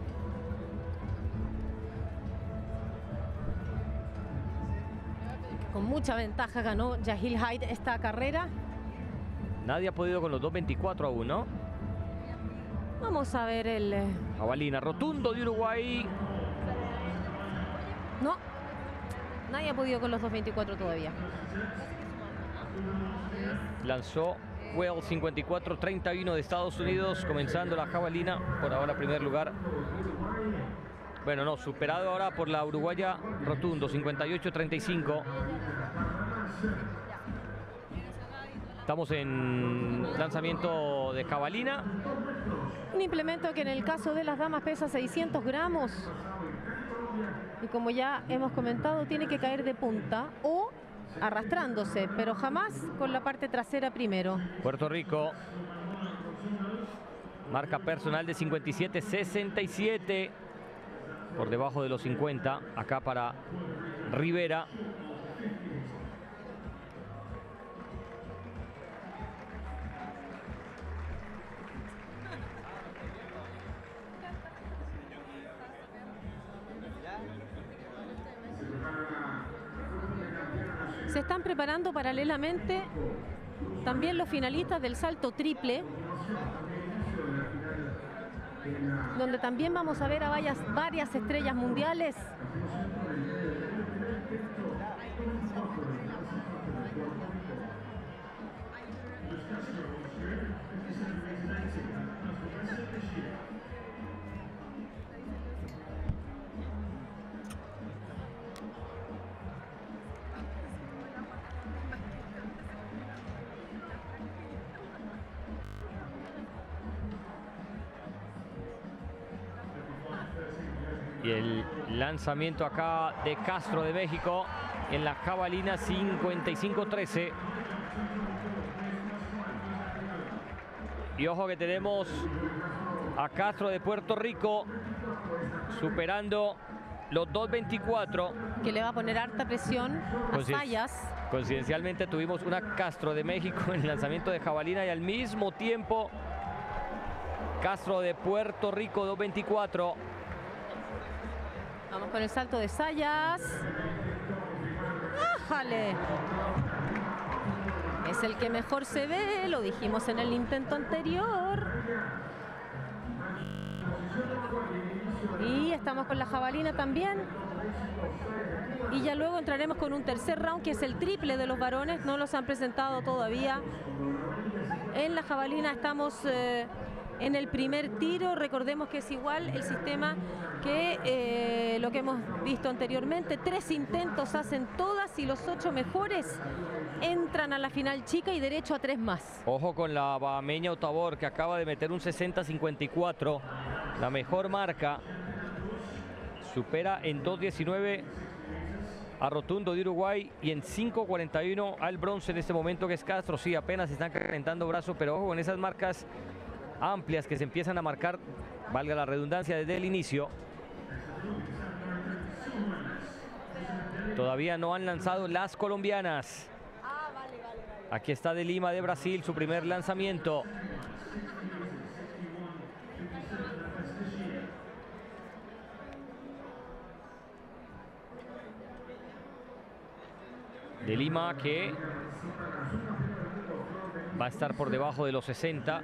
Con mucha ventaja ganó Yahil Hyde esta carrera. Nadie ha podido con los 2.24 aún, ¿no? Vamos a ver el... Jabalina Rotundo de Uruguay. No, nadie ha podido con los 2.24 todavía. Lanzó Well 54-31 de Estados Unidos, comenzando la jabalina. Por ahora primer lugar. Bueno, no, superado ahora por la uruguaya Rotundo, 58-35. Estamos en lanzamiento de jabalina. Un implemento que en el caso de las damas pesa 600 gramos. Y como ya hemos comentado, tiene que caer de punta o arrastrándose, pero jamás con la parte trasera primero. Puerto Rico. Marca personal de 57-67. Por debajo de los 50. Acá para Rivera. Se están preparando paralelamente también los finalistas del salto triple, donde también vamos a ver a varias estrellas mundiales. Y el lanzamiento acá de Castro de México en la jabalina, 55-13. Y ojo que tenemos a Castro de Puerto Rico superando los 2.24. Que le va a poner harta presión a Sayas. Coincidencialmente tuvimos una Castro de México en el lanzamiento de jabalina y al mismo tiempo Castro de Puerto Rico, 2.24. Vamos con el salto de Sayas. ¡Ájale! Es el que mejor se ve, lo dijimos en el intento anterior. Y estamos con la jabalina también. Y ya luego entraremos con un tercer round, que es el triple de los varones. No los han presentado todavía. En la jabalina estamos en el primer tiro. Recordemos que es igual el sistema que lo que hemos visto anteriormente. 3 intentos hacen todas y los 8 mejores entran a la final chica y derecho a 3 más. Ojo con la bahameña Otabor, que acaba de meter un 60-54. La mejor marca. Supera en 2.19 a Rotundo de Uruguay y en 5.41 al bronce en este momento, que es Castro. Sí, apenas están calentando brazos, pero ojo con esas marcas amplias que se empiezan a marcar, valga la redundancia, desde el inicio. Todavía no han lanzado las colombianas. Aquí está de Lima, de Brasil, su primer lanzamiento. De Lima, que va a estar por debajo de los 60.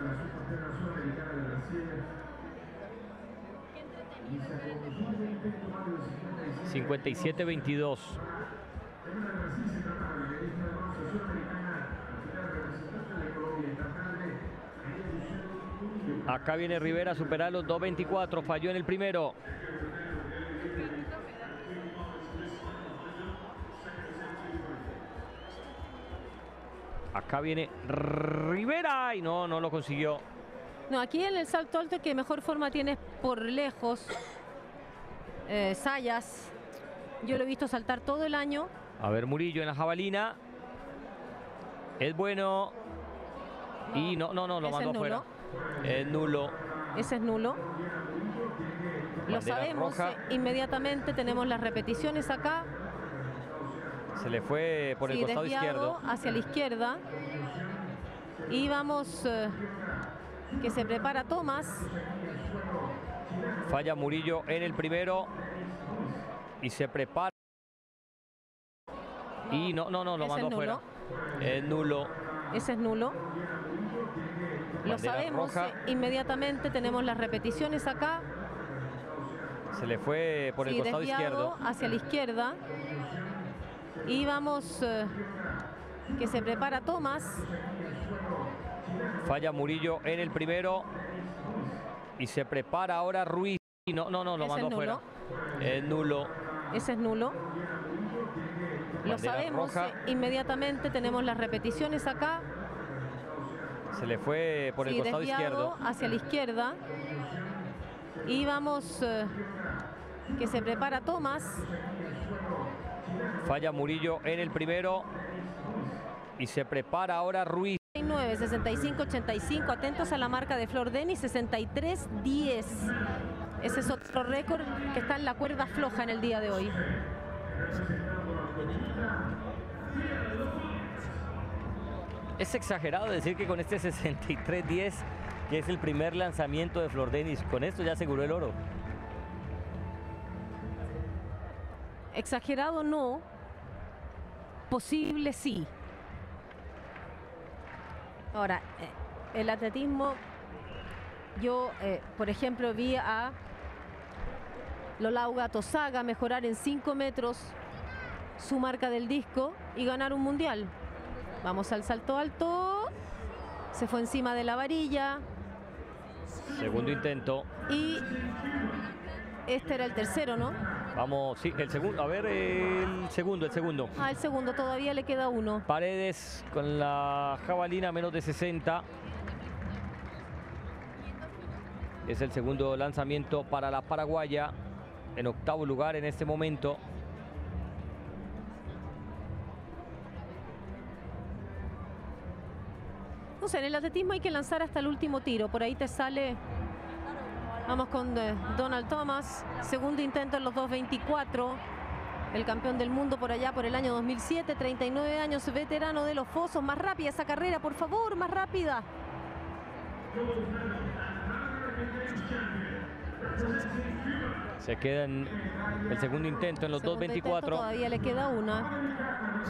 $57-22. Acá viene Rivera a superar los 2.24. Falló en el primero. Acá viene Rivera y no lo consiguió. No, aquí en el salto alto el que mejor forma tiene por lejos Sayas. Yo lo he visto saltar todo el año. A ver, Murillo en la jabalina. Es bueno. Y no, lo mandó afuera. Es nulo. Ese es nulo. Lo sabemos inmediatamente. Tenemos las repeticiones acá. Se le fue por el costado izquierdo. Hacia la izquierda. Y vamos, que se prepara Tomás. Falla Murillo en el primero. Y se prepara. Y no, lo mandó afuera. Es nulo. Ese es nulo. Lo sabemos inmediatamente. Tenemos las repeticiones acá. Se le fue por el costado izquierdo. Hacia la izquierda. Y vamos, que se prepara Tomás. Falla Murillo en el primero. Y se prepara ahora Ruiz. Y no, lo mandó afuera. Es nulo. Ese es nulo. Lo sabemos inmediatamente. Tenemos las repeticiones acá. Se le fue por el costado izquierdo. Hacia la izquierda. Y vamos, que se prepara Tomás. Falla Murillo en el primero. Y se prepara ahora Ruiz. 65-85. Atentos a la marca de Flor Denis. 63-10. Ese es otro récord que está en la cuerda floja en el día de hoy. Es exagerado decir que con este 63-10, que es el primer lanzamiento de Flor Denis, con esto ya aseguró el oro. Exagerado no, posible sí. Ahora, el atletismo, yo, por ejemplo, vi a Lolauga Tosaga mejorar en 5 metros su marca del disco y ganar un mundial. Vamos al salto alto. Se fue encima de la varilla. Segundo intento. Y este era el tercero, ¿no? Vamos, sí, el segundo. A ver, el segundo. Ah, el segundo, todavía le queda uno. Paredes con la jabalina, menos de 60. Es el segundo lanzamiento para la paraguaya. En octavo lugar en este momento. No sé, en el atletismo hay que lanzar hasta el último tiro. Por ahí te sale. Vamos con Donald Thomas. Segundo intento en los 2.24. El campeón del mundo por allá por el año 2007. 39 años, veterano de los fosos. Más rápida esa carrera, por favor, más rápida. Se queda en el segundo intento en los 2.24. Todavía le queda una.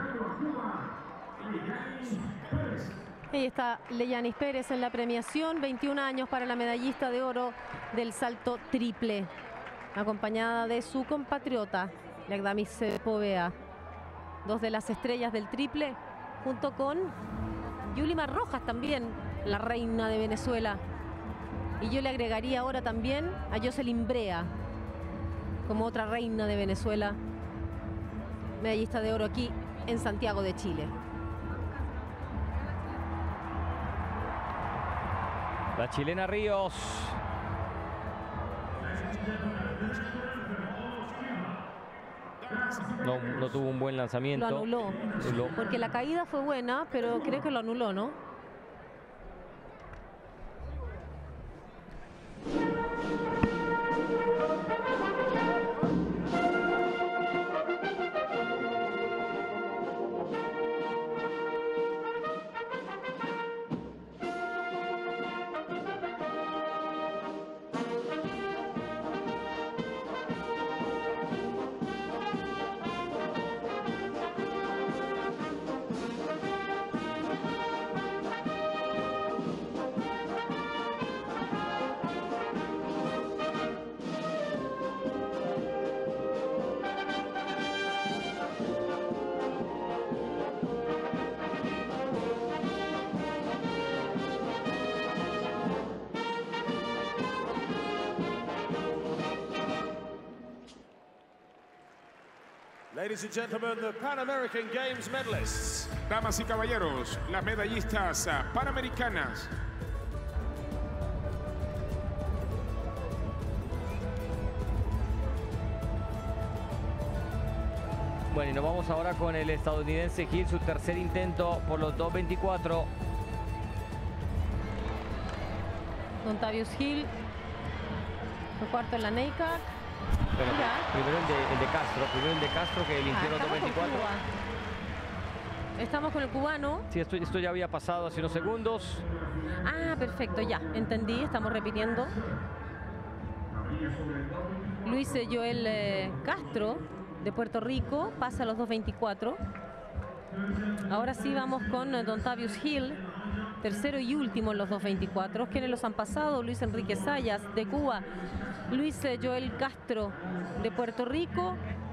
Ahí está Leyanis Pérez en la premiación. 21 años para la medallista de oro del salto triple. acompañada de su compatriota, Legdamis Povea. Dos de las estrellas del triple, junto con Yulimar Rojas también, la reina de Venezuela. Y yo le agregaría ahora también a Jocelyn Brea, como otra reina de Venezuela, medallista de oro aquí en Santiago de Chile. La chilena Ríos. No tuvo un buen lanzamiento. Lo anuló. Porque la caída fue buena, pero creo que lo anuló, ¿no? Ladies and gentlemen, the Pan American Games medalists. Damas y caballeros, las medallistas panamericanas. Bueno, y nos vamos ahora con el estadounidense Hill, su tercer intento por los 2.24. Dontavius Hill fue cuarto en la NACAR. Bueno, primero el de Castro, que eligió los 2.24. Estamos con el cubano. Sí, esto ya había pasado hace unos segundos. Ah, perfecto, ya, entendí, estamos repitiendo. Luis Joel Castro, de Puerto Rico, pasa a los 2.24. Ahora sí vamos con Dontavius Hill, tercero y último en los 2.24. ¿Quiénes los han pasado? Luis Enrique Sayas, de Cuba. Luis Joel Castro, de Puerto Rico.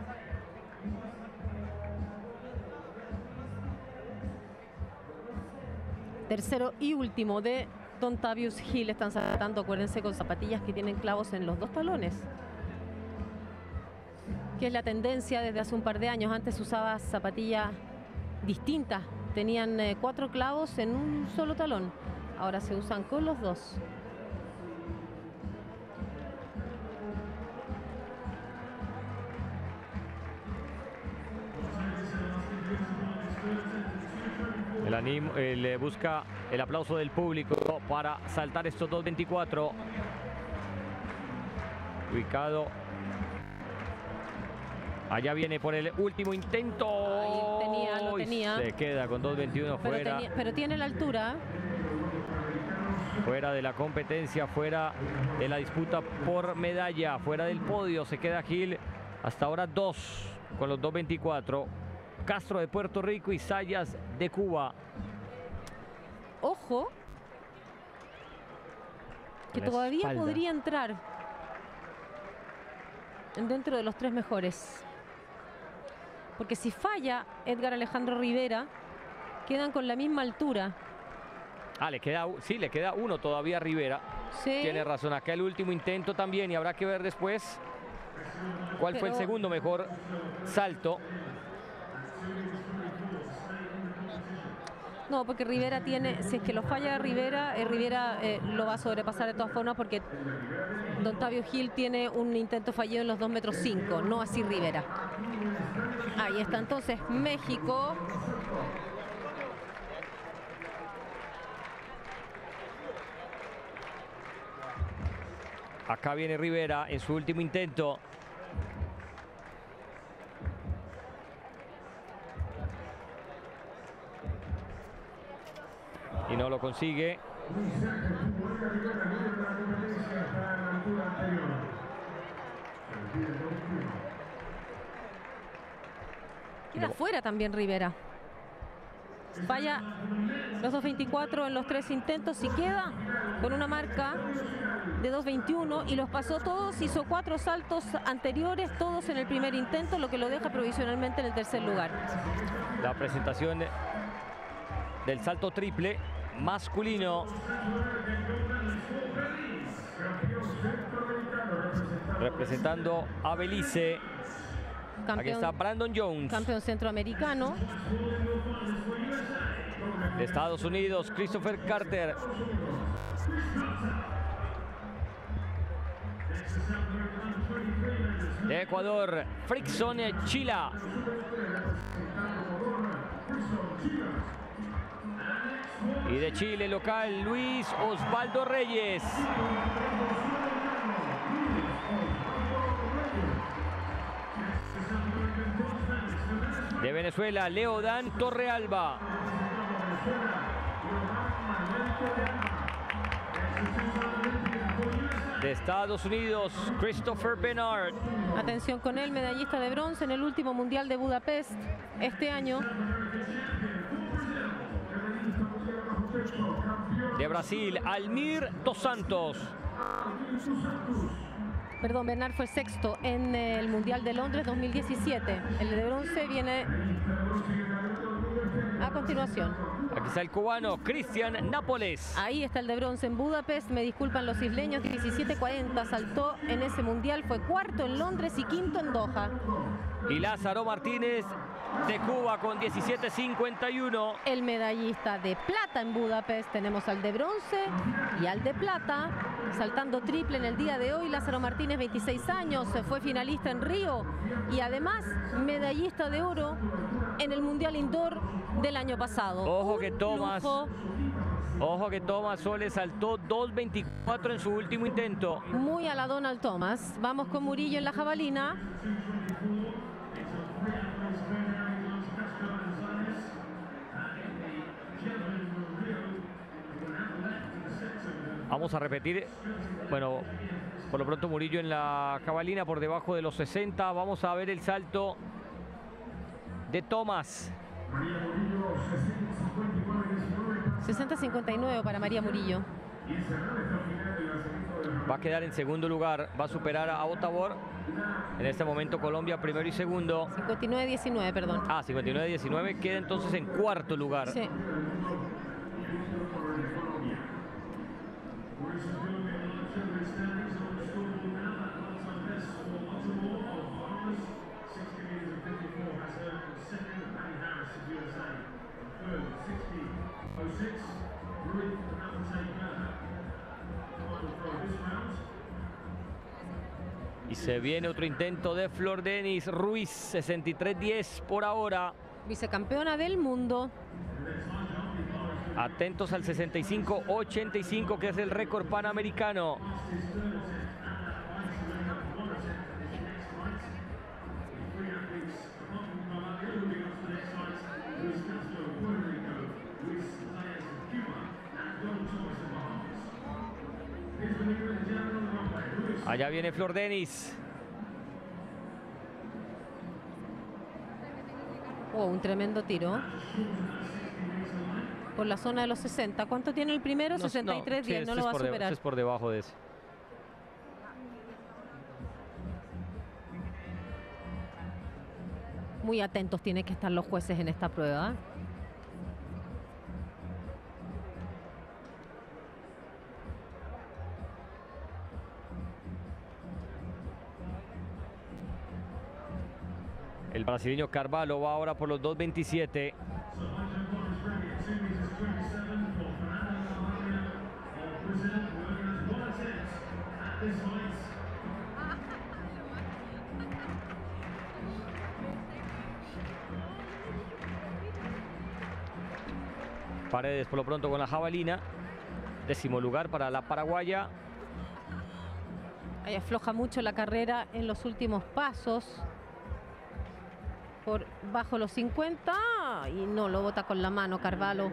Tercero y último de Dontavius Hill. Están saltando, acuérdense, con zapatillas que tienen clavos en los dos talones, que es la tendencia desde hace un par de años. Antes usaba zapatillas distintas, tenían 4 clavos en un solo talón. Ahora se usan con los dos. Él busca el aplauso del público para saltar estos 2.24. Ubicado. Allá viene por el último intento. Ahí lo tenía. Se queda con 2.21 fuera. Pero tiene la altura. Fuera de la competencia, fuera de la disputa por medalla, fuera del podio. Se queda Hill. Hasta ahora 2 con los 2.24. Castro de Puerto Rico y Sayas de Cuba. Ojo, que todavía podría entrar dentro de los 3 mejores. Porque si falla Edgar Alejandro Rivera, quedan con la misma altura. Ah, le queda uno todavía a Rivera. Sí. Tiene razón, acá el último intento también, y habrá que ver después cuál fue el segundo mejor salto. No, porque Rivera tiene, si es que lo falla Rivera, Rivera lo va a sobrepasar de todas formas, porque Dontavius Hill tiene un intento fallido en los 2.5 metros, no así Rivera. Ahí está entonces México. Acá viene Rivera en su último intento. Y no lo consigue. Queda fuera también Rivera. Falla los 2.24 en los 3 intentos y queda con una marca de 2.21 y los pasó todos, hizo 4 saltos anteriores, todos en el primer intento, lo que lo deja provisionalmente en el tercer lugar. La presentación del salto triple masculino. Representando a Belice. Aquí está Brandon Jones. Campeón centroamericano. De Estados Unidos, Christopher Carter. De Ecuador, Frickson Chila. Y de Chile local, Luis Osvaldo Reyes. De Venezuela, Leodan Torrealba. De Estados Unidos, Christopher Bernard. Atención con él, medallista de bronce en el último Mundial de Budapest este año. De Brasil, Almir dos Santos. Perdón, Bernard fue sexto en el Mundial de Londres 2017. El de bronce viene a continuación. Aquí está el cubano Cristian Nápoles. Ahí está el de bronce en Budapest. Me disculpan los isleños, 17.40 saltó en ese Mundial. Fue cuarto en Londres y quinto en Doha. Y Lázaro Martínez de Cuba con 17.51. El medallista de plata en Budapest. Tenemos al de bronce y al de plata. Saltando triple en el día de hoy, Lázaro Martínez, 26 años, fue finalista en Río y además medallista de oro en el Mundial Indoor del año pasado. Ojo que Thomas Soles saltó 2.24 en su último intento. Muy a la Donald Thomas. Vamos con Murillo en la jabalina. Vamos a repetir, bueno, por lo pronto Murillo en la jabalina por debajo de los 60. Vamos a ver el salto de Thomas. 60-59 para María Murillo. Va a quedar en segundo lugar, va a superar a Otavor. En este momento Colombia primero y segundo. 59-19, perdón. Ah, 59-19, queda entonces en cuarto lugar. Sí. Y se viene otro intento de Flor Denis Ruiz, 63-10 por ahora. Vicecampeona del mundo. Atentos al 65-85, que es el récord panamericano. Allá viene Flor Denis. Oh, un tremendo tiro. Por la zona de los 60. ¿Cuánto tiene el primero? 63-10. No lo va a superar. Es por debajo de ese. Muy atentos tienen que estar los jueces en esta prueba. El brasileño Carvalho va ahora por los 2.27. Paredes por lo pronto con la jabalina. 10º lugar para la paraguaya. Ahí afloja mucho la carrera en los últimos pasos. Por bajo los 50 y no lo bota con la mano Carvalho.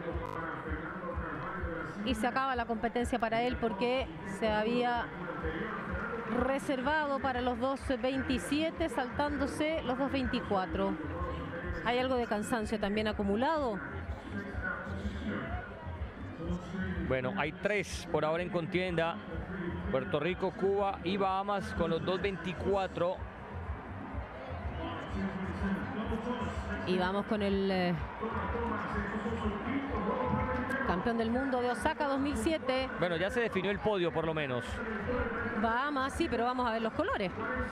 Y se acaba la competencia para él porque se había reservado para los 2.27, saltándose los 2.24. Hay algo de cansancio también acumulado. Bueno, hay 3 por ahora en contienda. Puerto Rico, Cuba y Bahamas con los 2.24. Y vamos con el campeón del mundo de Osaka 2007. Bueno, ya se definió el podio por lo menos. Bahamas, sí, pero vamos a ver los colores.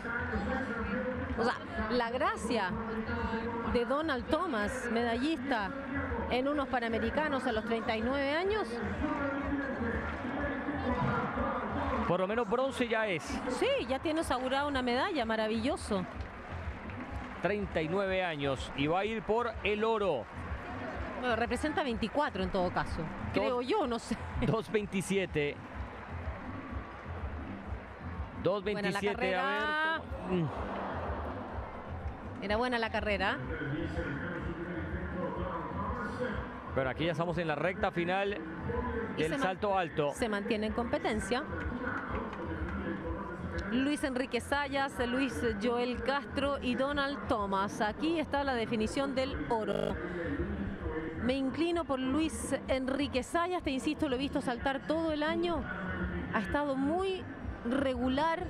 O sea, la gracia de Donald Thomas, medallista en unos Panamericanos a los 39 años. Por lo menos bronce ya es. Sí, ya tiene asegurada una medalla, maravilloso. 39 años y va a ir por el oro. Bueno, representa 24 en todo caso. Creo yo, no sé. 2.27. 2.27, a ver. Era buena la carrera. Bueno, aquí ya estamos en la recta final del salto alto. Se mantiene en competencia. Luis Enrique Zayas, Luis Joel Castro y Donald Thomas. Aquí está la definición del oro. Me inclino por Luis Enrique Zayas. Te insisto, lo he visto saltar todo el año. Ha estado muy regular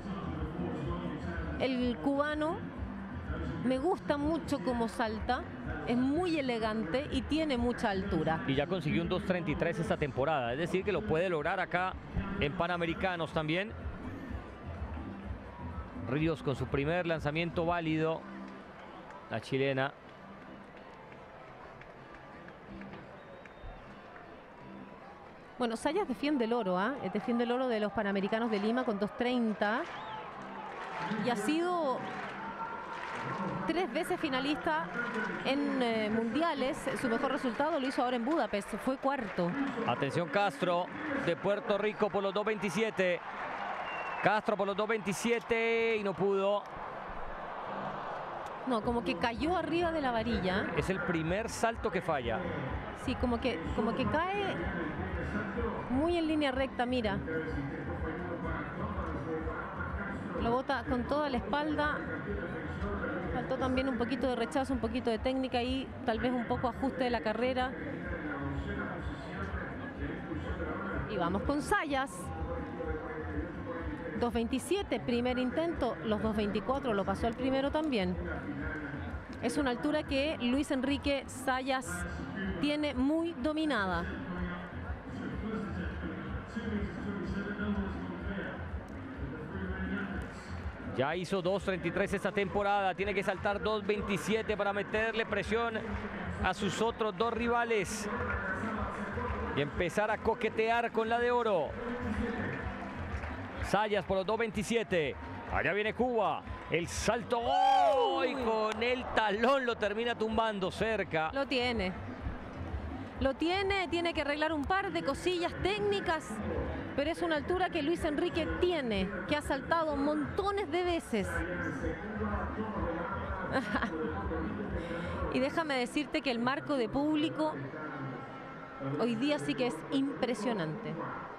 el cubano. Me gusta mucho cómo salta. Es muy elegante y tiene mucha altura. Y ya consiguió un 2.33 esta temporada. Es decir, que lo puede lograr acá en Panamericanos también. Ríos con su primer lanzamiento válido. La chilena. Bueno, Zayas defiende el oro, defiende el oro de los Panamericanos de Lima con 2.30. Y ha sido 3 veces finalista en mundiales. Su mejor resultado lo hizo ahora en Budapest, fue cuarto. Atención Castro de Puerto Rico por los 2.27. Castro por los 2.27 y no pudo. No, como que cayó arriba de la varilla. Es el primer salto que falla. Sí, como que cae muy en línea recta, mira. Lo bota con toda la espalda. Faltó también un poquito de rechazo, un poquito de técnica y tal vez un poco ajuste de la carrera. Y vamos con Zayas. 2.27, primer intento, los 2.24 lo pasó el primero también. Es una altura que Luis Enrique Zayas tiene muy dominada. Ya hizo 2.33 esta temporada, tiene que saltar 2.27 para meterle presión a sus otros 2 rivales y empezar a coquetear con la de oro. Zayas por los 2.27. Allá viene Cuba. El salto. ¡Oh! Y con el talón lo termina tumbando cerca. Lo tiene. Lo tiene. Tiene que arreglar un par de cosillas técnicas. Pero es una altura que Luis Enrique tiene. Que ha saltado montones de veces. Y déjame decirte que el marco de público hoy día sí que es impresionante.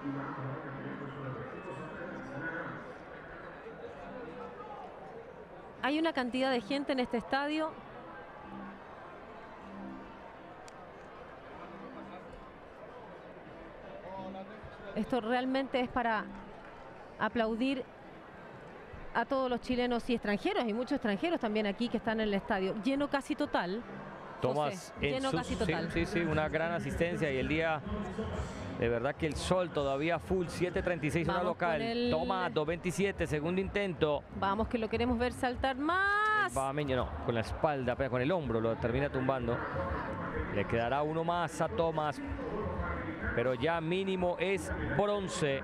Hay una cantidad de gente en este estadio. Esto realmente es para aplaudir a todos los chilenos y extranjeros, y muchos extranjeros también aquí que están en el estadio. Lleno casi total. Tomás, lleno casi total. Sí, una gran asistencia y el día, de verdad que el sol todavía full, 7.36 hora local. Toma 2.27, segundo intento. Vamos que lo queremos ver saltar más. Bahameño no, con la espalda, pero con el hombro lo termina tumbando. Le quedará uno más a Tomás, pero ya mínimo es bronce.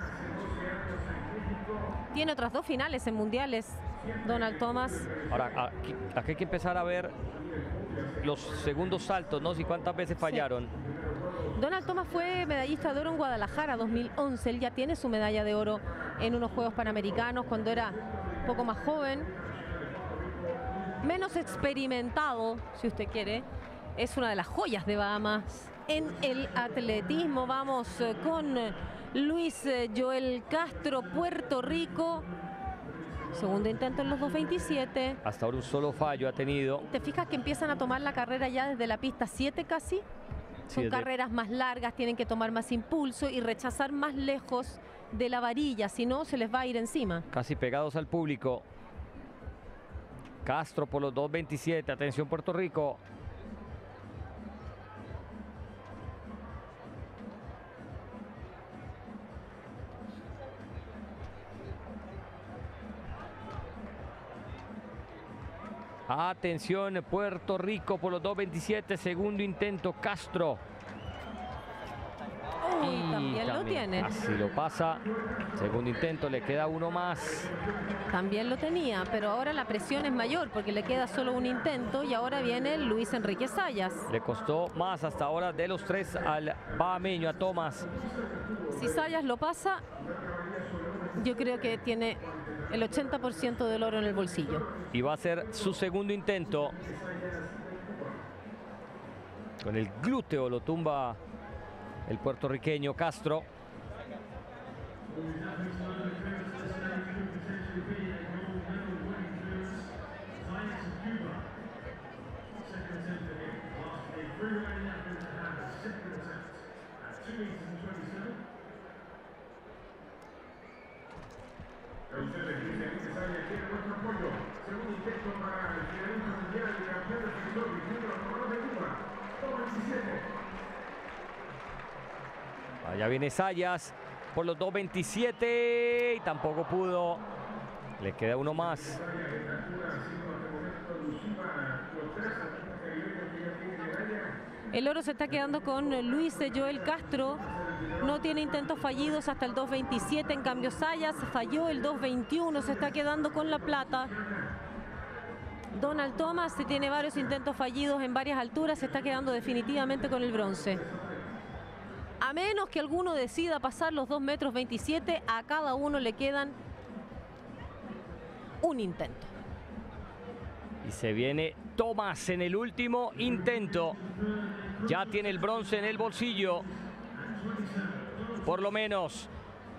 Tiene otras 2 finales en mundiales, Donald Thomas. Ahora, aquí hay que empezar a ver los segundos saltos, ¿no? Si cuántas veces fallaron. Sí. Donald Thomas fue medallista de oro en Guadalajara 2011. Él ya tiene su medalla de oro en unos Juegos Panamericanos cuando era un poco más joven. Menos experimentado, si usted quiere. Es una de las joyas de Bahamas en el atletismo. Vamos con Luis Joel Castro, Puerto Rico. Segundo intento en los 2.27. Hasta ahora un solo fallo ha tenido. ¿Te fijas que empiezan a tomar la carrera ya desde la pista 7 casi? Son carreras más largas, tienen que tomar más impulso y rechazar más lejos de la varilla, si no se les va a ir encima. Casi pegados al público. Castro por los 2.27, atención Puerto Rico. Atención Puerto Rico por los 2.27, segundo intento Castro. Y también lo tiene. Así lo pasa. Segundo intento, le queda uno más. También lo tenía, pero ahora la presión es mayor porque le queda solo un intento y ahora viene Luis Enrique Zayas. Le costó más hasta ahora de los tres al bahameño, a Tomás. Si Zayas lo pasa, yo creo que tiene el 80% del oro en el bolsillo. Y va a ser su segundo intento. Con el glúteo lo tumba el puertorriqueño Castro. Allá viene Zayas por los 2.27 y tampoco pudo. Le queda uno más. El oro se está quedando con Luis Joel Castro. No tiene intentos fallidos hasta el 2.27. En cambio, Zayas falló el 2.21. Se está quedando con la plata. Donald Thomas tiene varios intentos fallidos en varias alturas. Se está quedando definitivamente con el bronce. A menos que alguno decida pasar los 2.27 m, a cada uno le quedan un intento. Y se viene Tomás en el último intento. Ya tiene el bronce en el bolsillo. Por lo menos.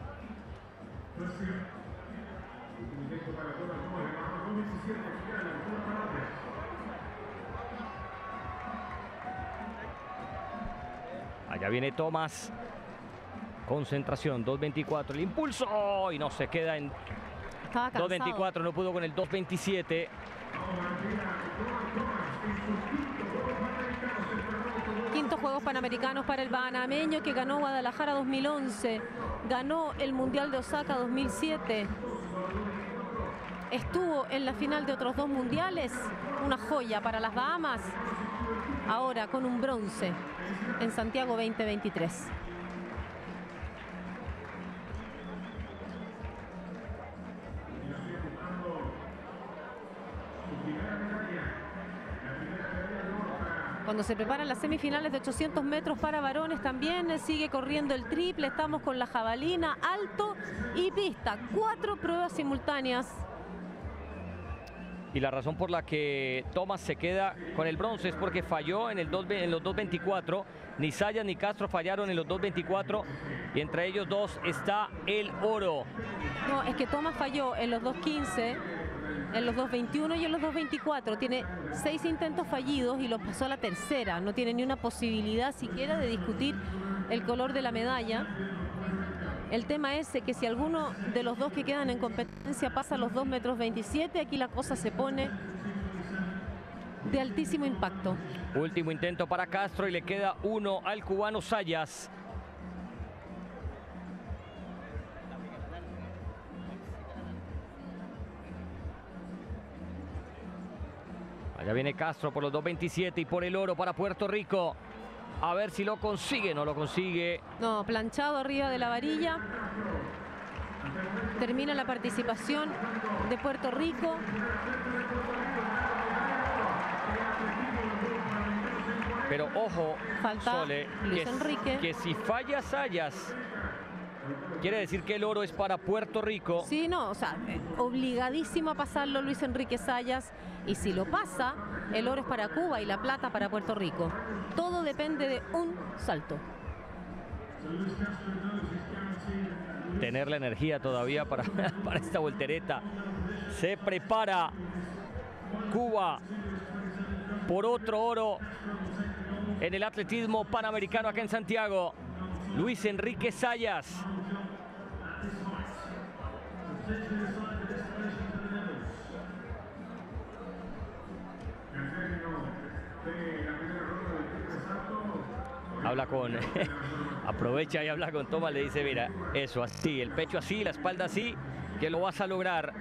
Allá viene Tomás. Concentración, 2.24. El impulso. Y no se queda en 2.24. No pudo con el 2.27. Quinto Juegos Panamericanos para el panameño, que ganó Guadalajara 2011. Ganó el Mundial de Osaka 2007. Estuvo en la final de otros dos mundiales. Una joya para las Bahamas. Ahora con un bronce en Santiago 2023. Cuando se preparan las semifinales de 800 metros para varones, también sigue corriendo el triple. Estamos con la jabalina, alto y pista. 4 pruebas simultáneas. Y la razón por la que Tomás se queda con el bronce es porque falló en los 2.24. Ni Zayas ni Castro fallaron en los 2.24. Y entre ellos dos está el oro. No, es que Tomás falló en los 2.15, en los 2.21 y en los 2.24. Tiene 6 intentos fallidos y los pasó a la tercera. No tiene ni una posibilidad siquiera de discutir el color de la medalla. El tema es que si alguno de los dos que quedan en competencia pasa los 2.27 m, aquí la cosa se pone de altísimo impacto. Último intento para Castro y le queda uno al cubano Zayas. Allá viene Castro por los 2.27 y por el oro para Puerto Rico. A ver si lo consigue, no lo consigue. No, planchado arriba de la varilla. Termina la participación de Puerto Rico. Pero ojo, falta Sole, Luis Enrique. Que si falla Zayas, quiere decir que el oro es para Puerto Rico. Sí, no, o sea, obligadísimo a pasarlo Luis Enrique Zayas. Y si lo pasa, el oro es para Cuba y la plata para Puerto Rico. Todo depende de un salto. Tener la energía todavía para esta voltereta. Se prepara Cuba por otro oro en el atletismo panamericano acá en Santiago. Luis Enrique Zayas. Habla con... aprovecha y habla con Tomás, le dice, mira, eso, así, el pecho así, la espalda así, que lo vas a lograr.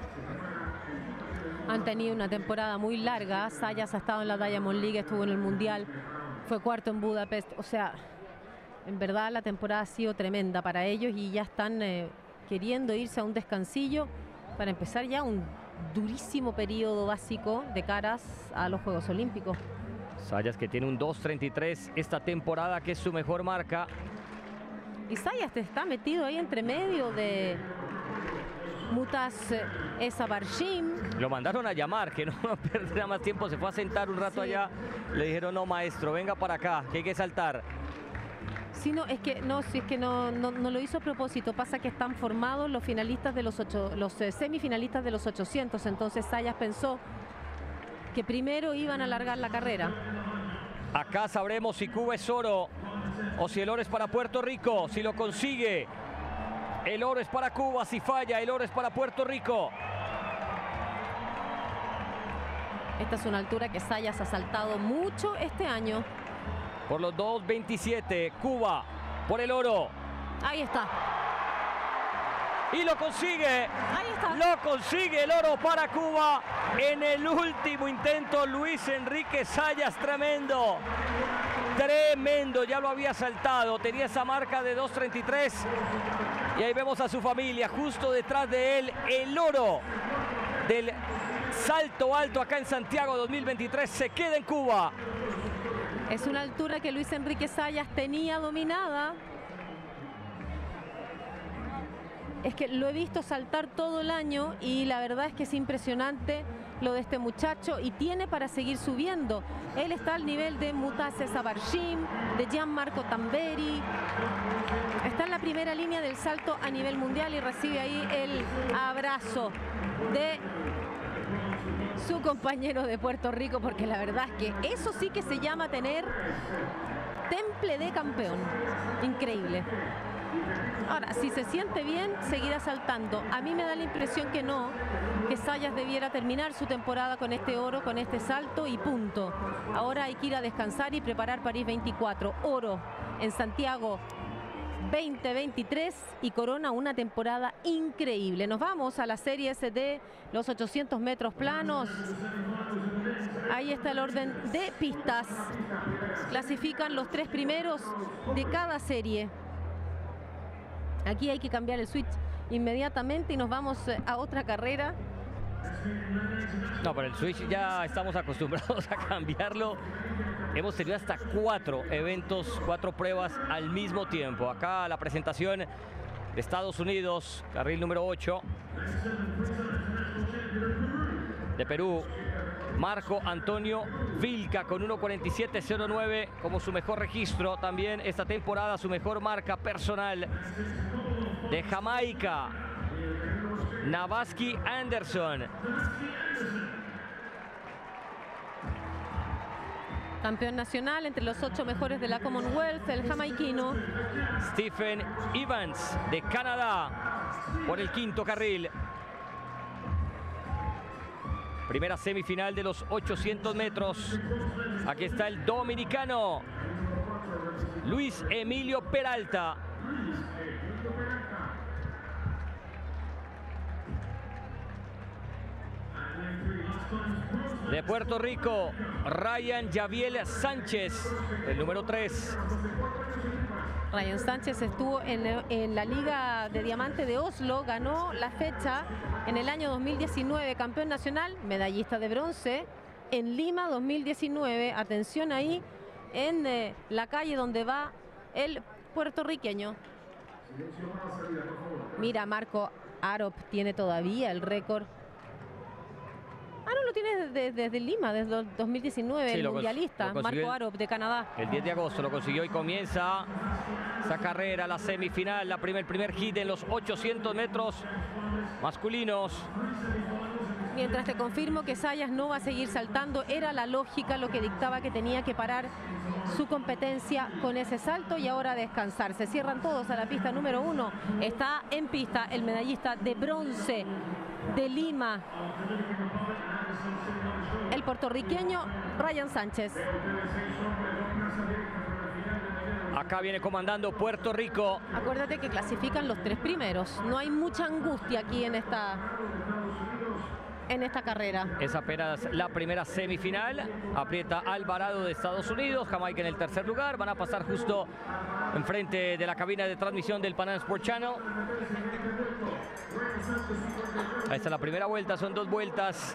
Han tenido una temporada muy larga. Zayas ha estado en la Diamond League, estuvo en el Mundial, fue cuarto en Budapest. O sea, en verdad la temporada ha sido tremenda para ellos y ya están queriendo irse a un descansillo para empezar ya un durísimo periodo básico de caras a los Juegos Olímpicos. Zayas, que tiene un 2.33 esta temporada, que es su mejor marca. Y Zayas está metido ahí entre medio de Mutas Esabarshim. Lo mandaron a llamar, que no perdiera más tiempo, se fue a sentar un rato allá. Le dijeron, no, maestro, venga para acá, que hay que saltar. Sí, no, es que no lo hizo a propósito. Pasa que están formados los finalistas de los semifinalistas de los 800. Entonces Zayas pensó que primero iban a alargar la carrera. Acá sabremos si Cuba es oro o si el oro es para Puerto Rico. Si lo consigue, el oro es para Cuba. Si falla, el oro es para Puerto Rico. Esta es una altura que Zayas ha saltado mucho este año. Por los 2.27, Cuba por el oro. Ahí está. Y lo consigue. Ahí está. Lo consigue el oro para Cuba en el último intento. Luis Enrique Zayas, tremendo. Tremendo, ya lo había saltado. Tenía esa marca de 2.33. Y ahí vemos a su familia justo detrás de él. El oro del salto alto acá en Santiago 2023 se queda en Cuba. Es una altura que Luis Enrique Zayas tenía dominada. Es que lo he visto saltar todo el año y la verdad es que es impresionante lo de este muchacho y tiene para seguir subiendo. Él está al nivel de Mutas Esabarshim, de Gianmarco Tamberi. Está en la primera línea del salto a nivel mundial y recibe ahí el abrazo de su compañero de Puerto Rico, porque la verdad es que eso sí que se llama tener temple de campeón. Increíble. Ahora, si se siente bien, seguirá saltando. A mí me da la impresión que no, que Zayas debiera terminar su temporada con este oro, con este salto y punto. Ahora hay que ir a descansar y preparar París 24. Oro en Santiago 2023 y corona una temporada increíble. Nos vamos a las series de los 800 metros planos. Ahí está el orden de pistas. Clasifican los 3 primeros de cada serie. Aquí hay que cambiar el switch inmediatamente y nos vamos a otra carrera. No, pero el switch ya estamos acostumbrados a cambiarlo. Hemos tenido hasta 4 eventos, 4 pruebas al mismo tiempo. Acá la presentación de Estados Unidos, carril número 8. De Perú, Marco Antonio Vilca con 1.47.09 como su mejor registro. También esta temporada su mejor marca personal. De Jamaica, Navaski Anderson. Campeón nacional entre los 8 mejores de la Commonwealth, el jamaiquino. Stephen Evans de Canadá por el 5º carril. Primera semifinal de los 800 metros. Aquí está el dominicano Luis Emilio Peralta. De Puerto Rico, Ryan Javiel Sánchez, el número 3. Ryan Sánchez estuvo en la Liga de Diamante de Oslo, ganó la fecha en el año 2019, campeón nacional, medallista de bronce en Lima 2019. Atención ahí en la calle donde va el puertorriqueño. Mira, Marco Arop tiene todavía el récord. Ah, no, lo tiene desde Lima, desde el 2019, sí, el mundialista, Marco Arop de Canadá. El 10 de agosto lo consiguió y comienza esa carrera, la semifinal, el primer hit en los 800 metros masculinos. Mientras te confirmo que Zayas no va a seguir saltando, era la lógica lo que dictaba que tenía que parar su competencia con ese salto y ahora descansar. Se cierran todos a la pista número 1. Está en pista el medallista de bronce de Lima, el puertorriqueño Ryan Sánchez. Acá viene comandando Puerto Rico. Acuérdate que clasifican los 3 primeros. No hay mucha angustia aquí en esta carrera. Es apenas la primera semifinal. Aprieta Alvarado de Estados Unidos, Jamaica en el tercer lugar. Van a pasar justo enfrente de la cabina de transmisión del Pan Am Sport Channel. Ahí está la primera vuelta, son 2 vueltas.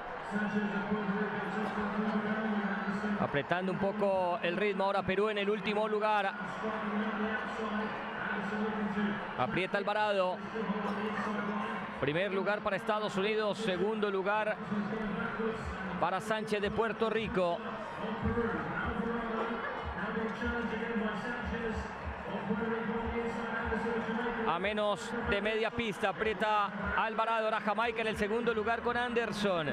Apretando un poco el ritmo ahora Perú en el último lugar. Aprieta Alvarado. Primer lugar para Estados Unidos, segundo lugar para Sánchez de Puerto Rico. A menos de media pista aprieta Alvarado, ahora Jamaica en el segundo lugar con Anderson.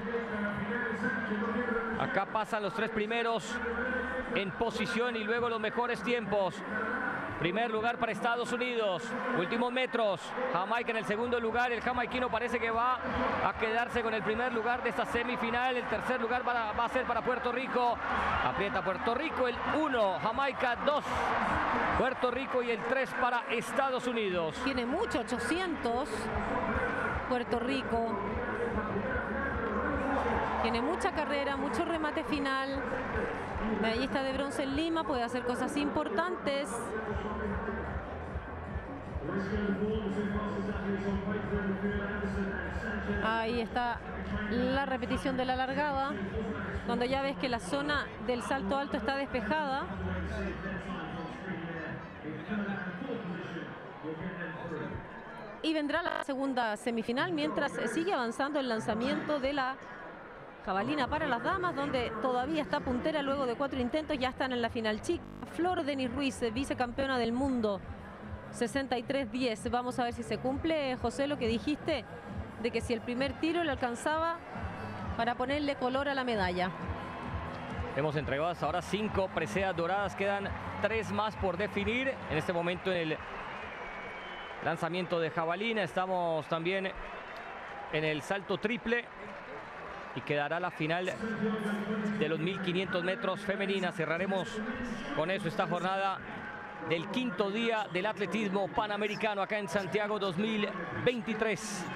Acá pasan los 3 primeros en posición y luego los mejores tiempos. Primer lugar para Estados Unidos, últimos metros, Jamaica en el segundo lugar. El jamaiquino parece que va a quedarse con el primer lugar de esta semifinal. El tercer lugar va a ser para Puerto Rico. Aprieta Puerto Rico, el 1, Jamaica 2, Puerto Rico y el 3 para Estados Unidos. Tiene mucho, 800, Puerto Rico. Tiene mucha carrera, mucho remate final. Medallista de bronce en Lima, puede hacer cosas importantes. Ahí está la repetición de la largada, cuando ya ves que la zona del salto alto está despejada. Y vendrá la segunda semifinal mientras sigue avanzando el lanzamiento de la jabalina para las damas, donde todavía está puntera luego de 4 intentos. Ya están en la final chica. Flor Denis Ruiz, vicecampeona del mundo, 63-10. Vamos a ver si se cumple, José, lo que dijiste, de que si el primer tiro le alcanzaba para ponerle color a la medalla. Hemos entregado hasta ahora 5 preseas doradas, quedan 3 más por definir. En este momento en el lanzamiento de jabalina estamos también en el salto triple. Y quedará la final de los 1500 metros femenina. Cerraremos con eso esta jornada del 5º día del atletismo panamericano acá en Santiago 2023.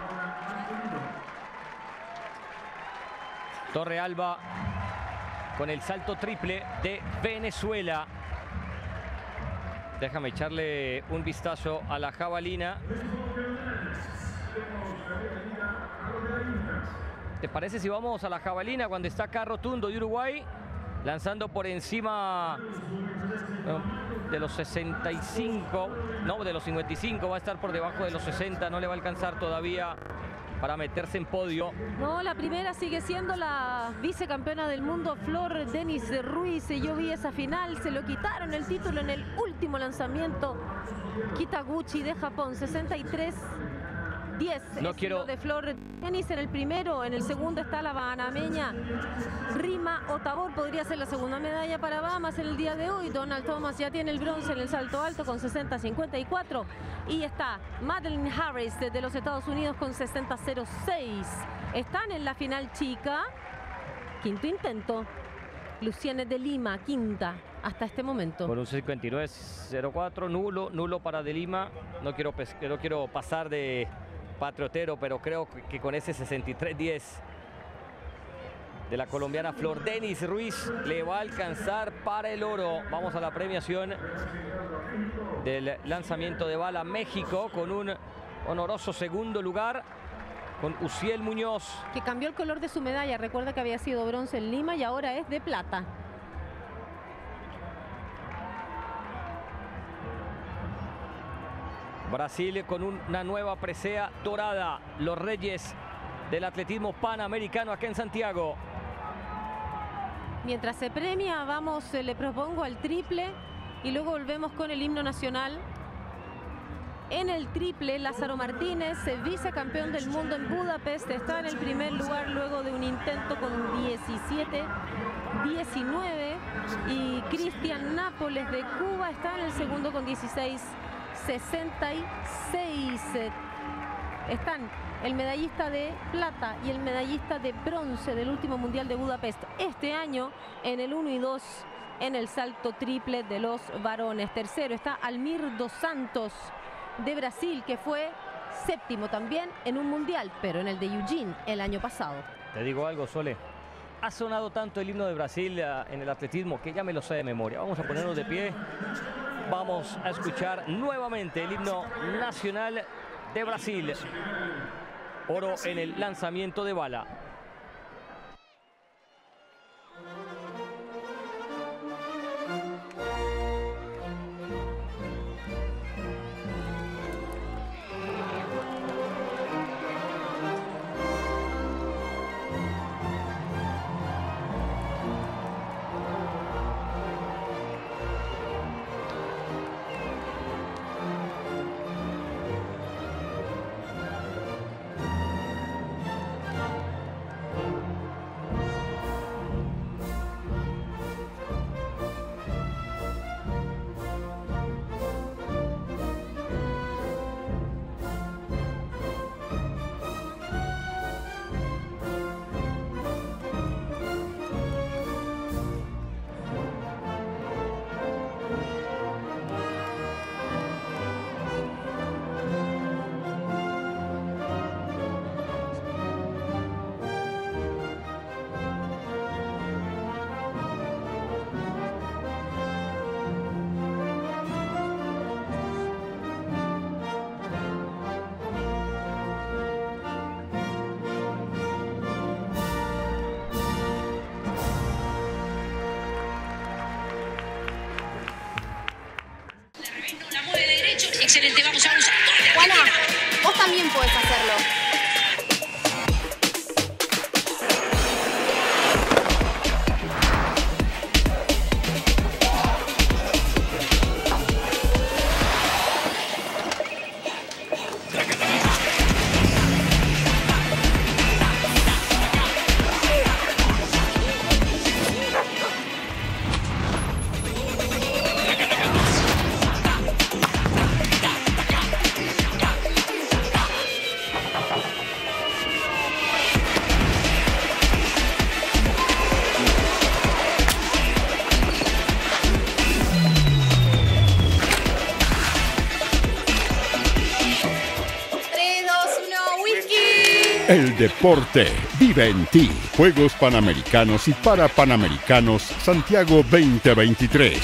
Torrealba con el salto triple de Venezuela. Déjame echarle un vistazo a la jabalina. ¿Te parece si vamos a la jabalina cuando está acá Rotundo de Uruguay? Lanzando por encima de los 65, no, de los 55, va a estar por debajo de los 60, no le va a alcanzar todavía para meterse en podio. No, la primera sigue siendo la vicecampeona del mundo, Flor Denis Ruiz. Yo vi esa final, se lo quitaron el título en el último lanzamiento. Kitaguchi de Japón, 63-10. No quiero de Flor Denis en el primero, en el segundo está la panameña Rima Otavor, podría ser la segunda medalla para Bahamas en el día de hoy. Donald Thomas ya tiene el bronce en el salto alto con 60-54 y está Madeline Harris de los Estados Unidos con 60-06. Están en la final chica, 5º intento. Luciene de Lima, 5ª hasta este momento. Con un 59-04, nulo para de Lima. No quiero pasar de patriotero, pero creo que con ese 63-10 de la colombiana Flor Denis Ruiz le va a alcanzar para el oro. Vamos a la premiación del lanzamiento de bala. México con un honoroso segundo lugar con Uciel Muñoz, que cambió el color de su medalla. Recuerda que había sido bronce en Lima y ahora es de plata. Brasil con una nueva presea dorada. Los reyes del atletismo panamericano acá en Santiago. Mientras se premia, le propongo al triple y luego volvemos con el himno nacional. En el triple, Lázaro Martínez, vicecampeón del mundo en Budapest, está en el primer lugar luego de un intento con 17-19. Y Cristian Nápoles de Cuba está en el segundo con 16-66. Están el medallista de plata y el medallista de bronce del último mundial de Budapest este año en el 1 y 2 en el salto triple de los varones. Tercero está Almir dos Santos de Brasil, que fue séptimo también en un mundial, pero en el de Eugene el año pasado. Te digo algo, Sole. Ha sonado tanto el himno de Brasil en el atletismo que ya me lo sé de memoria. Vamos a ponernos de pie. Vamos a escuchar nuevamente el himno nacional de Brasil. Oro en el lanzamiento de bala. Excelente, vamos a usar. Juana, vos también podés hacerlo. El deporte vive en ti. Juegos Panamericanos y para Panamericanos Santiago 2023.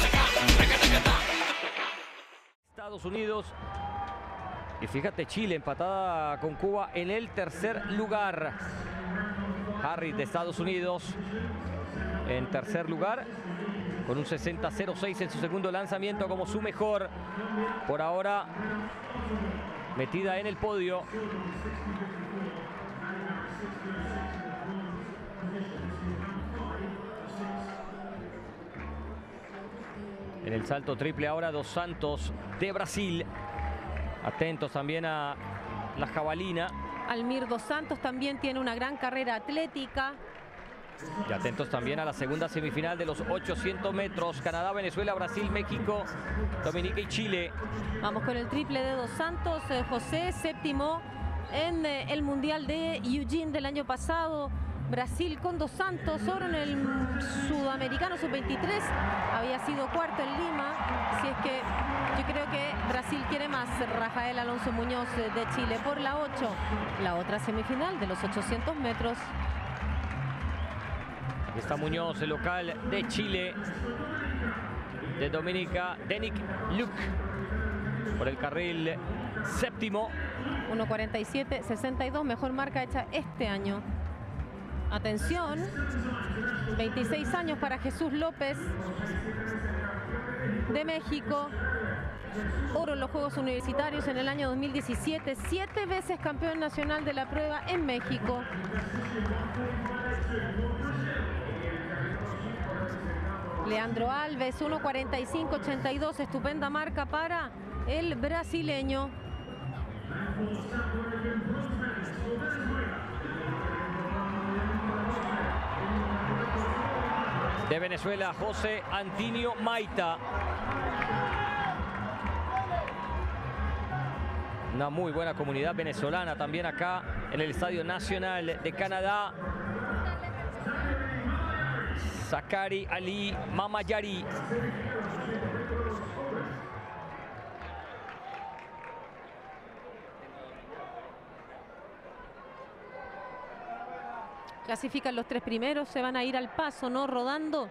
Estados Unidos. Y fíjate, Chile empatada con Cuba en el tercer lugar. Harris de Estados Unidos en tercer lugar con un 60-06 en su segundo lanzamiento como su mejor. Por ahora metida en el podio. En el salto triple ahora Dos Santos de Brasil. Atentos también a la jabalina. Almir dos Santos también tiene una gran carrera atlética. Y atentos también a la segunda semifinal de los 800 metros. Canadá, Venezuela, Brasil, México, Dominica y Chile. Vamos con el triple de Dos Santos. José, séptimo en el Mundial de Eugene del año pasado. Brasil con Dos Santos, oro en el Sudamericano Sub-23. Había sido cuarto en Lima. Así es que yo creo que Brasil quiere más. Rafael Alonso Muñoz de Chile por la 8. La otra semifinal de los 800 metros. Aquí está Muñoz, el local de Chile. De Dominica, Denik Luc. Por el carril séptimo. 1:47.62, mejor marca hecha este año. Atención, 26 años para Jesús López de México. Oro en los Juegos Universitarios en el año 2017. 7 veces campeón nacional de la prueba en México. Leandro Alves, 1:45.82, estupenda marca para el brasileño. De Venezuela, José Antonio Maita. Una muy buena comunidad venezolana también acá en el Estadio Nacional de Canadá. Zakari Ali Mamayari. Clasifican los 3 primeros, se van a ir al paso, ¿no? Rodando.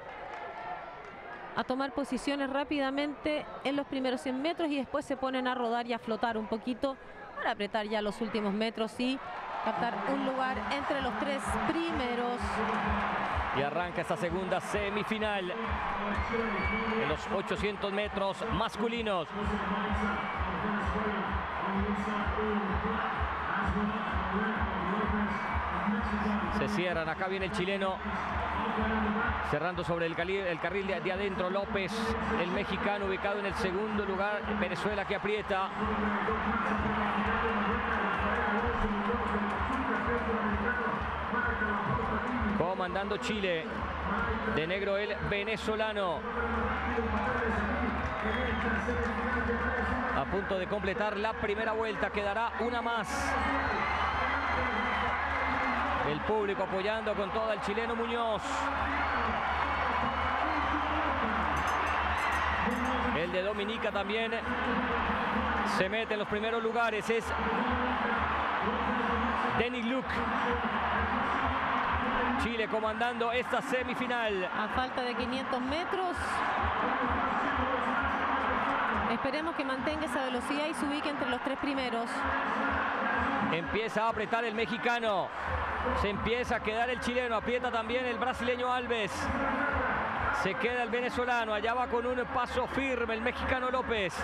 A tomar posiciones rápidamente en los primeros 100 metros y después se ponen a rodar y a flotar un poquito para apretar ya los últimos metros y captar un lugar entre los 3 primeros. Y arranca esta segunda semifinal en los 800 metros masculinos. Se cierran, acá viene el chileno cerrando sobre el carril de adentro. López, el mexicano, ubicado en el segundo lugar. Venezuela que aprieta. Comandando Chile, de negro el venezolano. A punto de completar la primera vuelta, quedará una más. El público apoyando con todo al chileno Muñoz. El de Dominica también se mete en los primeros lugares. Es Denis Luc. Chile comandando esta semifinal. A falta de 500 metros. Esperemos que mantenga esa velocidad y se ubique entre los 3 primeros. Empieza a apretar el mexicano. Se empieza a quedar el chileno. Aprieta también el brasileño Alves. Se queda el venezolano. Allá va con un paso firme el mexicano López.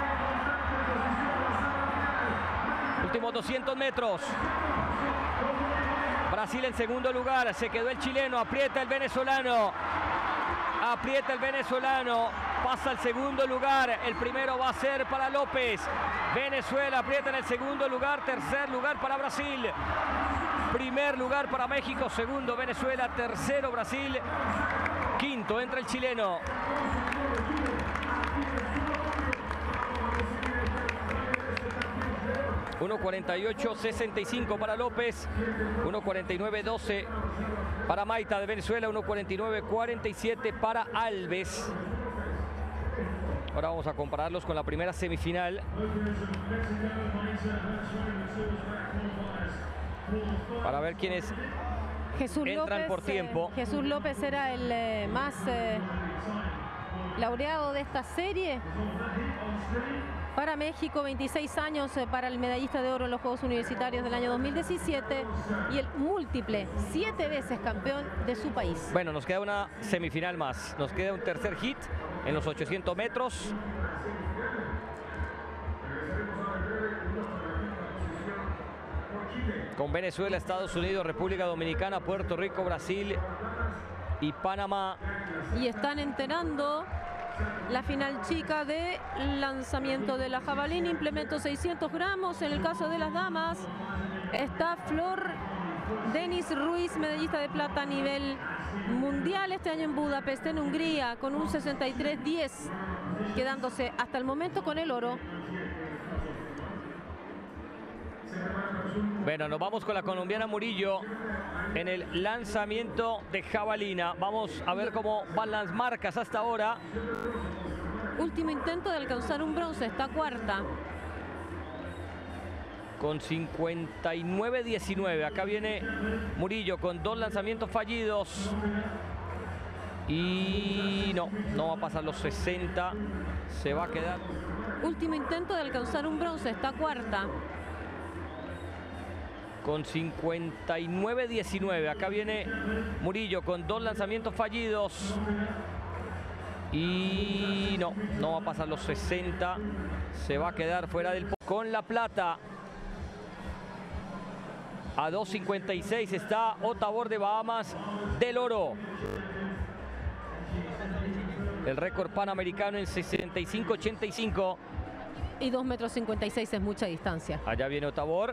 Últimos 200 metros. Brasil en segundo lugar. Se quedó el chileno. Aprieta el venezolano. Aprieta el venezolano. Pasa al segundo lugar. El primero va a ser para López. Venezuela aprieta en el segundo lugar. Tercer lugar para Brasil. Primer lugar para México. Segundo Venezuela. Tercero Brasil. Quinto entra el chileno. $1:48.65 para López, 1:49.12 para Maita de Venezuela, 1:49.47 para Alves. Ahora vamos a compararlos con la primera semifinal. Para ver quiénes entran por tiempo. Jesús López era el más laureado de esta serie. Para México, 26 años para el medallista de oro en los Juegos Universitarios del año 2017 y el múltiple 7 veces campeón de su país. Bueno, nos queda una semifinal más. Nos queda un tercer hit en los 800 metros. Con Venezuela, Estados Unidos, República Dominicana, Puerto Rico, Brasil y Panamá. Y están enterando la final chica de lanzamiento de la jabalina, implemento 600 gramos. En el caso de las damas está Flor Denis Ruiz, medallista de plata a nivel mundial este año en Budapest, en Hungría, con un 63.10, quedándose hasta el momento con el oro. Bueno, nos vamos con la colombiana Murillo en el lanzamiento de jabalina. Vamos a ver cómo van las marcas hasta ahora. Último intento de alcanzar un bronce, está cuarta. Con 59.19. Acá viene Murillo con 2 lanzamientos fallidos. Y no va a pasar los 60. Se va a quedar. Último intento de alcanzar un bronce, está cuarta. Con 59.19. Acá viene Murillo con 2 lanzamientos fallidos. Y no va a pasar los 60. Se va a quedar fuera del... Con la plata. A 2.56 está Otabor de Bahamas del oro. El récord panamericano en 65.85. Y 2,56 metros es mucha distancia. Allá viene Otabor.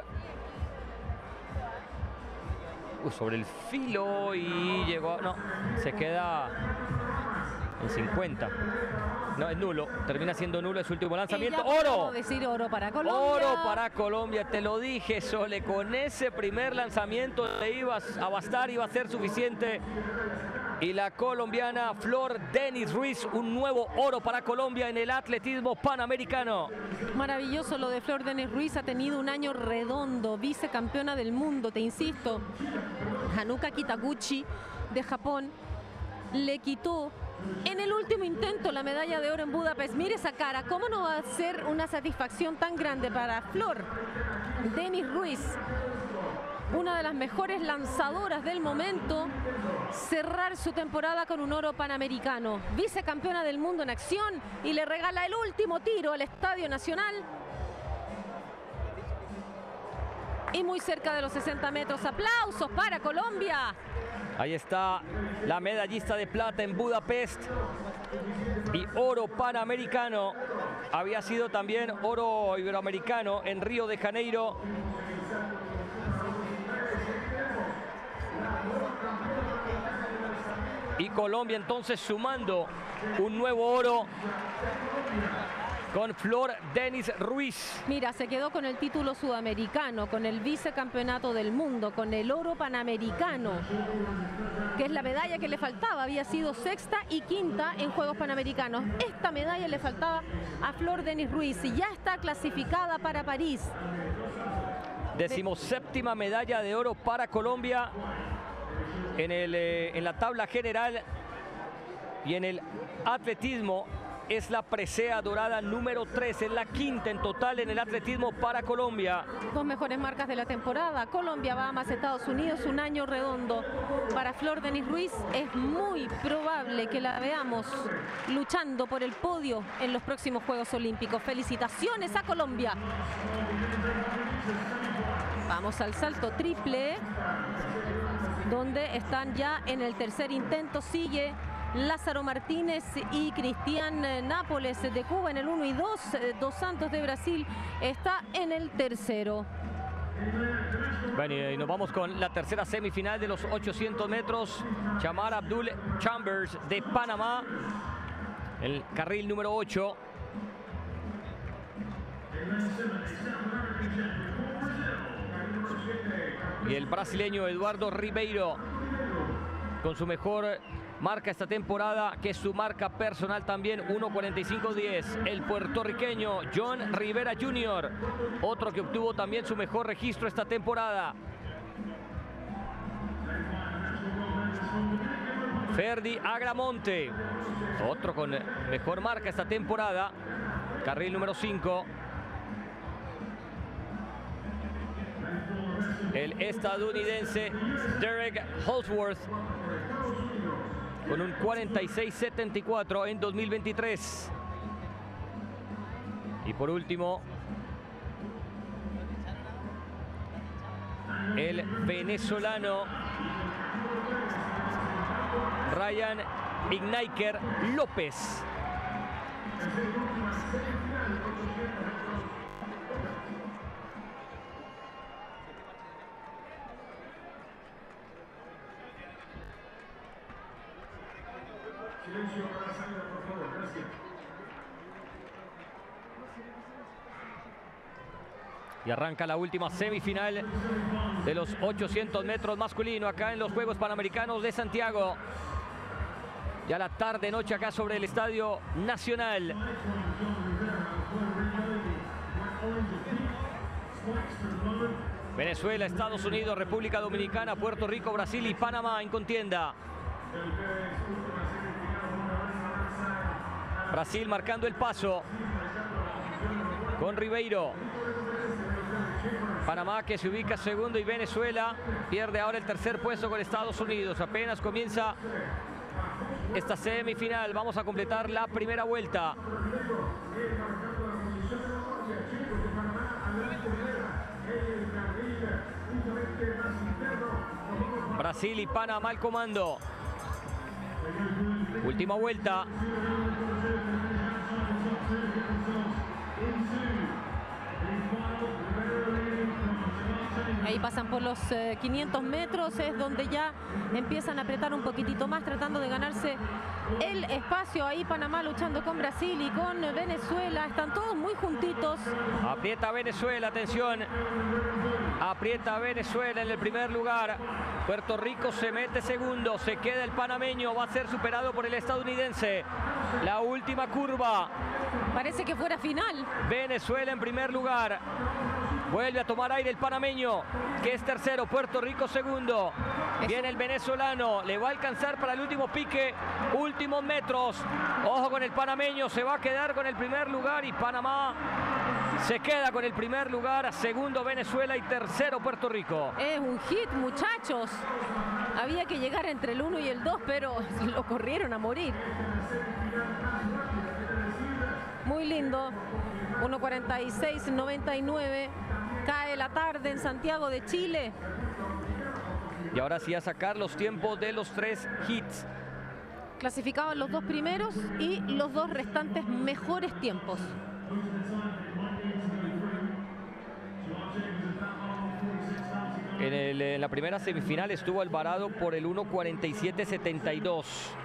Sobre el filo y llegó... No, se queda en 50. No, es nulo. Termina siendo nulo su último lanzamiento. ¡Oro! Decir oro para Colombia. Oro para Colombia. Te lo dije, Sole. Con ese primer lanzamiento te ibas a bastar, iba a ser suficiente. Y la colombiana Flor Denis Ruiz, un nuevo oro para Colombia en el atletismo panamericano. Maravilloso lo de Flor Denis Ruiz, ha tenido un año redondo, vicecampeona del mundo, te insisto. Hanuka Kitaguchi de Japón le quitó en el último intento la medalla de oro en Budapest. Mire esa cara, ¿cómo no va a ser una satisfacción tan grande para Flor Denis Ruiz? Una de las mejores lanzadoras del momento, cerrar su temporada con un oro panamericano. Vicecampeona del mundo en acción y le regala el último tiro al Estadio Nacional. Y muy cerca de los 60 metros. ¡Aplausos para Colombia! Ahí está la medallista de plata en Budapest y oro panamericano. Había sido también oro iberoamericano en Río de Janeiro. Y Colombia entonces sumando un nuevo oro con Flor Denis Ruiz. Mira, se quedó con el título sudamericano, con el vicecampeonato del mundo, con el oro panamericano, que es la medalla que le faltaba. Había sido sexta y quinta en Juegos Panamericanos. Esta medalla le faltaba a Flor Denis Ruiz y ya está clasificada para París. 17ª medalla de oro para Colombia en la tabla general, y en el atletismo es la presea dorada número 3, es la quinta en total en el atletismo para Colombia. Dos mejores marcas de la temporada, Colombia, Bahamas, Estados Unidos, un año redondo para Flor Denis Ruiz. Es muy probable que la veamos luchando por el podio en los próximos Juegos Olímpicos. Felicitaciones a Colombia. Vamos al salto triple, donde están ya en el tercer intento. Sigue Lázaro Martínez y Cristian Nápoles de Cuba en el 1 y 2. Dos Santos de Brasil está en el tercero. Bueno, y nos vamos con la tercera semifinal de los 800 metros. Chamar Abdul Chambers de Panamá, el carril número 8. Y el brasileño Eduardo Ribeiro con su mejor marca esta temporada, que es su marca personal también, 1:45.10. El puertorriqueño John Rivera Jr., otro que obtuvo también su mejor registro esta temporada. Ferdi Agramonte, otro con mejor marca esta temporada, carril número 5. El estadounidense Derek Holsworth con un 46.74 en 2023. Y por último, el venezolano Ryan Ignaiker López. Silencio para la salida, por favor, gracias. Y arranca la última semifinal de los 800 metros masculino acá en los Juegos Panamericanos de Santiago. Ya la tarde noche acá sobre el Estadio Nacional. Venezuela, Estados Unidos, República Dominicana, Puerto Rico, Brasil y Panamá en contienda. Brasil marcando el paso con Ribeiro. Panamá que se ubica segundo y Venezuela pierde ahora el tercer puesto con Estados Unidos. Apenas comienza esta semifinal. Vamos a completar la primera vuelta. Brasil y Panamá al comando. Última vuelta. ahí pasan por los 500 metros, es donde ya empiezan a apretar un poquitito más, tratando de ganarse el espacio. Ahí Panamá luchando con Brasil y con Venezuela, están todos muy juntitos. Aprieta Venezuela, atención. Aprieta Venezuela en el primer lugar. Puerto Rico se mete segundo, se queda el panameño, va a ser superado por el estadounidense. La última curva. Parece que fuera final. Venezuela en primer lugar. Vuelve a tomar aire el panameño, que es tercero. Puerto Rico segundo. Viene el venezolano, le va a alcanzar para el último pique, últimos metros. Ojo con el panameño, se va a quedar con el primer lugar y Panamá se queda con el primer lugar. Segundo Venezuela y tercero Puerto Rico. Es un hit, muchachos. Había que llegar entre el 1 y el 2, pero lo corrieron a morir. Muy lindo. 1:46:99. Cae la tarde en Santiago de Chile. Y ahora sí a sacar los tiempos de los 3 hits. Clasificaban los 2 primeros y los 2 restantes mejores tiempos. En la primera semifinal estuvo Alvarado por el 1:47:72.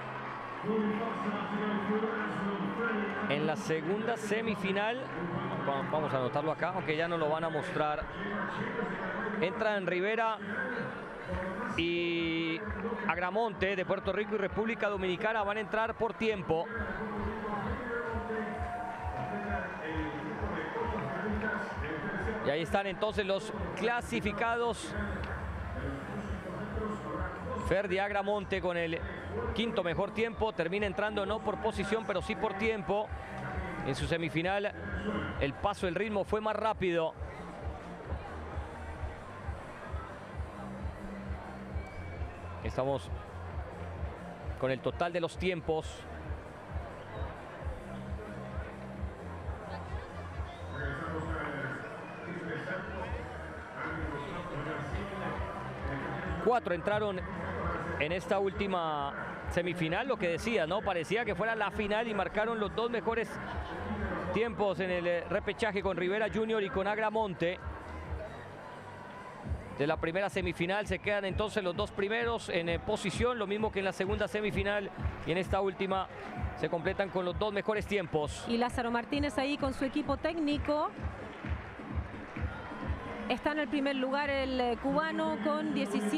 En la segunda semifinal, vamos a anotarlo acá, aunque ya no lo van a mostrar. Entran Rivera y Agramonte de Puerto Rico y República Dominicana, van a entrar por tiempo. Y ahí están entonces los clasificados. Ferdi Agramonte con el quinto mejor tiempo, termina entrando no por posición, pero sí por tiempo. En su semifinal el paso, el ritmo fue más rápido. Estamos con el total de los tiempos. Cuatro entraron en esta última semifinal, lo que decía, ¿no? Parecía que fuera la final y marcaron los 2 mejores tiempos en el repechaje con Rivera Jr. y con Agramonte. De la primera semifinal se quedan entonces los 2 primeros en posición, lo mismo que en la segunda semifinal, y en esta última se completan con los 2 mejores tiempos. Y Lázaro Martínez ahí con su equipo técnico. Está en el primer lugar el cubano con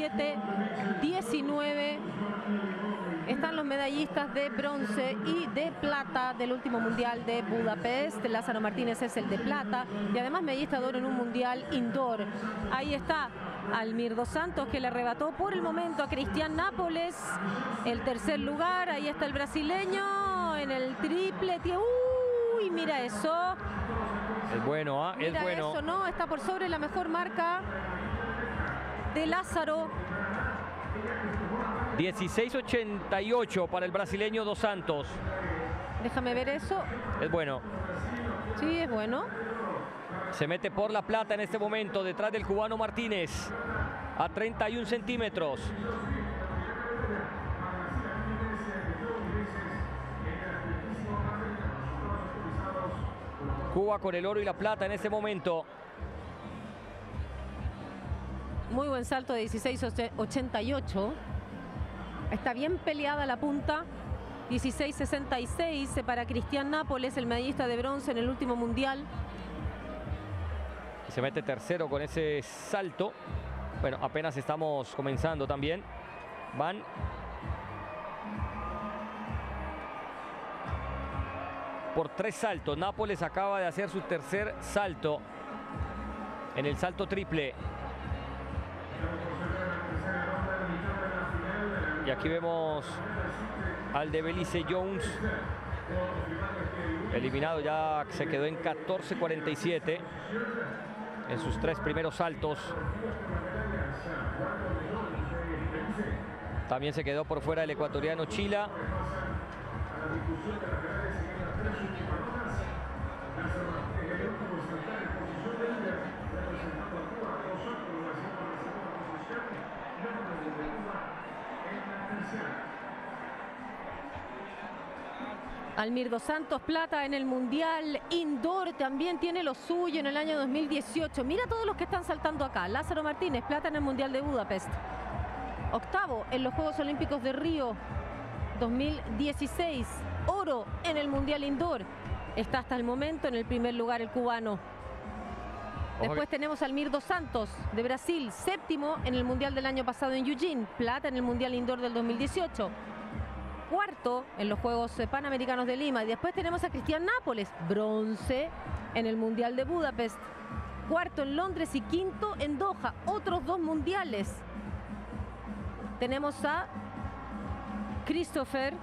17:19. Están los medallistas de bronce y de plata del último mundial de Budapest. Lázaro Martínez es el de plata y además medallista de oro en un mundial indoor. Ahí está Almir Dos Santos, que le arrebató por el momento a Cristian Nápoles el tercer lugar. Ahí está el brasileño en el triple. Uy, mira eso. Es bueno, ¿ah? Es bueno. Eso, ¿no? Está por sobre la mejor marca de Lázaro. 16:88 para el brasileño Dos Santos. Déjame ver eso. Es bueno. Sí, es bueno. Se mete por la plata en este momento detrás del cubano Martínez a 31 centímetros. Cuba con el oro y la plata en este momento. Muy buen salto de 16:88. Está bien peleada la punta. 16:66 para Cristian Nápoles, el medallista de bronce en el último mundial. Se mete tercero con ese salto. Bueno, apenas estamos comenzando también. Van por 3 saltos. Nápoles acaba de hacer su tercer salto en el salto triple. Y aquí vemos al de Belice Jones. Eliminado, ya se quedó en 14:47 en sus 3 primeros saltos. También se quedó por fuera el ecuatoriano Chila. Almir Dos Santos, plata en el Mundial Indoor, también tiene lo suyo en el año 2018. Mira todos los que están saltando acá. Lázaro Martínez, plata en el Mundial de Budapest. Octavo en los Juegos Olímpicos de Río 2016. Oro en el Mundial Indoor. Está hasta el momento en el primer lugar el cubano. Después tenemos a Almir Dos Santos de Brasil, séptimo en el Mundial del año pasado en Eugene, plata en el Mundial Indoor del 2018. Cuarto en los Juegos Panamericanos de Lima. Y después tenemos a Cristian Nápoles, bronce en el Mundial de Budapest. Cuarto en Londres y quinto en Doha. Otros 2 mundiales. Tenemos a Christopher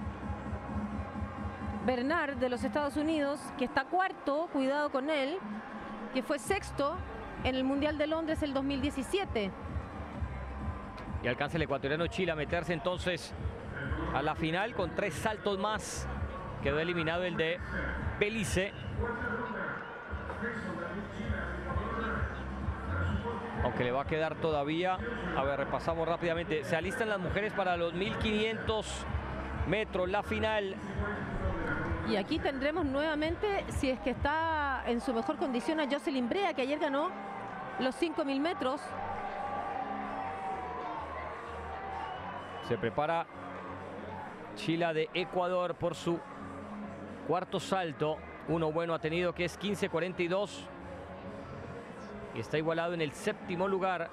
Bernard de los Estados Unidos, que está cuarto, cuidado con él, que fue sexto en el Mundial de Londres el 2017. Y alcanza el ecuatoriano Chile a meterse entonces a la final con 3 saltos más. Quedó eliminado el de Belice. Aunque le va a quedar todavía. A ver, repasamos rápidamente. Se alistan las mujeres para los 1500 metros, la final. Y aquí tendremos nuevamente, si es que está en su mejor condición, a Jocelyn Brea, que ayer ganó los 5000 metros. Se prepara Chila de Ecuador por su cuarto salto. Uno bueno ha tenido, que es 15:42. Y está igualado en el séptimo lugar.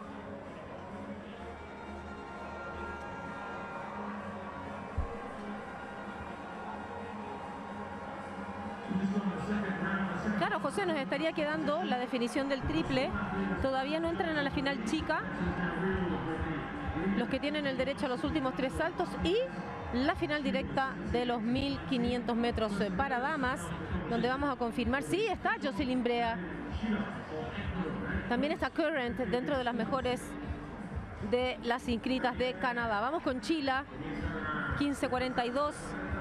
Claro, José, nos estaría quedando la definición del triple. Todavía no entran a la final chica los que tienen el derecho a los últimos 3 saltos y la final directa de los 1500 metros para damas, donde vamos a confirmar. Sí, está Jocelyn Brea. También está Current dentro de las mejores de las inscritas de Canadá. Vamos con Chila, 15:42.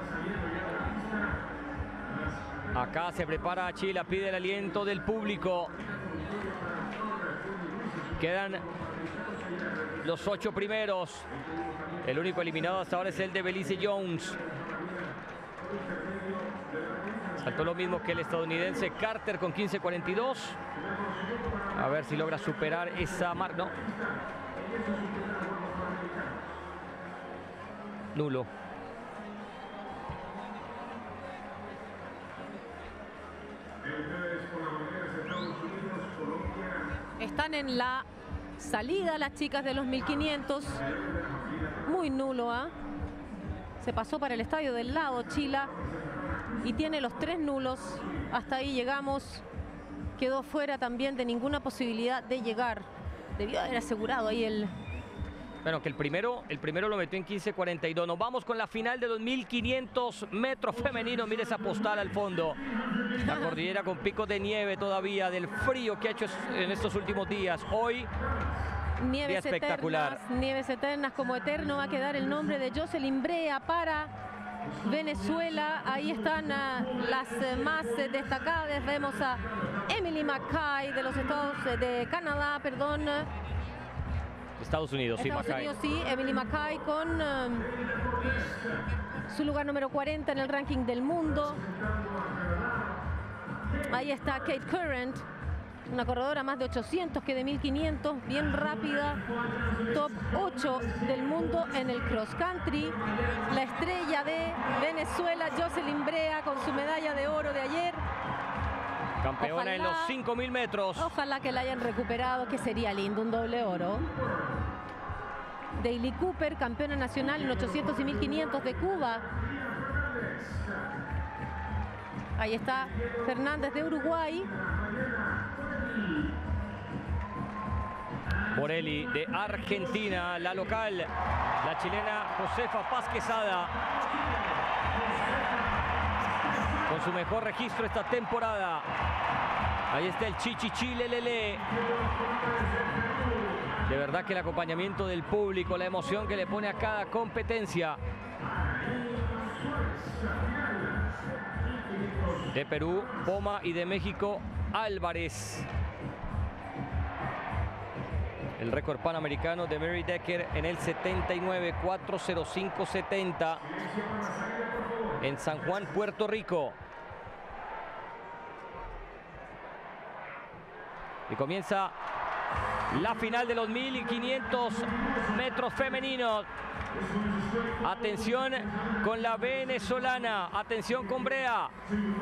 Acá se prepara Chila, pide el aliento del público. Quedan los 8 primeros. El único eliminado hasta ahora es el de Belize Jones. Saltó lo mismo que el estadounidense Carter con 15:42. A ver si logra superar esa marca. No. Nulo. Están en la salida las chicas de los 1500. Muy nulo, ¿ah? Se pasó para el estadio del lado Chila y tiene los 3 nulos. Hasta ahí llegamos. Quedó fuera también de ninguna posibilidad de llegar. Debió haber asegurado ahí el... Bueno, que el primero lo metió en 15:42. Nos vamos con la final de 2500 metros femenino. Mire esa postal al fondo. La cordillera con picos de nieve todavía, del frío que ha hecho en estos últimos días. Hoy, nieves espectacular. Eternas, nieves eternas, como eterno va a quedar el nombre de Jocelyn Brea para Venezuela. Ahí están las más destacadas. Vemos a Emily Mackay de los de Canadá, perdón. Estados Unidos, sí, Estados Unidos, sí, Emily Mackay con su lugar número 40 en el ranking del mundo. Ahí está Kate Current, una corredora más de 800 que de 1500, bien rápida, top 8 del mundo en el cross country. La estrella de Venezuela, Jocelyn Brea, con su medalla de oro de ayer. Campeona en los 5000 metros. Ojalá que la hayan recuperado, que sería lindo, un doble oro. Daily Cooper, campeona nacional en 800 y 1500 de Cuba. Ahí está Fernández de Uruguay. Morelli de Argentina, la local, la chilena Josefa Paz Quesada, con su mejor registro esta temporada. Ahí está el Chichichilelele. De verdad que el acompañamiento del público, la emoción que le pone a cada competencia. De Perú, Poma, y de México, Álvarez. El récord panamericano de Mary Decker en el 79, 4:05:70. en San Juan, Puerto Rico. Y comienza la final de los 1500 metros femeninos. Atención con la venezolana, atención con Brea.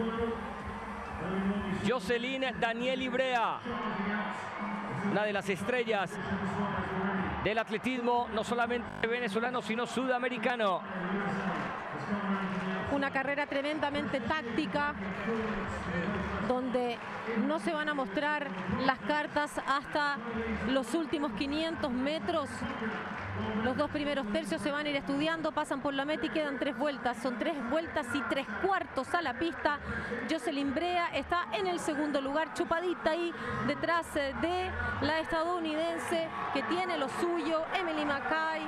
Jocelyn Danieli Brea, una de las estrellas del atletismo, no solamente venezolano, sino sudamericano. Una carrera tremendamente táctica, donde no se van a mostrar las cartas hasta los últimos 500 metros. Los dos primeros tercios se van a ir estudiando, pasan por la meta y quedan 3 vueltas. Son 3 vueltas y 3/4 a la pista. Jocelyn Brea está en el segundo lugar, chupadita ahí detrás de la estadounidense que tiene lo suyo, Emily Mackay.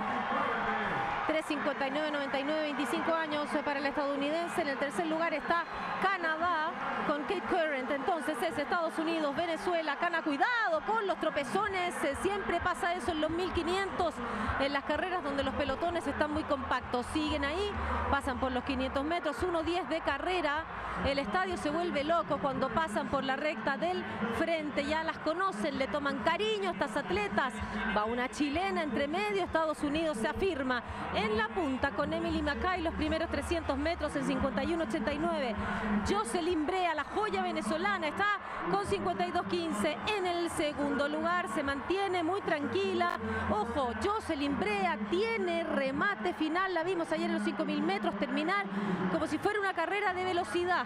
3:59, 99, 25 años para la estadounidense. En el tercer lugar está Canadá con Kate Current. Entonces es Estados Unidos, Venezuela, Canadá. Cuidado con los tropezones. Siempre pasa eso en los 1500, en las carreras donde los pelotones están muy compactos. Siguen ahí, pasan por los 500 metros, 1:10 de carrera. El estadio se vuelve loco cuando pasan por la recta del frente. Ya las conocen, le toman cariño a estas atletas. Va una chilena entre medio. Estados Unidos se afirma en la punta con Emily Mackay los primeros 300 metros en 51.89. Jocelyn Brea, la joya venezolana, está con 52.15 en el segundo lugar. Se mantiene muy tranquila. Ojo, Jocelyn Brea tiene remate final. La vimos ayer en los 5.000 metros terminar como si fuera una carrera de velocidad.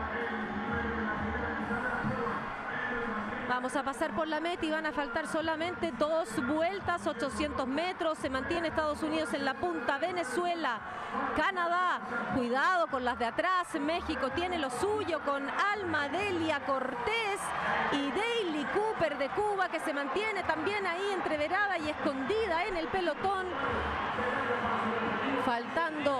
Vamos a pasar por la meta y van a faltar solamente 2 vueltas, 800 metros. Se mantiene Estados Unidos en la punta, Venezuela, Canadá. Cuidado con las de atrás. México tiene lo suyo con Alma Delia Cortés y Daily Cooper de Cuba, que se mantiene también ahí entreverada y escondida en el pelotón. Faltando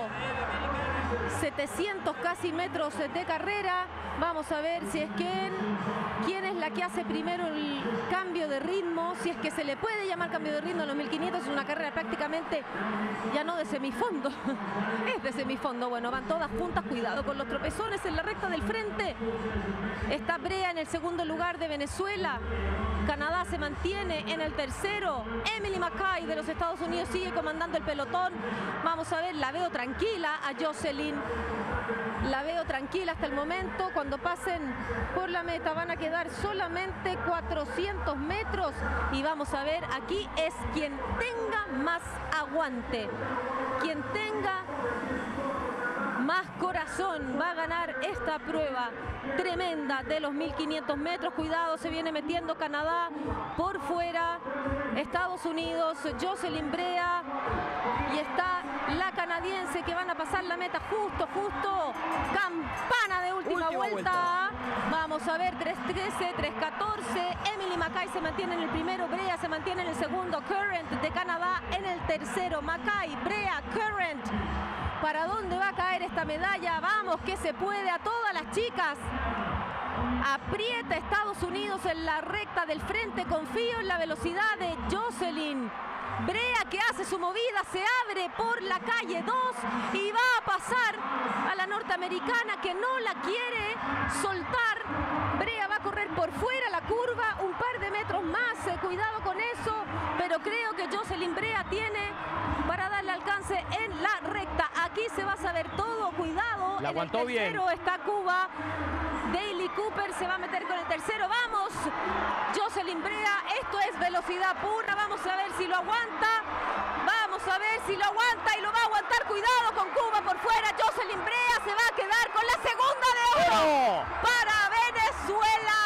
700 casi metros de carrera. Vamos a ver si es quién es la que hace primero el cambio de ritmo, si es que se le puede llamar cambio de ritmo en los 1500. Es una carrera prácticamente ya no de semifondo, es de semifondo. Bueno, van todas juntas, cuidado con los tropezones en la recta del frente. Está Brea en el segundo lugar de Venezuela. Canadá se mantiene en el tercero. Emily Mackay de los Estados Unidos sigue comandando el pelotón. Vamos a ver, la veo tranquila a Jocelyn. La veo tranquila hasta el momento. Cuando pasen por la meta van a quedar solamente 400 metros. Y vamos a ver, aquí es quien tenga más aguante, quien tenga más corazón va a ganar esta prueba tremenda de los 1500 metros. Cuidado, se viene metiendo Canadá por fuera. Estados Unidos, Jocelyn Brea y está la canadiense que van a pasar la meta justo. Campana de última vuelta. Vamos a ver, 3:13, 3:14. Emily Mackay se mantiene en el primero, Brea se mantiene en el segundo, Current de Canadá en el tercero. Mackay, Brea, Current. ¿Para dónde va a caer esta medalla? Vamos, que se puede a todas las chicas. Aprieta Estados Unidos en la recta del frente. Confío en la velocidad de Jocelyn Brea, que hace su movida, se abre por la calle 2 y va a pasar a la norteamericana, que no la quiere soltar. Brea va a correr por fuera la curva, un par de metros más. Cuidado con eso, pero creo que Jocelyn Brea tiene para darle alcance en la recta. Aquí se va a saber todo. Cuidado, la aguantó en el tercero bien. está Cuba. Daily Cooper se va a meter con el tercero. Vamos, Jocelyn Brea, esto es velocidad pura. Vamos a ver si lo aguanta. Vamos a ver si lo aguanta y lo va a aguantar. Cuidado con Cuba por fuera. Jocelyn Brea se va a quedar con la segunda de oro para Venezuela.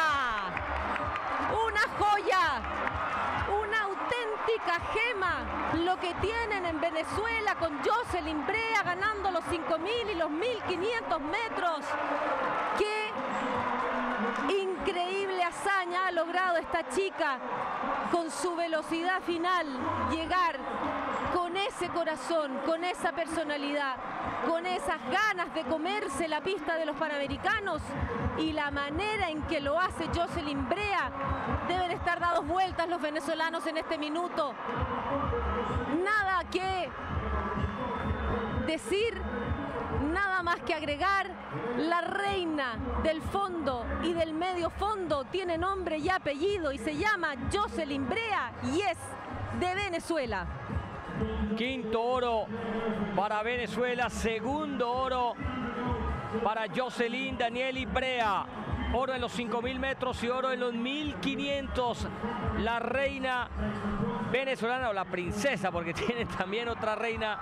Una joya, una auténtica gema lo que tienen en Venezuela con Jocelyn Brea ganando los 5000 y los 1500 metros. ¡Qué increíble hazaña ha logrado esta chica con su velocidad final! Llegar con ese corazón, con esa personalidad, con esas ganas de comerse la pista de los Panamericanos, y la manera en que lo hace Jocelyn Brea. Deben estar dados vueltas los venezolanos en este minuto. Nada que decir nada más que agregar. La reina del fondo y del medio fondo tiene nombre y apellido y se llama Jocelyn Brea y es de Venezuela. Quinto oro para Venezuela, segundo oro para Jocelyn Danieli Brea. Oro en los 5.000 metros y oro en los 1.500. La reina venezolana, o la princesa, porque tiene también otra reina.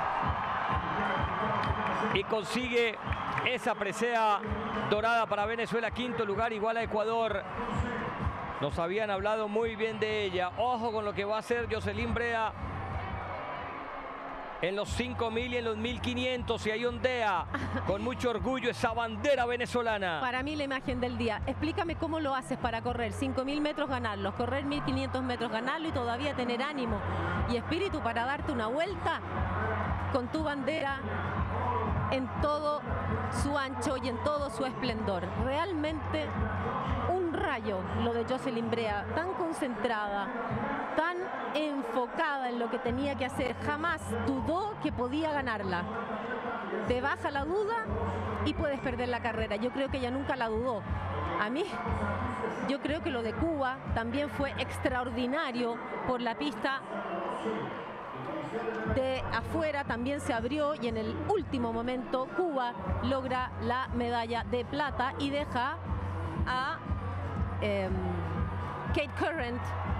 Y consigue esa presea dorada para Venezuela. Quinto lugar, igual a Ecuador. Nos habían hablado muy bien de ella. Ojo con lo que va a hacer Jocelyn Brea en los 5.000 y en los 1.500, y ahí ondea con mucho orgullo esa bandera venezolana. Para mí la imagen del día. Explícame cómo lo haces para correr 5.000 metros, ganarlos, correr 1.500 metros, ganarlo y todavía tener ánimo y espíritu para darte una vuelta con tu bandera en todo su ancho y en todo su esplendor. Realmente un rayo lo de Jocelyn Brea, tan concentrada, tan enfocada en lo que tenía que hacer, jamás dudó que podía ganarla. Te baja la duda y puedes perder la carrera. Yo creo que ella nunca la dudó. A mí, yo creo que lo de Cuba también fue extraordinario por la pista de afuera, también se abrió y en el último momento Cuba logra la medalla de plata y deja a Kate Current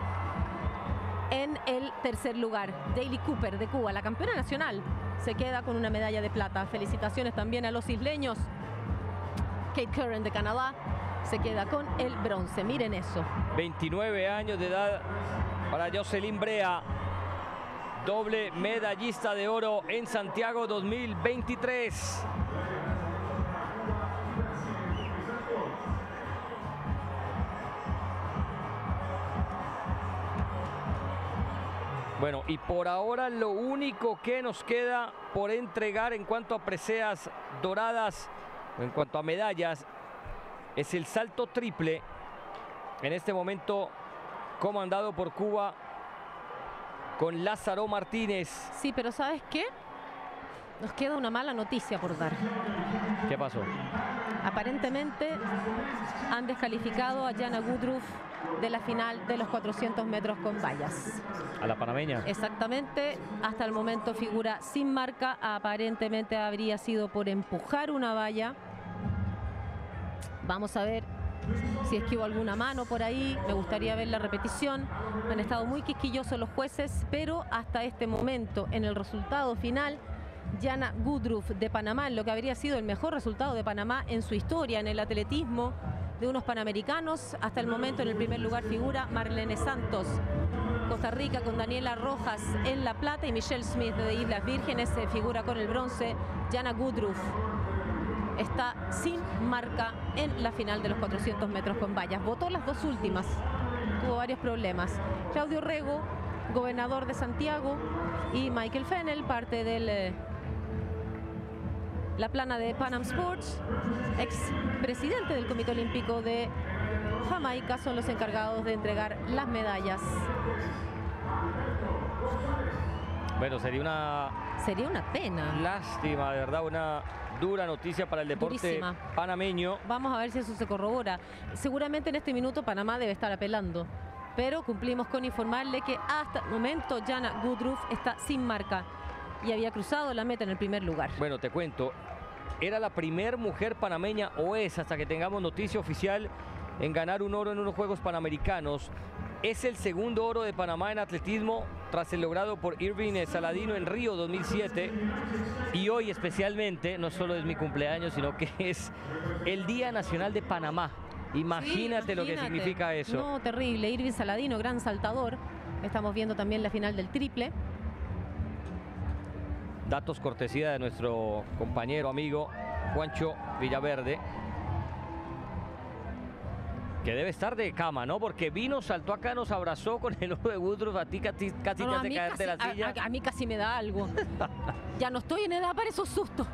en el tercer lugar. Daly Cooper de Cuba, la campeona nacional, se queda con una medalla de plata. Felicitaciones también a los isleños. Kate Current de Canadá se queda con el bronce. Miren eso. 29 años de edad para Jocelyn Brea. Doble medallista de oro en Santiago 2023. Bueno, y por ahora lo único que nos queda por entregar en cuanto a preseas doradas, en cuanto a medallas, es el salto triple. En este momento comandado por Cuba, con Lázaro Martínez. Sí, pero ¿sabes qué? Nos queda una mala noticia por dar. ¿Qué pasó? Aparentemente han descalificado a Jana Woodruff de la final de los 400 metros con vallas. ¿A la panameña? Exactamente. Hasta el momento figura sin marca. Aparentemente habría sido por empujar una valla. Vamos a ver si es que hubo alguna mano por ahí. Me gustaría ver la repetición. Han estado muy quisquillosos los jueces, pero hasta este momento, en el resultado final, Jana Woodruff de Panamá, en lo que habría sido el mejor resultado de Panamá en su historia en el atletismo de unos panamericanos. Hasta el momento en el primer lugar figura Marlene Santos, Costa Rica, con Daniela Rojas en la plata, y Michelle Smith de Islas Vírgenes figura con el bronce. Jana Woodruff está sin marca en la final de los 400 metros con vallas. Votó las dos últimas, tuvo varios problemas. Claudio Rego, gobernador de Santiago, y Michael Fennell, parte del la plana de Pan Am Sports, ex presidente del Comité Olímpico de Jamaica, son los encargados de entregar las medallas. Bueno, sería una pena. Lástima, de verdad, una dura noticia para el deporte Durísima. Panameño. Vamos a ver si eso se corrobora. Seguramente en este minuto Panamá debe estar apelando, pero cumplimos con informarle que hasta el momento Jana Woodruff está sin marca y había cruzado la meta en el primer lugar. Bueno, te cuento, era la primer mujer panameña, o es hasta que tengamos noticia oficial, en ganar un oro en unos Juegos Panamericanos. Es el segundo oro de Panamá en atletismo tras el logrado por Irving Saladino en Río 2007. Y hoy especialmente, no solo es mi cumpleaños, sino que es el Día Nacional de Panamá. Imagínate lo que significa eso. No, terrible. Irving Saladino, gran saltador. Estamos viendo también la final del triple. Datos cortesía de nuestro compañero, amigo Juancho Villaverde, que debe estar de cama, ¿no? Porque vino, saltó acá, nos abrazó con el ojo de Woodruff. A ti casi te hace caerte de la silla. A mí casi me da algo. Ya no estoy en edad para esos sustos.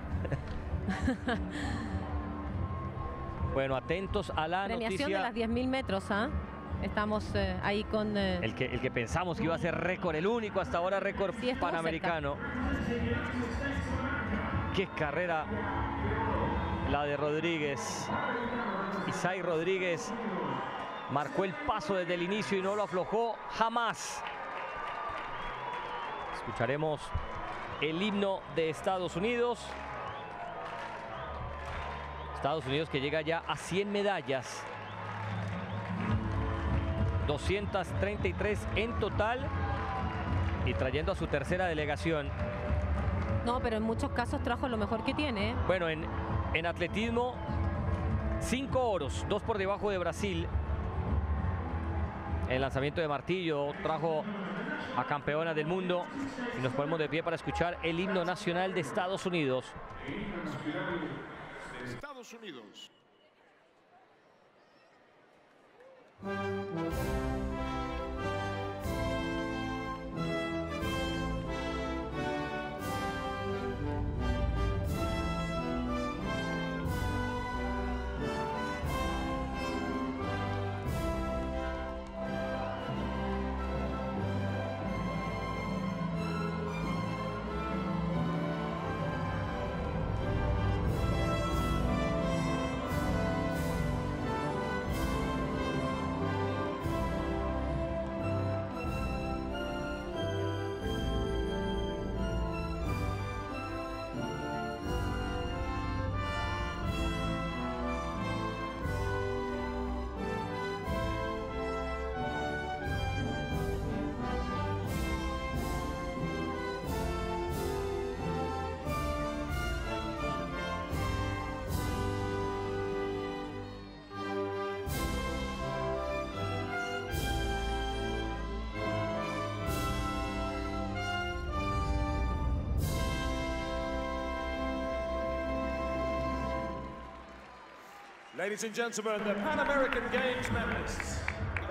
Bueno, atentos a la premiación noticia. De las 10.000 metros, ¿ah? Estamos ahí con... El que pensamos que iba a ser récord, el único hasta ahora récord panamericano. Qué carrera la de Rodríguez. Isai Rodríguez marcó el paso desde el inicio y no lo aflojó jamás. Escucharemos el himno de Estados Unidos. Estados Unidos que llega ya a 100 medallas. 233 en total y trayendo a su tercera delegación. No, pero en muchos casos trajo lo mejor que tiene, ¿eh? Bueno, en atletismo, 5 oros, 2 por debajo de Brasil. El lanzamiento de martillo trajo a campeona del mundo. Y nos ponemos de pie para escuchar el himno nacional de Estados Unidos. Estados Unidos. Ladies and gentlemen, the Pan American Games medalists.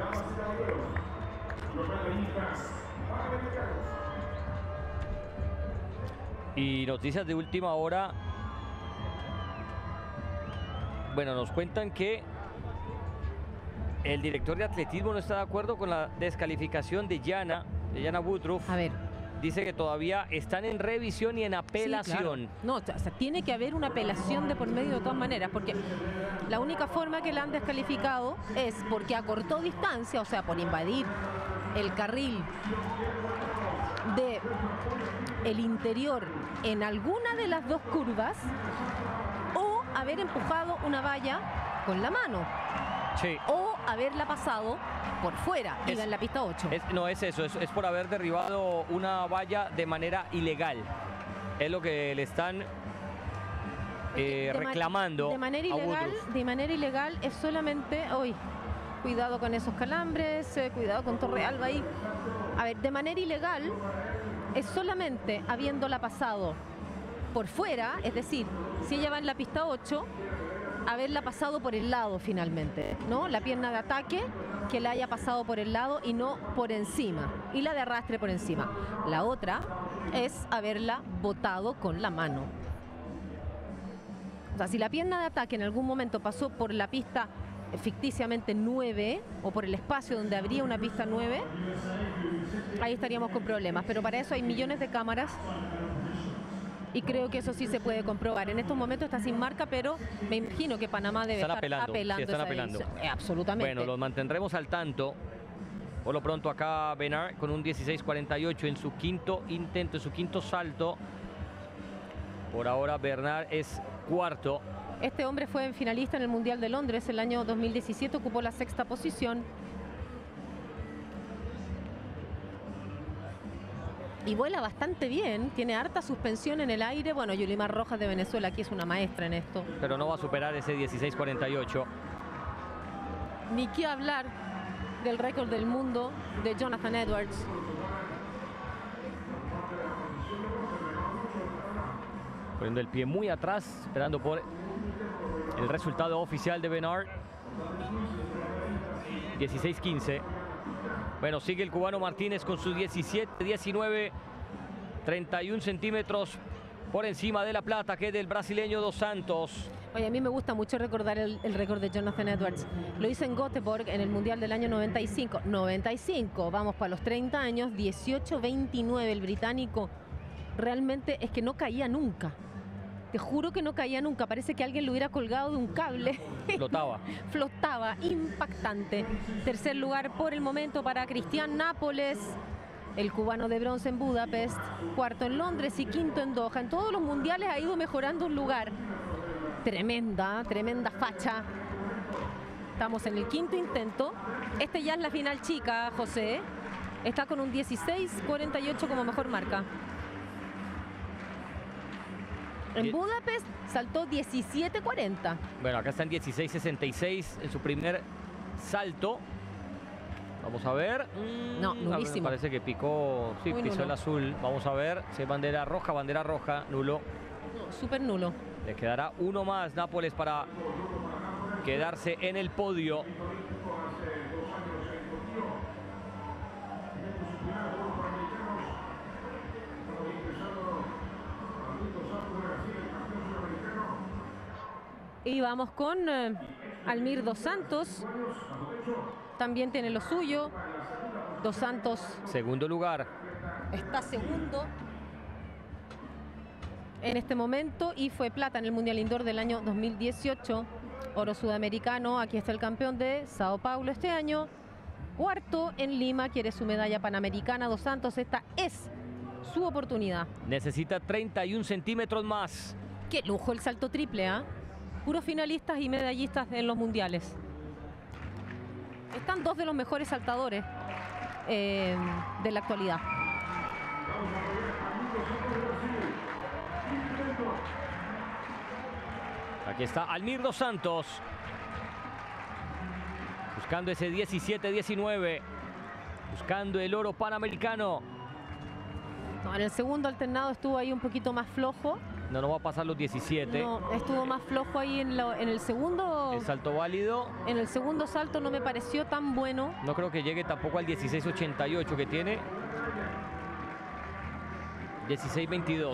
Y noticias de última hora. Bueno, nos cuentan que el director de atletismo no está de acuerdo con la descalificación de Yana Woodruff. A ver. Dice que todavía están en revisión y en apelación. Sí, claro. No, o sea, tiene que haber una apelación de por medio de todas maneras, porque la única forma que la han descalificado es porque acortó distancia, o sea, por invadir el carril de el interior en alguna de las dos curvas o haber empujado una valla con la mano. Sí. O haberla pasado por fuera, iba en la pista 8. No es eso, es por haber derribado una valla de manera ilegal. Es lo que le están reclamando de manera a ilegal, Woodruff. de manera ilegal es solamente hoy. Cuidado con esos calambres, cuidado con Torrealba ahí. A ver, de manera ilegal es solamente habiéndola pasado por fuera, es decir, si ella va en la pista 8, haberla pasado por el lado finalmente, ¿no? La pierna de ataque que la haya pasado por el lado y no por encima, y la de arrastre por encima. La otra es haberla botado con la mano. O sea, si la pierna de ataque en algún momento pasó por la pista ficticiamente 9 o por el espacio donde habría una pista 9, ahí estaríamos con problemas, pero para eso hay millones de cámaras y creo que eso sí se puede comprobar. En estos momentos está sin marca, pero me imagino que Panamá debe estar apelando. Sí, están apelando. Absolutamente. Bueno, los mantendremos al tanto. Por lo pronto acá Bernard con un 16.48 en su quinto intento, en su quinto salto. Por ahora Bernard es cuarto. Este hombre fue finalista en el Mundial de Londres el año 2017, ocupó la sexta posición. Y vuela bastante bien, tiene harta suspensión en el aire. Bueno, Yulimar Rojas de Venezuela aquí es una maestra en esto. Pero no va a superar ese 16.48. Ni qué hablar del récord del mundo de Jonathan Edwards. Poniendo el pie muy atrás, esperando por el resultado oficial de Bernard. 16.15. Bueno, sigue el cubano Martínez con su 17.19, 31 centímetros por encima de la plata que es del brasileño Dos Santos. Oye, a mí me gusta mucho recordar el récord de Jonathan Edwards. Lo hizo en Göteborg en el Mundial del año 95. 95, vamos para los 30 años, 18.29 el británico. Realmente es que no caía nunca. Te juro que no caía nunca. Parece que alguien lo hubiera colgado de un cable. Flotaba. Flotaba. Impactante. Tercer lugar por el momento para Cristian Nápoles, el cubano de bronce en Budapest. Cuarto en Londres y quinto en Doha. En todos los mundiales ha ido mejorando un lugar. Tremenda facha. Estamos en el quinto intento. Este ya es la final chica, José. Está con un 16.48 como mejor marca. En Budapest saltó 17.40. Bueno, acá está en 16.66 en su primer salto. Vamos a ver. No, nulísimo. Parece que picó, sí, Muy pisó nulo. el azul. Vamos a ver si es bandera roja, nulo. No, súper nulo. Le quedará uno más Nápoles para quedarse en el podio. Y vamos con Almir Dos Santos. También tiene lo suyo. Dos Santos Segundo lugar. está segundo en este momento y fue plata en el Mundial Indoor del año 2018. Oro sudamericano. Aquí está el campeón de Sao Paulo este año. Cuarto en Lima. Quiere su medalla panamericana. Dos Santos, esta es su oportunidad. Necesita 31 centímetros más. Qué lujo el salto triple, ¿ah? Puros finalistas y medallistas en los mundiales. Están dos de los mejores saltadores de la actualidad. Aquí está Almir Dos Santos. Buscando ese 17-19. Buscando el oro panamericano. No, en el segundo alternado estuvo ahí un poquito más flojo. No va a pasar los 17. No, estuvo más flojo ahí en el segundo. El salto válido. En el segundo salto no me pareció tan bueno. No creo que llegue tampoco al 16.88 que tiene. 16.22.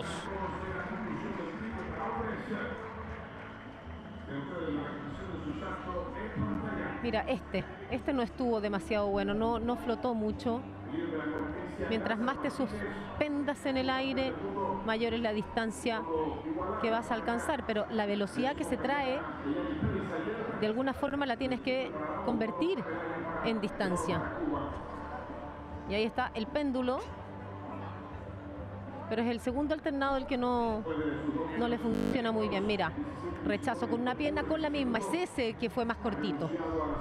Mira, este no estuvo demasiado bueno, no flotó mucho. Mientras más te suspendas en el aire, mayor es la distancia que vas a alcanzar, pero la velocidad que se trae, de alguna forma la tienes que convertir en distancia. Y ahí está el péndulo, pero es el segundo alternado el que no le funciona muy bien. Mira, rechazo con una pierna con la misma, es ese que fue más cortito.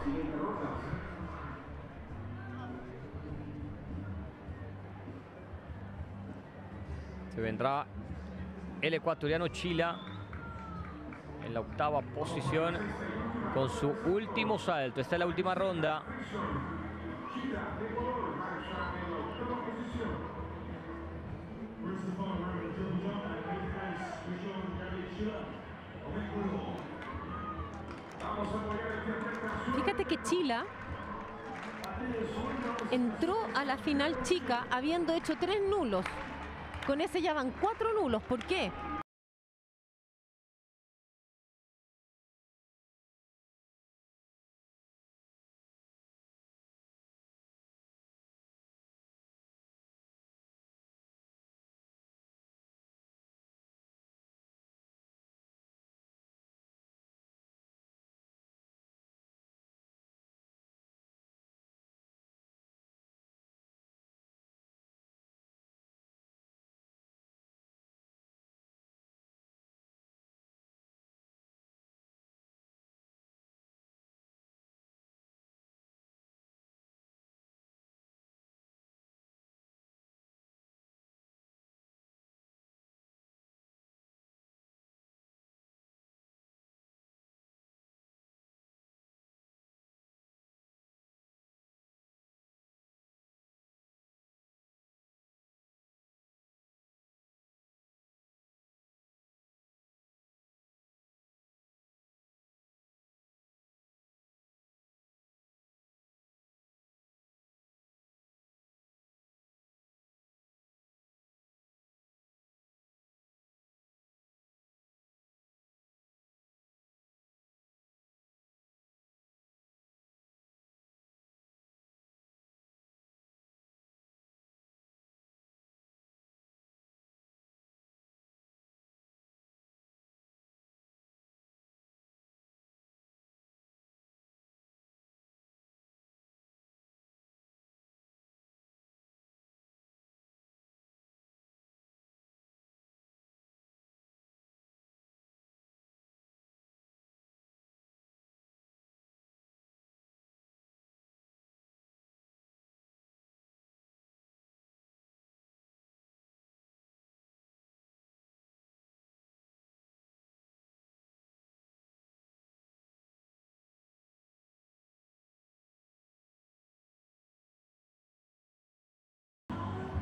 Se vendrá el ecuatoriano Chila en la octava posición con su último salto. Esta es la última ronda. Fíjate que Chila entró a la final chica habiendo hecho 3 nulos. Con ese ya van 4 nulos. ¿Por qué?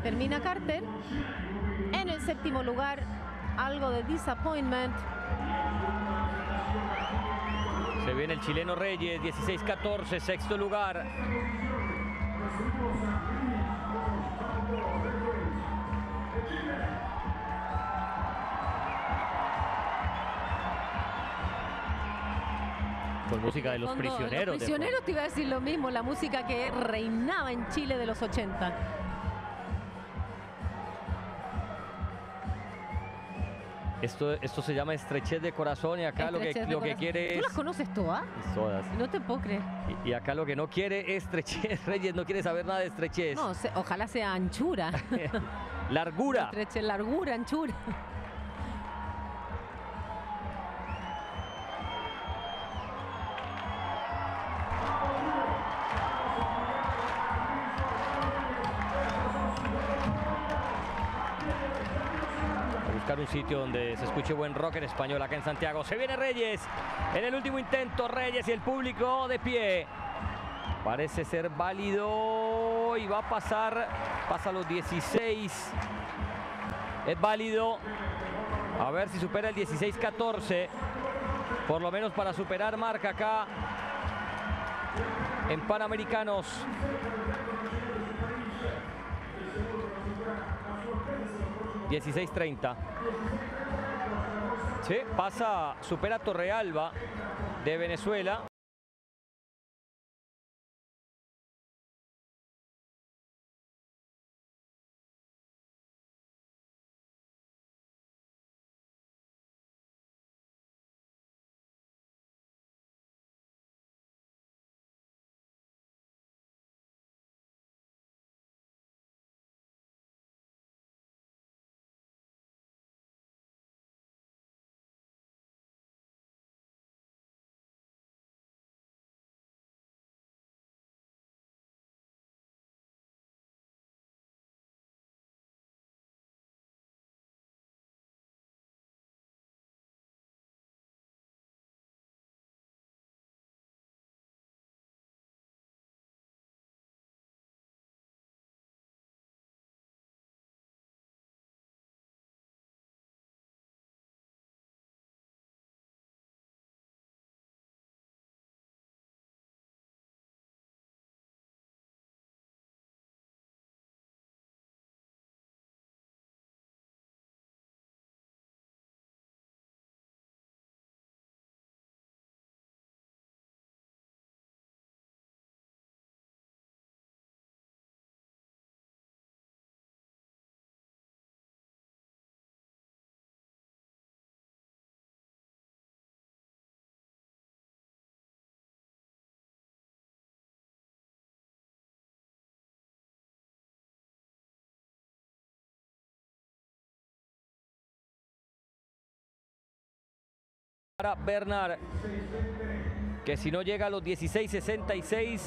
Termina Carter. En el séptimo lugar, algo de disappointment. Se viene el chileno Reyes, 16-14, sexto lugar. Con música de Los Prisioneros. Los Prisioneros, te iba a decir lo mismo, la música que reinaba en Chile de los 80. Esto se llama estrechez de corazón, y acá lo que quiere es... ¿Tú las conoces todas? Todas. No te puedo creer. Y acá lo que no quiere es estrechez. Reyes no quiere saber nada de estrechez. No, ojalá sea anchura. Largura. Estrechez, largura, anchura. Buscar un sitio donde se escuche buen rock en español acá en Santiago. Se viene Reyes en el último intento. Reyes y el público de pie. Parece ser válido y va a pasar. Pasa los 16. Es válido. A ver si supera el 16-14. Por lo menos para superar marca acá en Panamericanos. $16.30. Sí, pasa, supera Torrealba de Venezuela. Para Bernard, que si no llega a los 16.66,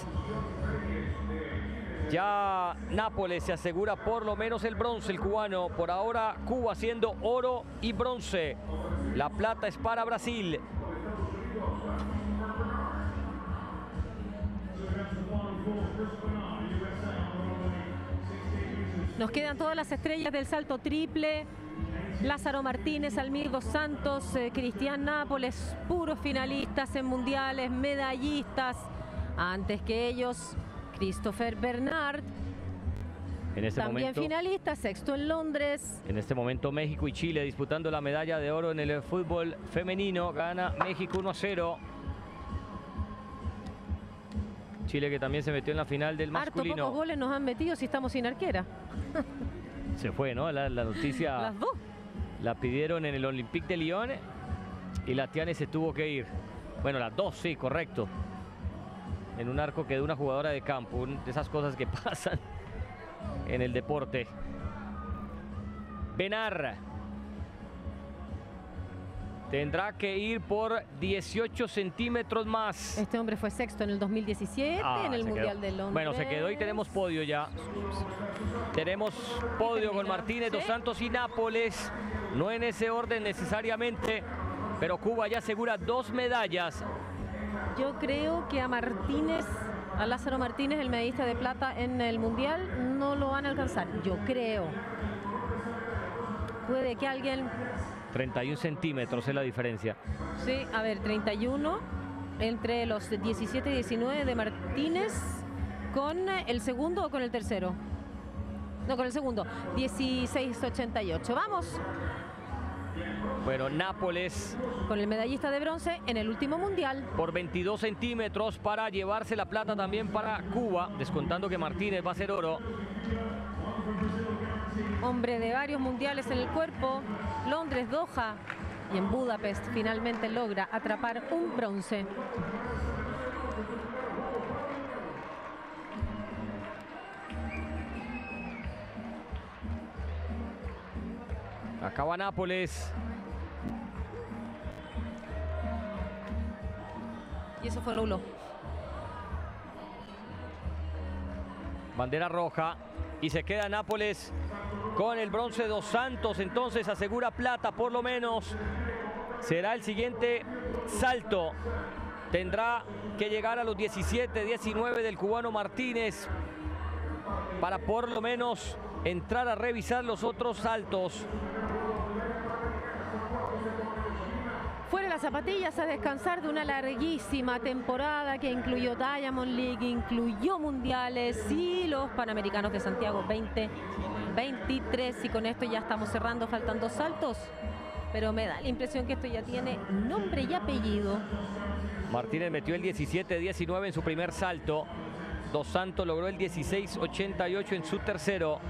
ya Nápoles se asegura por lo menos el bronce, el cubano. Por ahora Cuba haciendo oro y bronce. La plata es para Brasil. Nos quedan todas las estrellas del salto triple. Lázaro Martínez, Almir Dos Santos, Cristian Nápoles, puros finalistas en mundiales, medallistas. Antes que ellos, Christopher Bernard, también finalista, sexto en Londres. En este momento México y Chile disputando la medalla de oro en el fútbol femenino. Gana México 1-0. Chile, que también se metió en la final del masculino. Harto pocos goles nos han metido si estamos sin arquera. Se fue, ¿no? La noticia. Las dos. La pidieron en el Olympique de Lyon y la Tiane se tuvo que ir. Bueno, las dos, sí, correcto. En un arco quedó una jugadora de campo. De esas cosas que pasan en el deporte. Benar tendrá que ir por 18 centímetros más. Este hombre fue sexto en el 2017 en el Mundial de Londres. Bueno, se quedó y tenemos podio ya. Tenemos podio con Martínez, Dos Santos y Nápoles. No en ese orden necesariamente, pero Cuba ya asegura 2 medallas. Yo creo que a Martínez A Lázaro Martínez, el medallista de plata en el Mundial, no lo van a alcanzar, yo creo. Puede que alguien... 31 centímetros es la diferencia. Sí, a ver, 31 entre los 17 y 19 de Martínez con el segundo o con el tercero. No, con el segundo. 16.88. Vamos. Bueno, Nápoles. Con el medallista de bronce en el último mundial. Por 22 centímetros para llevarse la plata también para Cuba, descontando que Martínez va a ser oro. Hombre de varios mundiales en el cuerpo. Londres, Doha y en Budapest finalmente logra atrapar un bronce. Acaba Nápoles. Y eso fue Rulo. Bandera roja. Y se queda Nápoles con el bronce. Dos Santos entonces asegura plata por lo menos. Será el siguiente salto. Tendrá que llegar a los 17, 19 del cubano Martínez para por lo menos entrar a revisar los otros saltos. Fuera las zapatillas a descansar de una larguísima temporada que incluyó Diamond League, incluyó mundiales y los Panamericanos de Santiago 2023. Y con esto ya estamos cerrando, faltan dos saltos. Pero me da la impresión que esto ya tiene nombre y apellido. Martínez metió el 17-19 en su primer salto. Dos Santos logró el 16-88 en su tercero.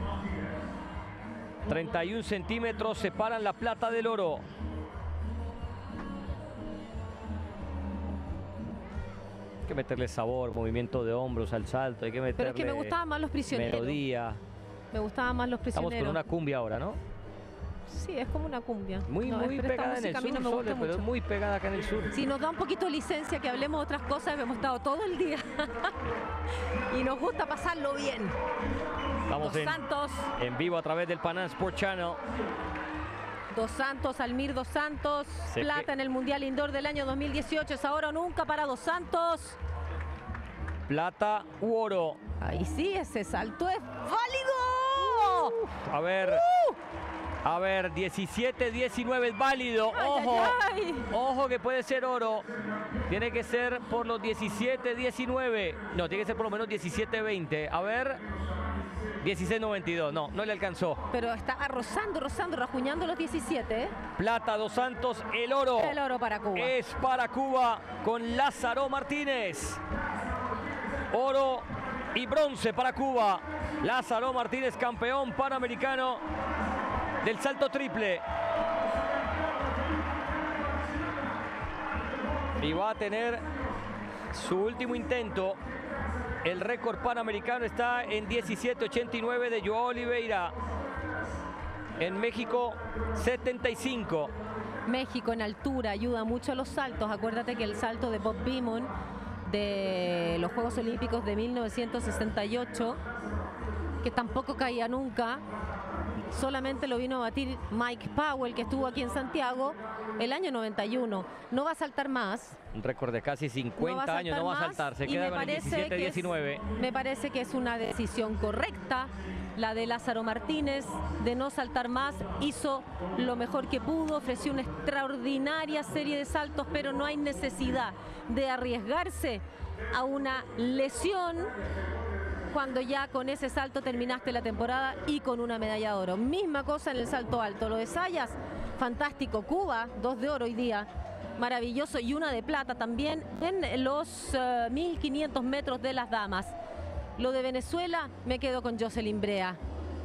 31 centímetros separan la plata del oro. Hay que meterle sabor, movimiento de hombros al salto. Hay que meterle... Pero es que me gustaban más los prisioneros. Melodía. Me gustaban más los prisioneros. Estamos con una cumbia ahora, ¿no? Sí, es como una cumbia. Muy pegada en el sur, no Sole, pero es muy pegada acá en el sur. Si nos da un poquito de licencia que hablemos de otras cosas, hemos estado todo el día. Y nos gusta pasarlo bien. Estamos Dos Santos. En vivo a través del Panam Sport Channel. Dos Santos, Almir Dos Santos, plata en el Mundial Indoor del año 2018. Es ahora o nunca para Dos Santos. Plata u oro. Ahí sí, ese salto es válido. A ver. A ver, 17-19 es válido. Ojo, ojo que puede ser oro. Tiene que ser por los 17-19. No, tiene que ser por lo menos 17-20. A ver, 16-92. No, no le alcanzó. Pero estaba rozando, rajuñando los 17. ¿Eh? Plata, Dos Santos, el oro. El oro para Cuba. Es para Cuba con Lázaro Martínez. Oro y bronce para Cuba. Lázaro Martínez, campeón panamericano del salto triple. Y va a tener su último intento. El récord panamericano está en 17.89 de Joao Oliveira. En México, 75. México en altura ayuda mucho a los saltos. Acuérdate que el salto de Bob Beamon de los Juegos Olímpicos de 1968, que tampoco caía nunca, solamente lo vino a batir Mike Powell, que estuvo aquí en Santiago el año 91. No va a saltar más. Un récord de casi 50 años, no va a saltar, se queda con el 17-19. Me parece que es una decisión correcta la de Lázaro Martínez, de no saltar más. Hizo lo mejor que pudo, ofreció una extraordinaria serie de saltos, pero no hay necesidad de arriesgarse a una lesión cuando ya con ese salto terminaste la temporada y con una medalla de oro. Misma cosa en el salto alto. Lo de Zayas, fantástico. Cuba, 2 de oro hoy día, maravilloso, y una de plata también en los 1500 metros de las damas. Lo de Venezuela, me quedo con Jocelyn Brea.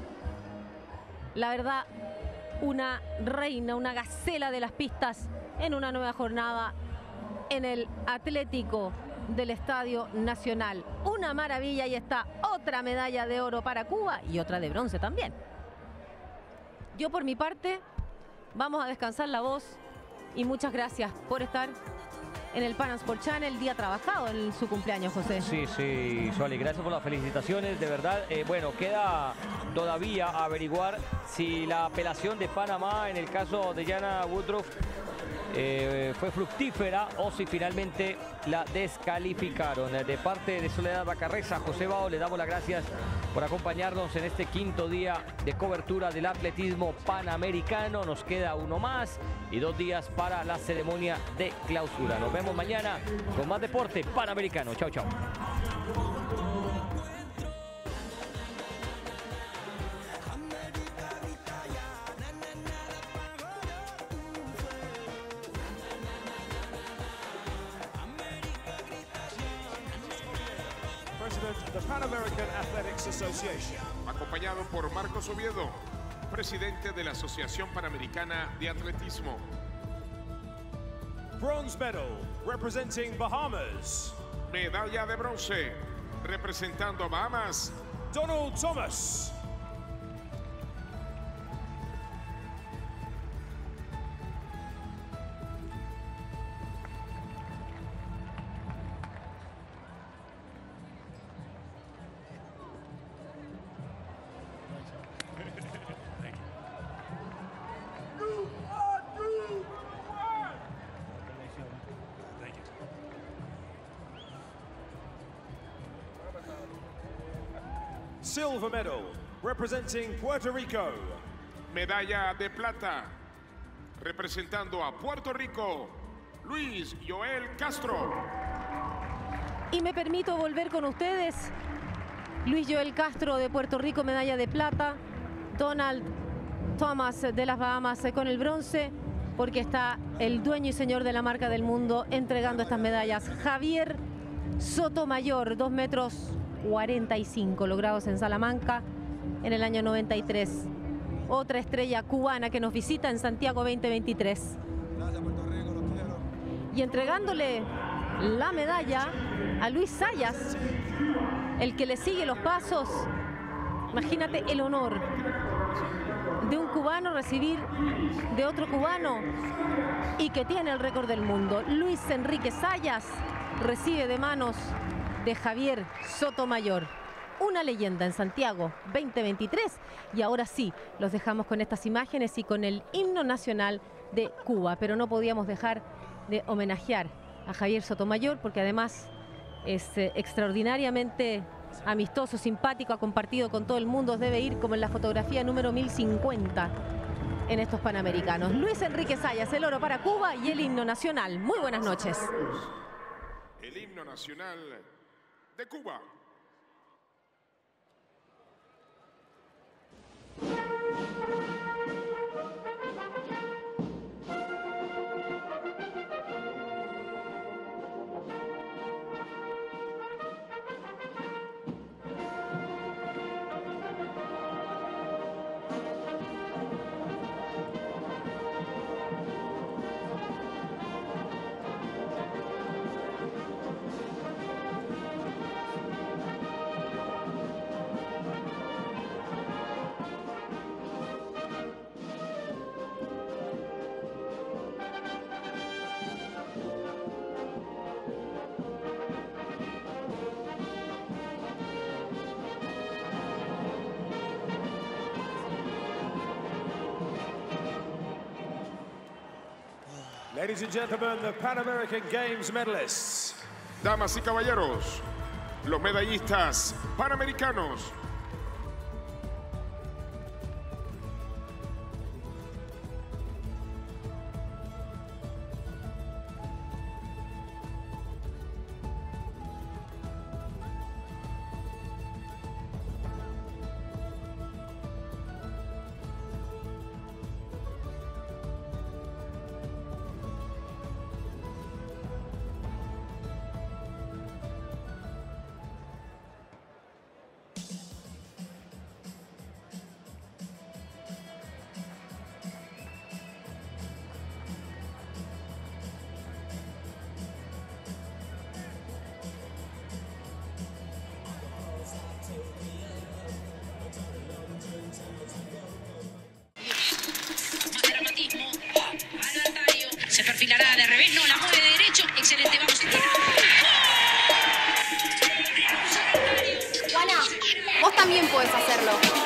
La verdad, una reina, una gacela de las pistas en una nueva jornada en el Atlético del Estadio Nacional. Una maravilla, y está otra medalla de oro para Cuba y otra de bronce también. Yo por mi parte, vamos a descansar la voz y muchas gracias por estar en el Panam Sport Channel, día trabajado en su cumpleaños, José. Sí, sí, Suali, gracias por las felicitaciones, de verdad. Bueno, queda todavía averiguar si la apelación de Panamá en el caso de Jana Woodruff fue fructífera o si finalmente la descalificaron. De parte de Soledad Bacarreza, José Bao, le damos las gracias por acompañarnos en este quinto día de cobertura del atletismo panamericano. Nos queda uno más y 2 días para la ceremonia de clausura. Nos vemos mañana con más deporte panamericano. Chao, chao. The Pan American Athletics Association. Acompañado por Marcos Oviedo, presidente de la Asociación Panamericana de Atletismo. Bronze medal, representing Bahamas. Medalla de bronce, representando a Bahamas, Donald Thomas. Silver medal, representing Puerto Rico. medalla de plata, representando a Puerto Rico, Luis Joel Castro. Y me permito volver con ustedes. Luis Joel Castro de Puerto Rico, medalla de plata. Donald Thomas de las Bahamas con el bronce, porque está el dueño y señor de la marca del mundo entregando estas medallas. Javier Sotomayor, 2 metros 45 logrados en Salamanca en el año 93. Otra estrella cubana que nos visita en Santiago 2023. Gracias, Puerto Rico, los quiero. Y entregándole la medalla a Luis Zayas, el que le sigue los pasos. Imagínate el honor de un cubano recibir de otro cubano y que tiene el récord del mundo. Luis Enrique Zayas recibe de manos de Javier Sotomayor. Una leyenda en Santiago 2023. Y ahora sí, los dejamos con estas imágenes y con el himno nacional de Cuba. Pero no podíamos dejar de homenajear a Javier Sotomayor, porque además es extraordinariamente amistoso, simpático, ha compartido con todo el mundo. Debe ir como en la fotografía número 1050 en estos Panamericanos. Luis Enrique Zayas, el oro para Cuba y el himno nacional. Muy buenas noches. El himno nacional de Cuba. Ladies and gentlemen, the Pan American Games medalists. Damas y caballeros, los medallistas panamericanos. Se perfilará de revés, no, la mueve de derecho. Excelente, vamos. Juana, vos también podés hacerlo.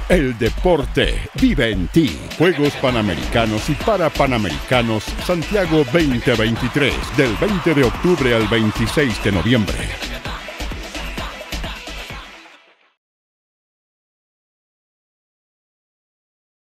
El deporte vive en ti. Juegos Panamericanos y Parapanamericanos Santiago 2023, del 20 de octubre al 26 de noviembre.